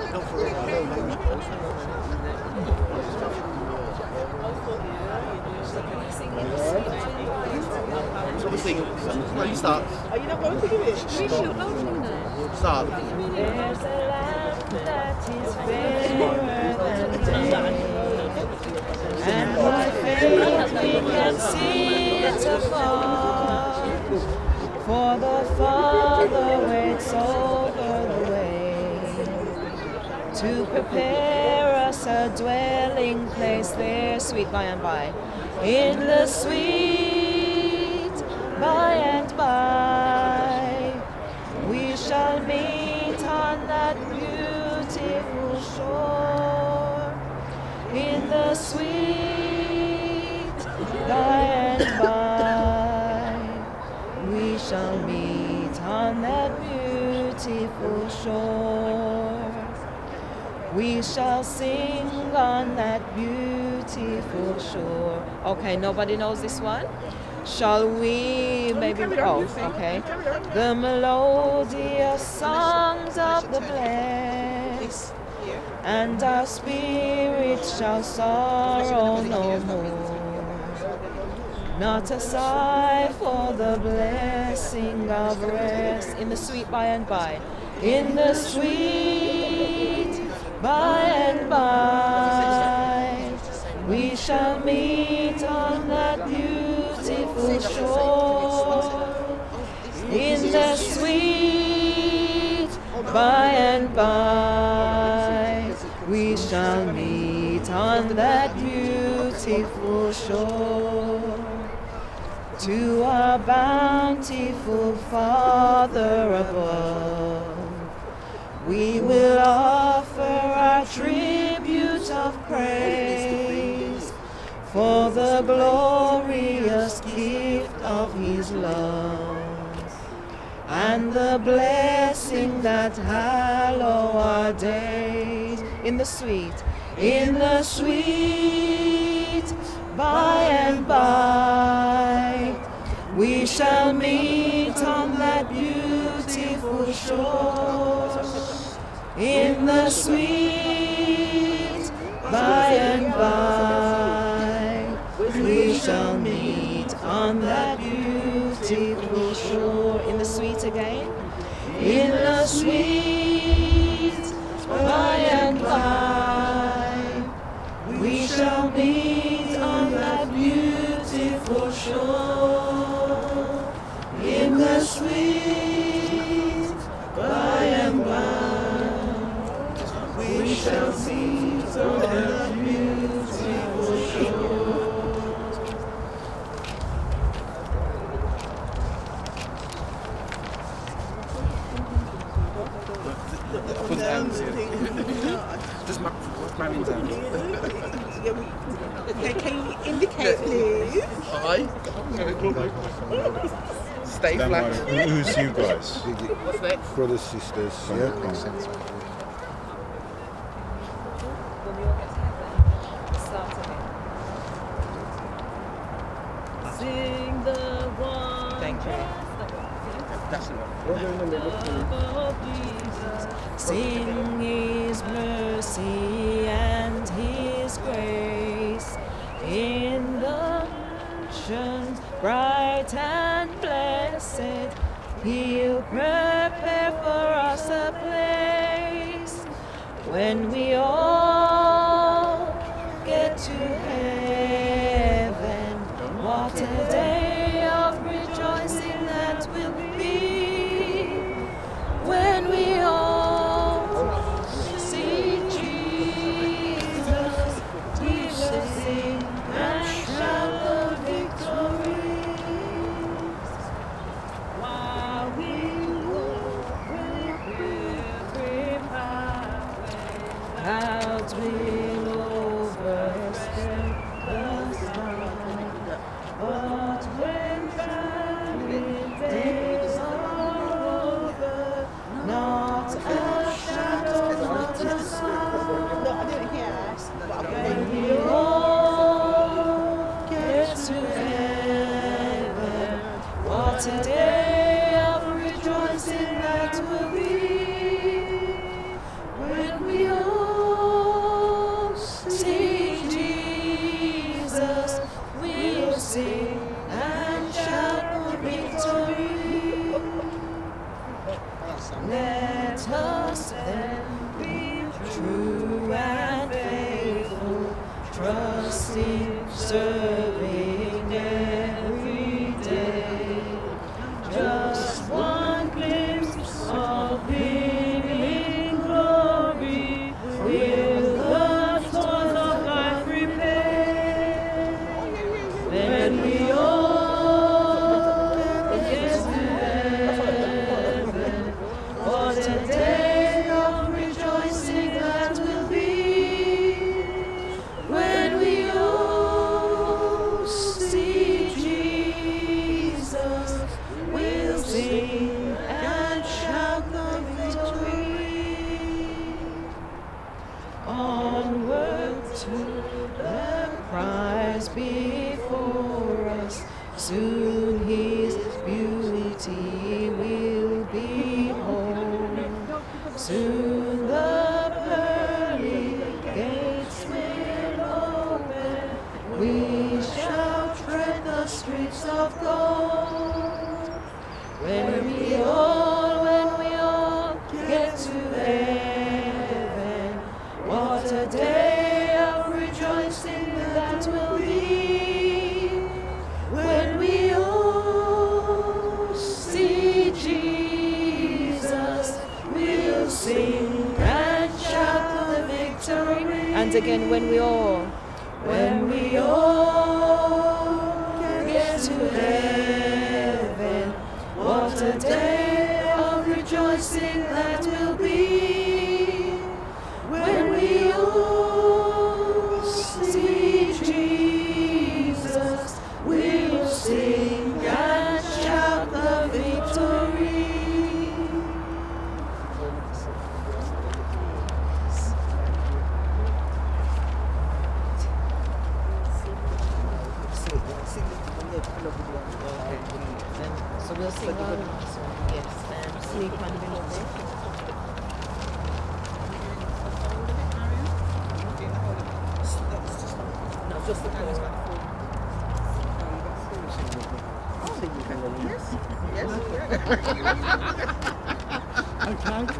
So we're singing. Well, you start. Are you not going to do it? Start. There's a land that is fairer than day, and by faith we can see it afar. For the Father waits over the way to prepare us a dwelling place there, sweet by and by, in the sweet by and by. We that beautiful shore. In the sweet by and by, we shall meet on that beautiful shore. We shall sing on that beautiful shore. Okay, nobody knows this one? Shall we maybe, oh, okay. The melodious songs of the blessed, and our spirits shall sorrow no more. Not a sigh for the blessing of rest. In the sweet by and by. In the sweet by and by, we shall meet on that beautiful shore. In the sweet by and by, we shall meet on that beautiful shore. To our bountiful Father above, we will offer our tribute of praise for the glorious gift of His love and the blessing that hallow our days. In the sweet, in the sweet by and by, we shall meet on that beautiful shore. In the sweet by and by, we shall meet on that beautiful shore. In the sweet again. In the sweet by and by, we shall meet on that beautiful shore. In the sweet by and by, we shall meet on that beautiful shore. Put down. Just my man down. Okay, can you indicate, please? Hi. Stay Then flat. my- Who's you guys? What's next? Brothers, sisters. Yeah. Sing the one. Thank you. That's the one. Sing His mercy and His grace in the mansions bright and blessed. He'll prepare for us a place when we all get to heaven. What a day of rejoicing that will be when we all see Jesus. We will sing and shout the victories while we go with every power out sing and shout the victory. Onward to the prize before us, soon His beauty will behold. Soon the pearly gates will open, we shall tread the streets of gold. When we all, when we all get to heaven, what a day of rejoicing that will be. When we all see Jesus, we'll sing and shout the victory. And again, when we all, when we all get to heaven, what a day of rejoicing that will be. When we all see Jesus, we'll sing and shout the victory. So we'll sing our last one, yes, um, Sleep and Beloved. No, just the chorus. Okay.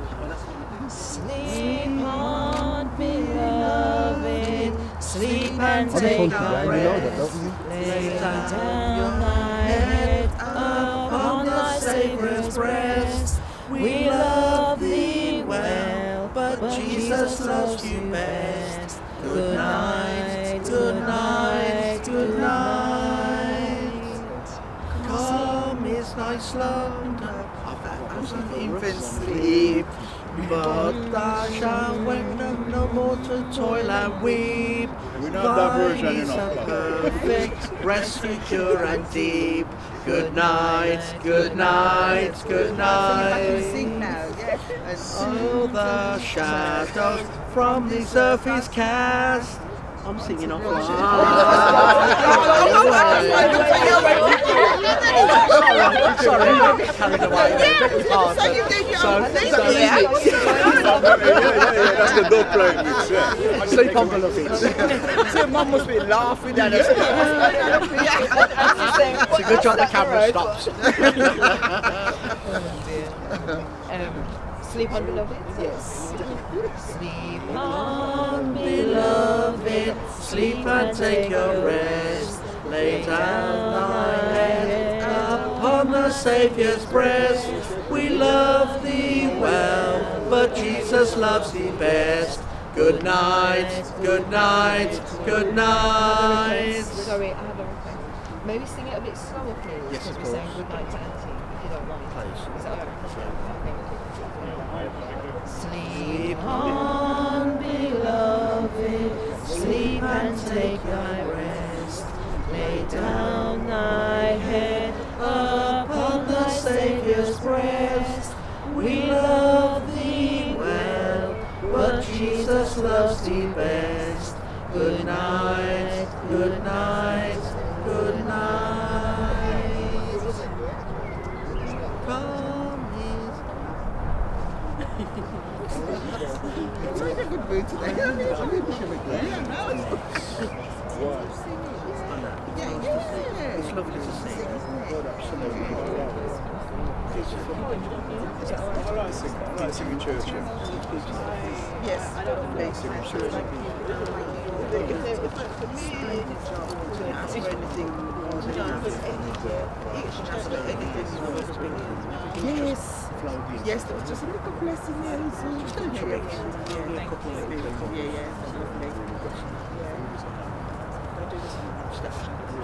Sleep on, beloved, sleep and take a rest. Lay down thy head upon thy Saviour's breast. We love thee well, but Jesus loves you best. Good night, good night, good night. Come is thy slumber, as an infant sleep. But thou shalt wake up no more to toil and weep. Thine is a perfect rest, secure and deep. Good night, good night, good night. And all the shadows from this earth is cast. I'm singing off line. Sorry, I got carried away. Yeah, so you did your So, own thing. so, Yeah. That's the dog playing this, yeah. Sleep on, beloved. So Mum must be laughing at us. It's a good job the camera stops. Oh dear. Um, sleep on, beloved? Yes. Sleep on, Beloved, sleep and take your rest. Lay down thy head upon the Saviour's breast. We love thee well, but Jesus loves thee best. Good night, good night, good night. Sorry, I have a request. Maybe sing it a bit slower, please. Yes, of We're saying course. good night to Auntie, if you don't mind. Is that okay? Sleep on, beloved, sleep and take thy rest. Lay down thy head upon thy Saviour's breast. We love thee well, but Jesus loves thee best. Good night, good night, good night. Come It's like a good mood today. Yeah, no, it's yeah, yeah. It's lovely to see. I like singing, I like singing church, yeah. Yes, I don't know. Singing church. For me, to ask for anything, yes, yes, there was just a little blessing there. Just a little bit. Yeah, couple of people. Yeah, yeah, lovely. Yeah. Don't do this stuff.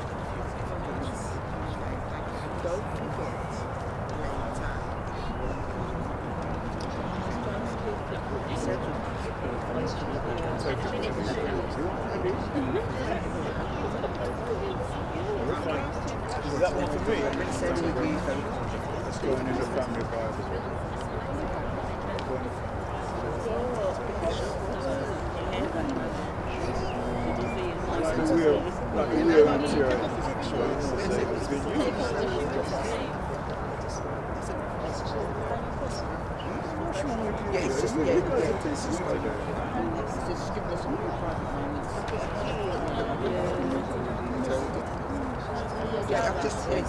Don't forget. Is that one for me? going in the family Bible. Like the wheel, like the wheel material, to make sure it's the same as been used. Yeah, it's just, yeah, it's just, yeah, I've just, yeah,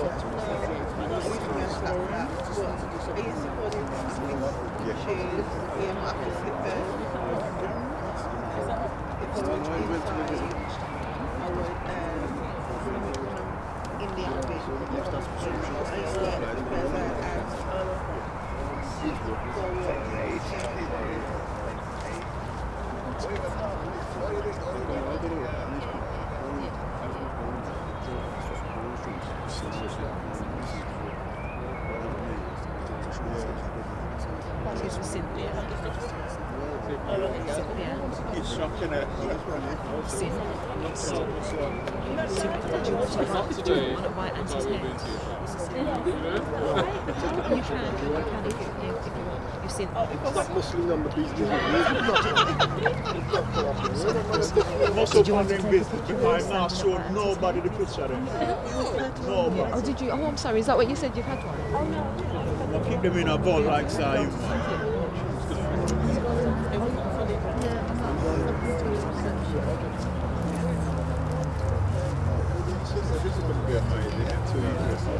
It's shocking it. Sin. Sin. Do you want to Not today. do you want to write Auntie's name? You can, you can if you, if you want. You've seen. Stop muscling on the beach. Most of them business because I'm not showing nobody the picture then. Nobody. Oh, did you? Oh, I'm sorry. Is that what you said? You've had one? Oh no. I keep them in a vault like say. This is going to be amazing and too interesting.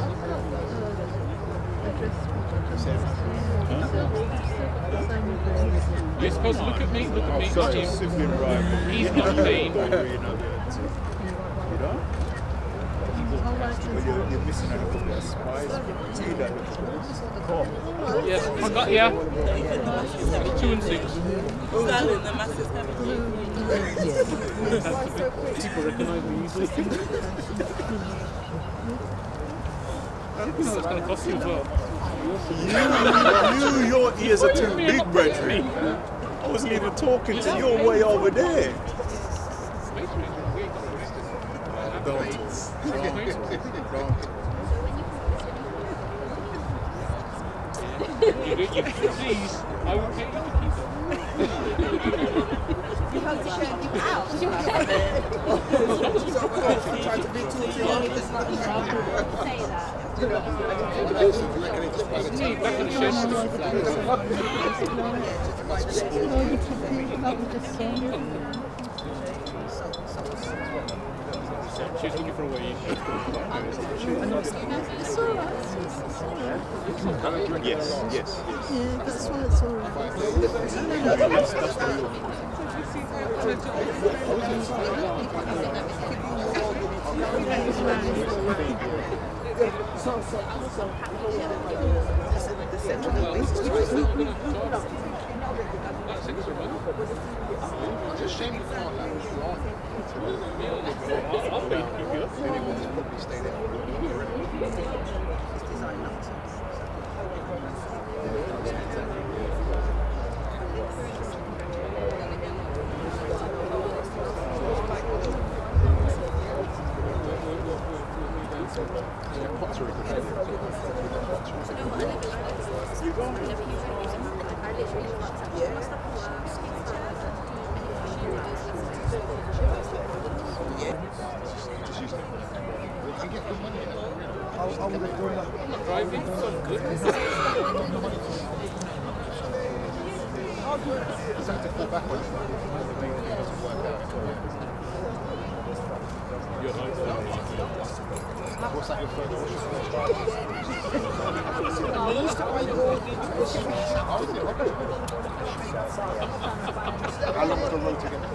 You're supposed to look at me, look at me. Oh, sorry, it's simply right. He's not clean. You know? Well, you're, you're missing out a couple of spies. See that? Yes, I got here. Two and six. Stalin, the massive People recognise me easily. I don't know what's going to cost you as well. You, you, your ears are too big, brethren. I wasn't even talking to you. You're way over there. Don't. You, you, please, I will pay you to keep it. You have to show you out. Trying to be too say that. It's me, back in the shed. She's looking for a way. It's all right. Yes, yes, yes. Yeah, that's why it's all right. That's, that's the real It's a shame you can't like probably stay there. Driving so good. It's have to fall backwards. It doesn't work out. What's that your first? How long was the road to get?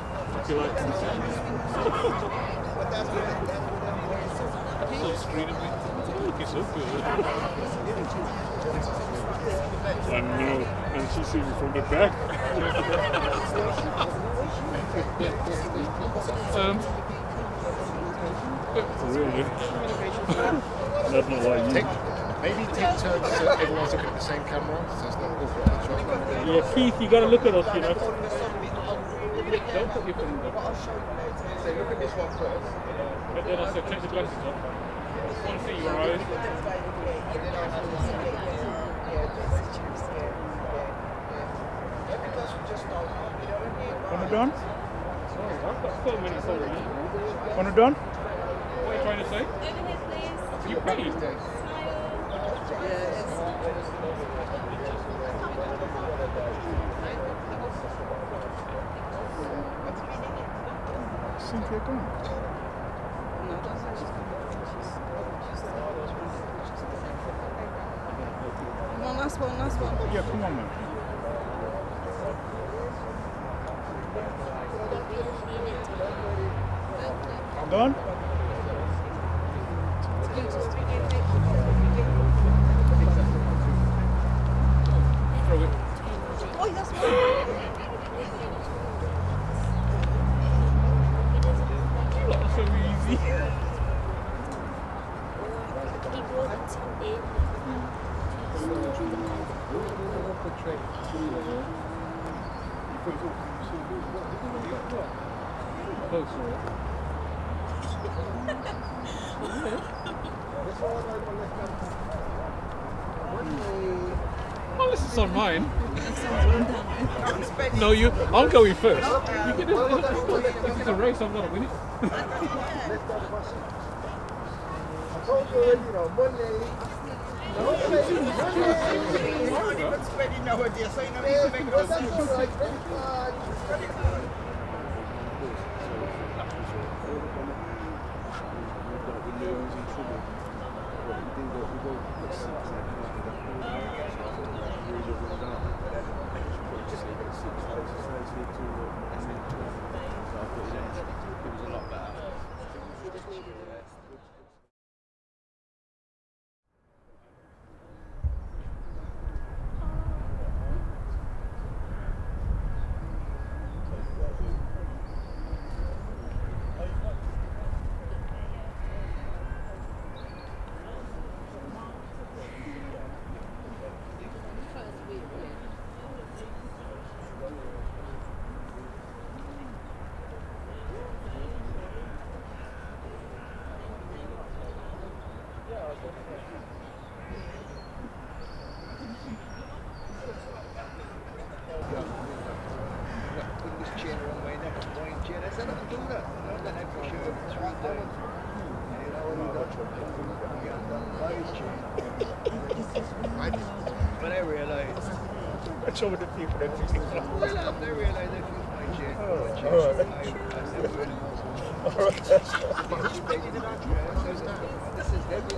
So screening me. Looking so good. I know, and she sees me from the back. um, really? That's not like you. Take, maybe take turns so everyone's looking at the same camera, so it's not awkward. Yeah, Heath, you gotta look at us, you know. Don't put your finger. So look at this one first. But then I said, take the glasses off. want to see your eyes. Wanna done? Sorry, I've got four minutes already. Wanna done? What are you trying to say? Over here, please. You paid? Cynthia gone? Come on, last one, last one. Yeah, come on, man. Done? Throw it. Oh, that's one. You lot are so easy. Oh, this is on mine. No, you. I'm going first. You can, this, this is a race. I'm gonna win it. I told you already, you know, Monday. No, not even spending nowadays, so you know, you make no sense. When I realised, I showed the people that you can. well, I realised that was my chain. Oh, My chain. all right. I, I never really All right. This is heavy.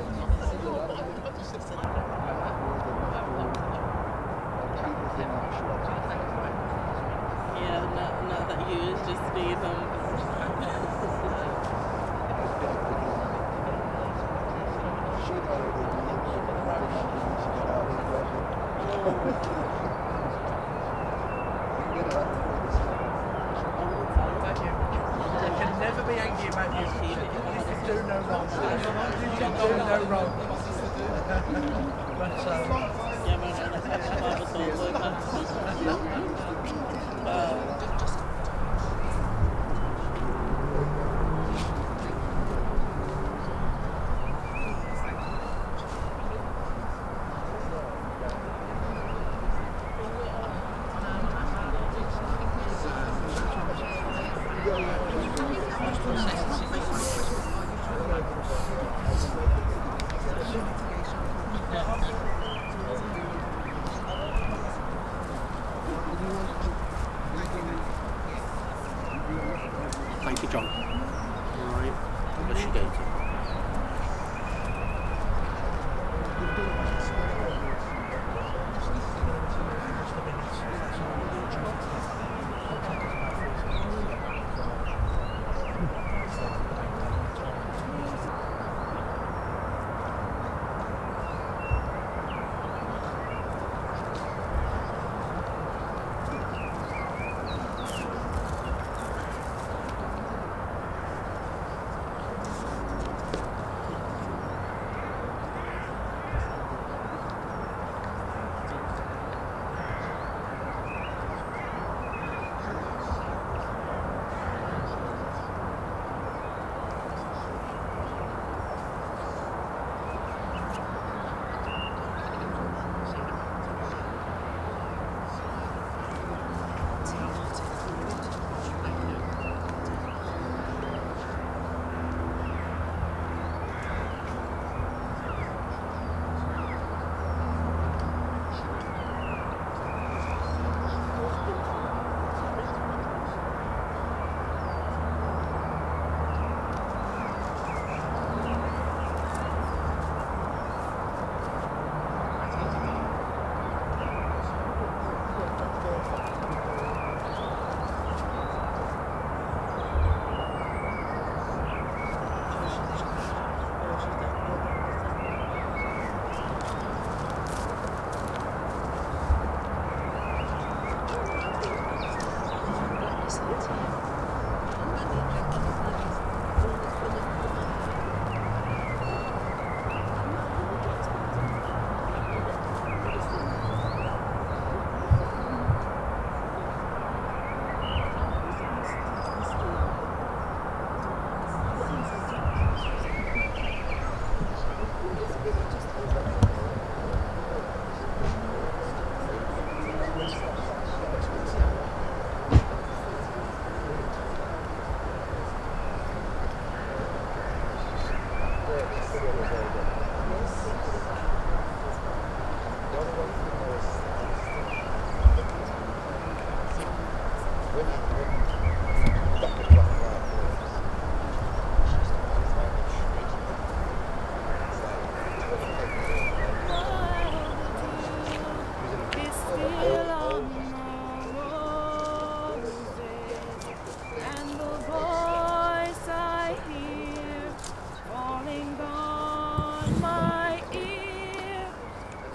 Yeah, not, not that you was just being um I can never be angry about you. You do no wrong. You do no wrong. But um, yeah, man, that's how the Bible says uh,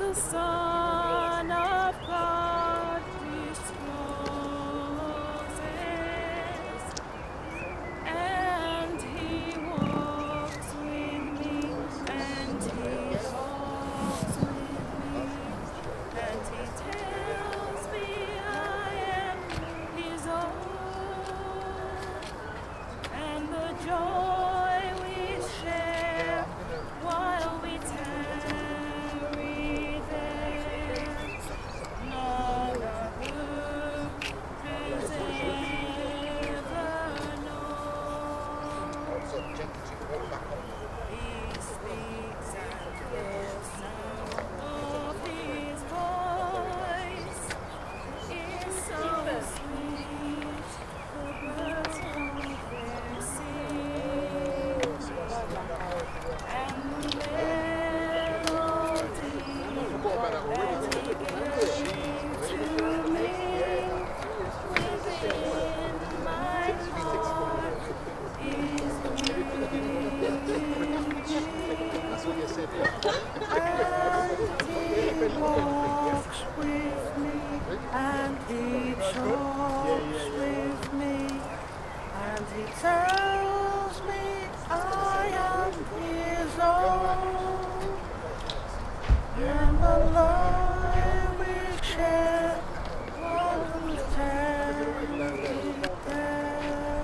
the Son of God discloses, and he walks with me, and he talks with me, and he tells me I am his own, and the joy we share while we tarry there, none of whom has ever known. He speaks and the sound of his voice is so sweet, the birds hold their sings, and the melody that he gave to me within my heart is That's what you said. and he walks with me, and he talks with me, and he tells me I am his own, and the love we share was tarried there.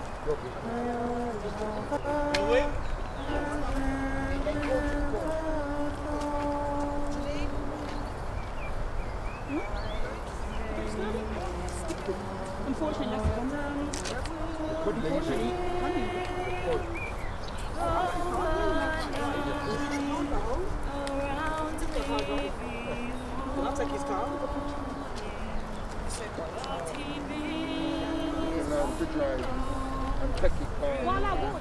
Unfortunately, that's gone down. Unfortunately, I'll take his car. To drive and take it back. While I walk.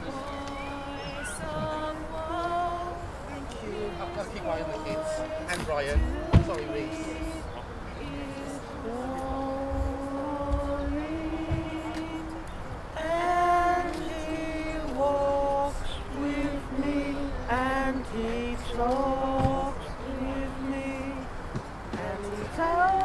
Thank you. I'll keep eye on the kids. And Ryan. Sorry, Reese. And he walks with me, and he talks with me, and he tells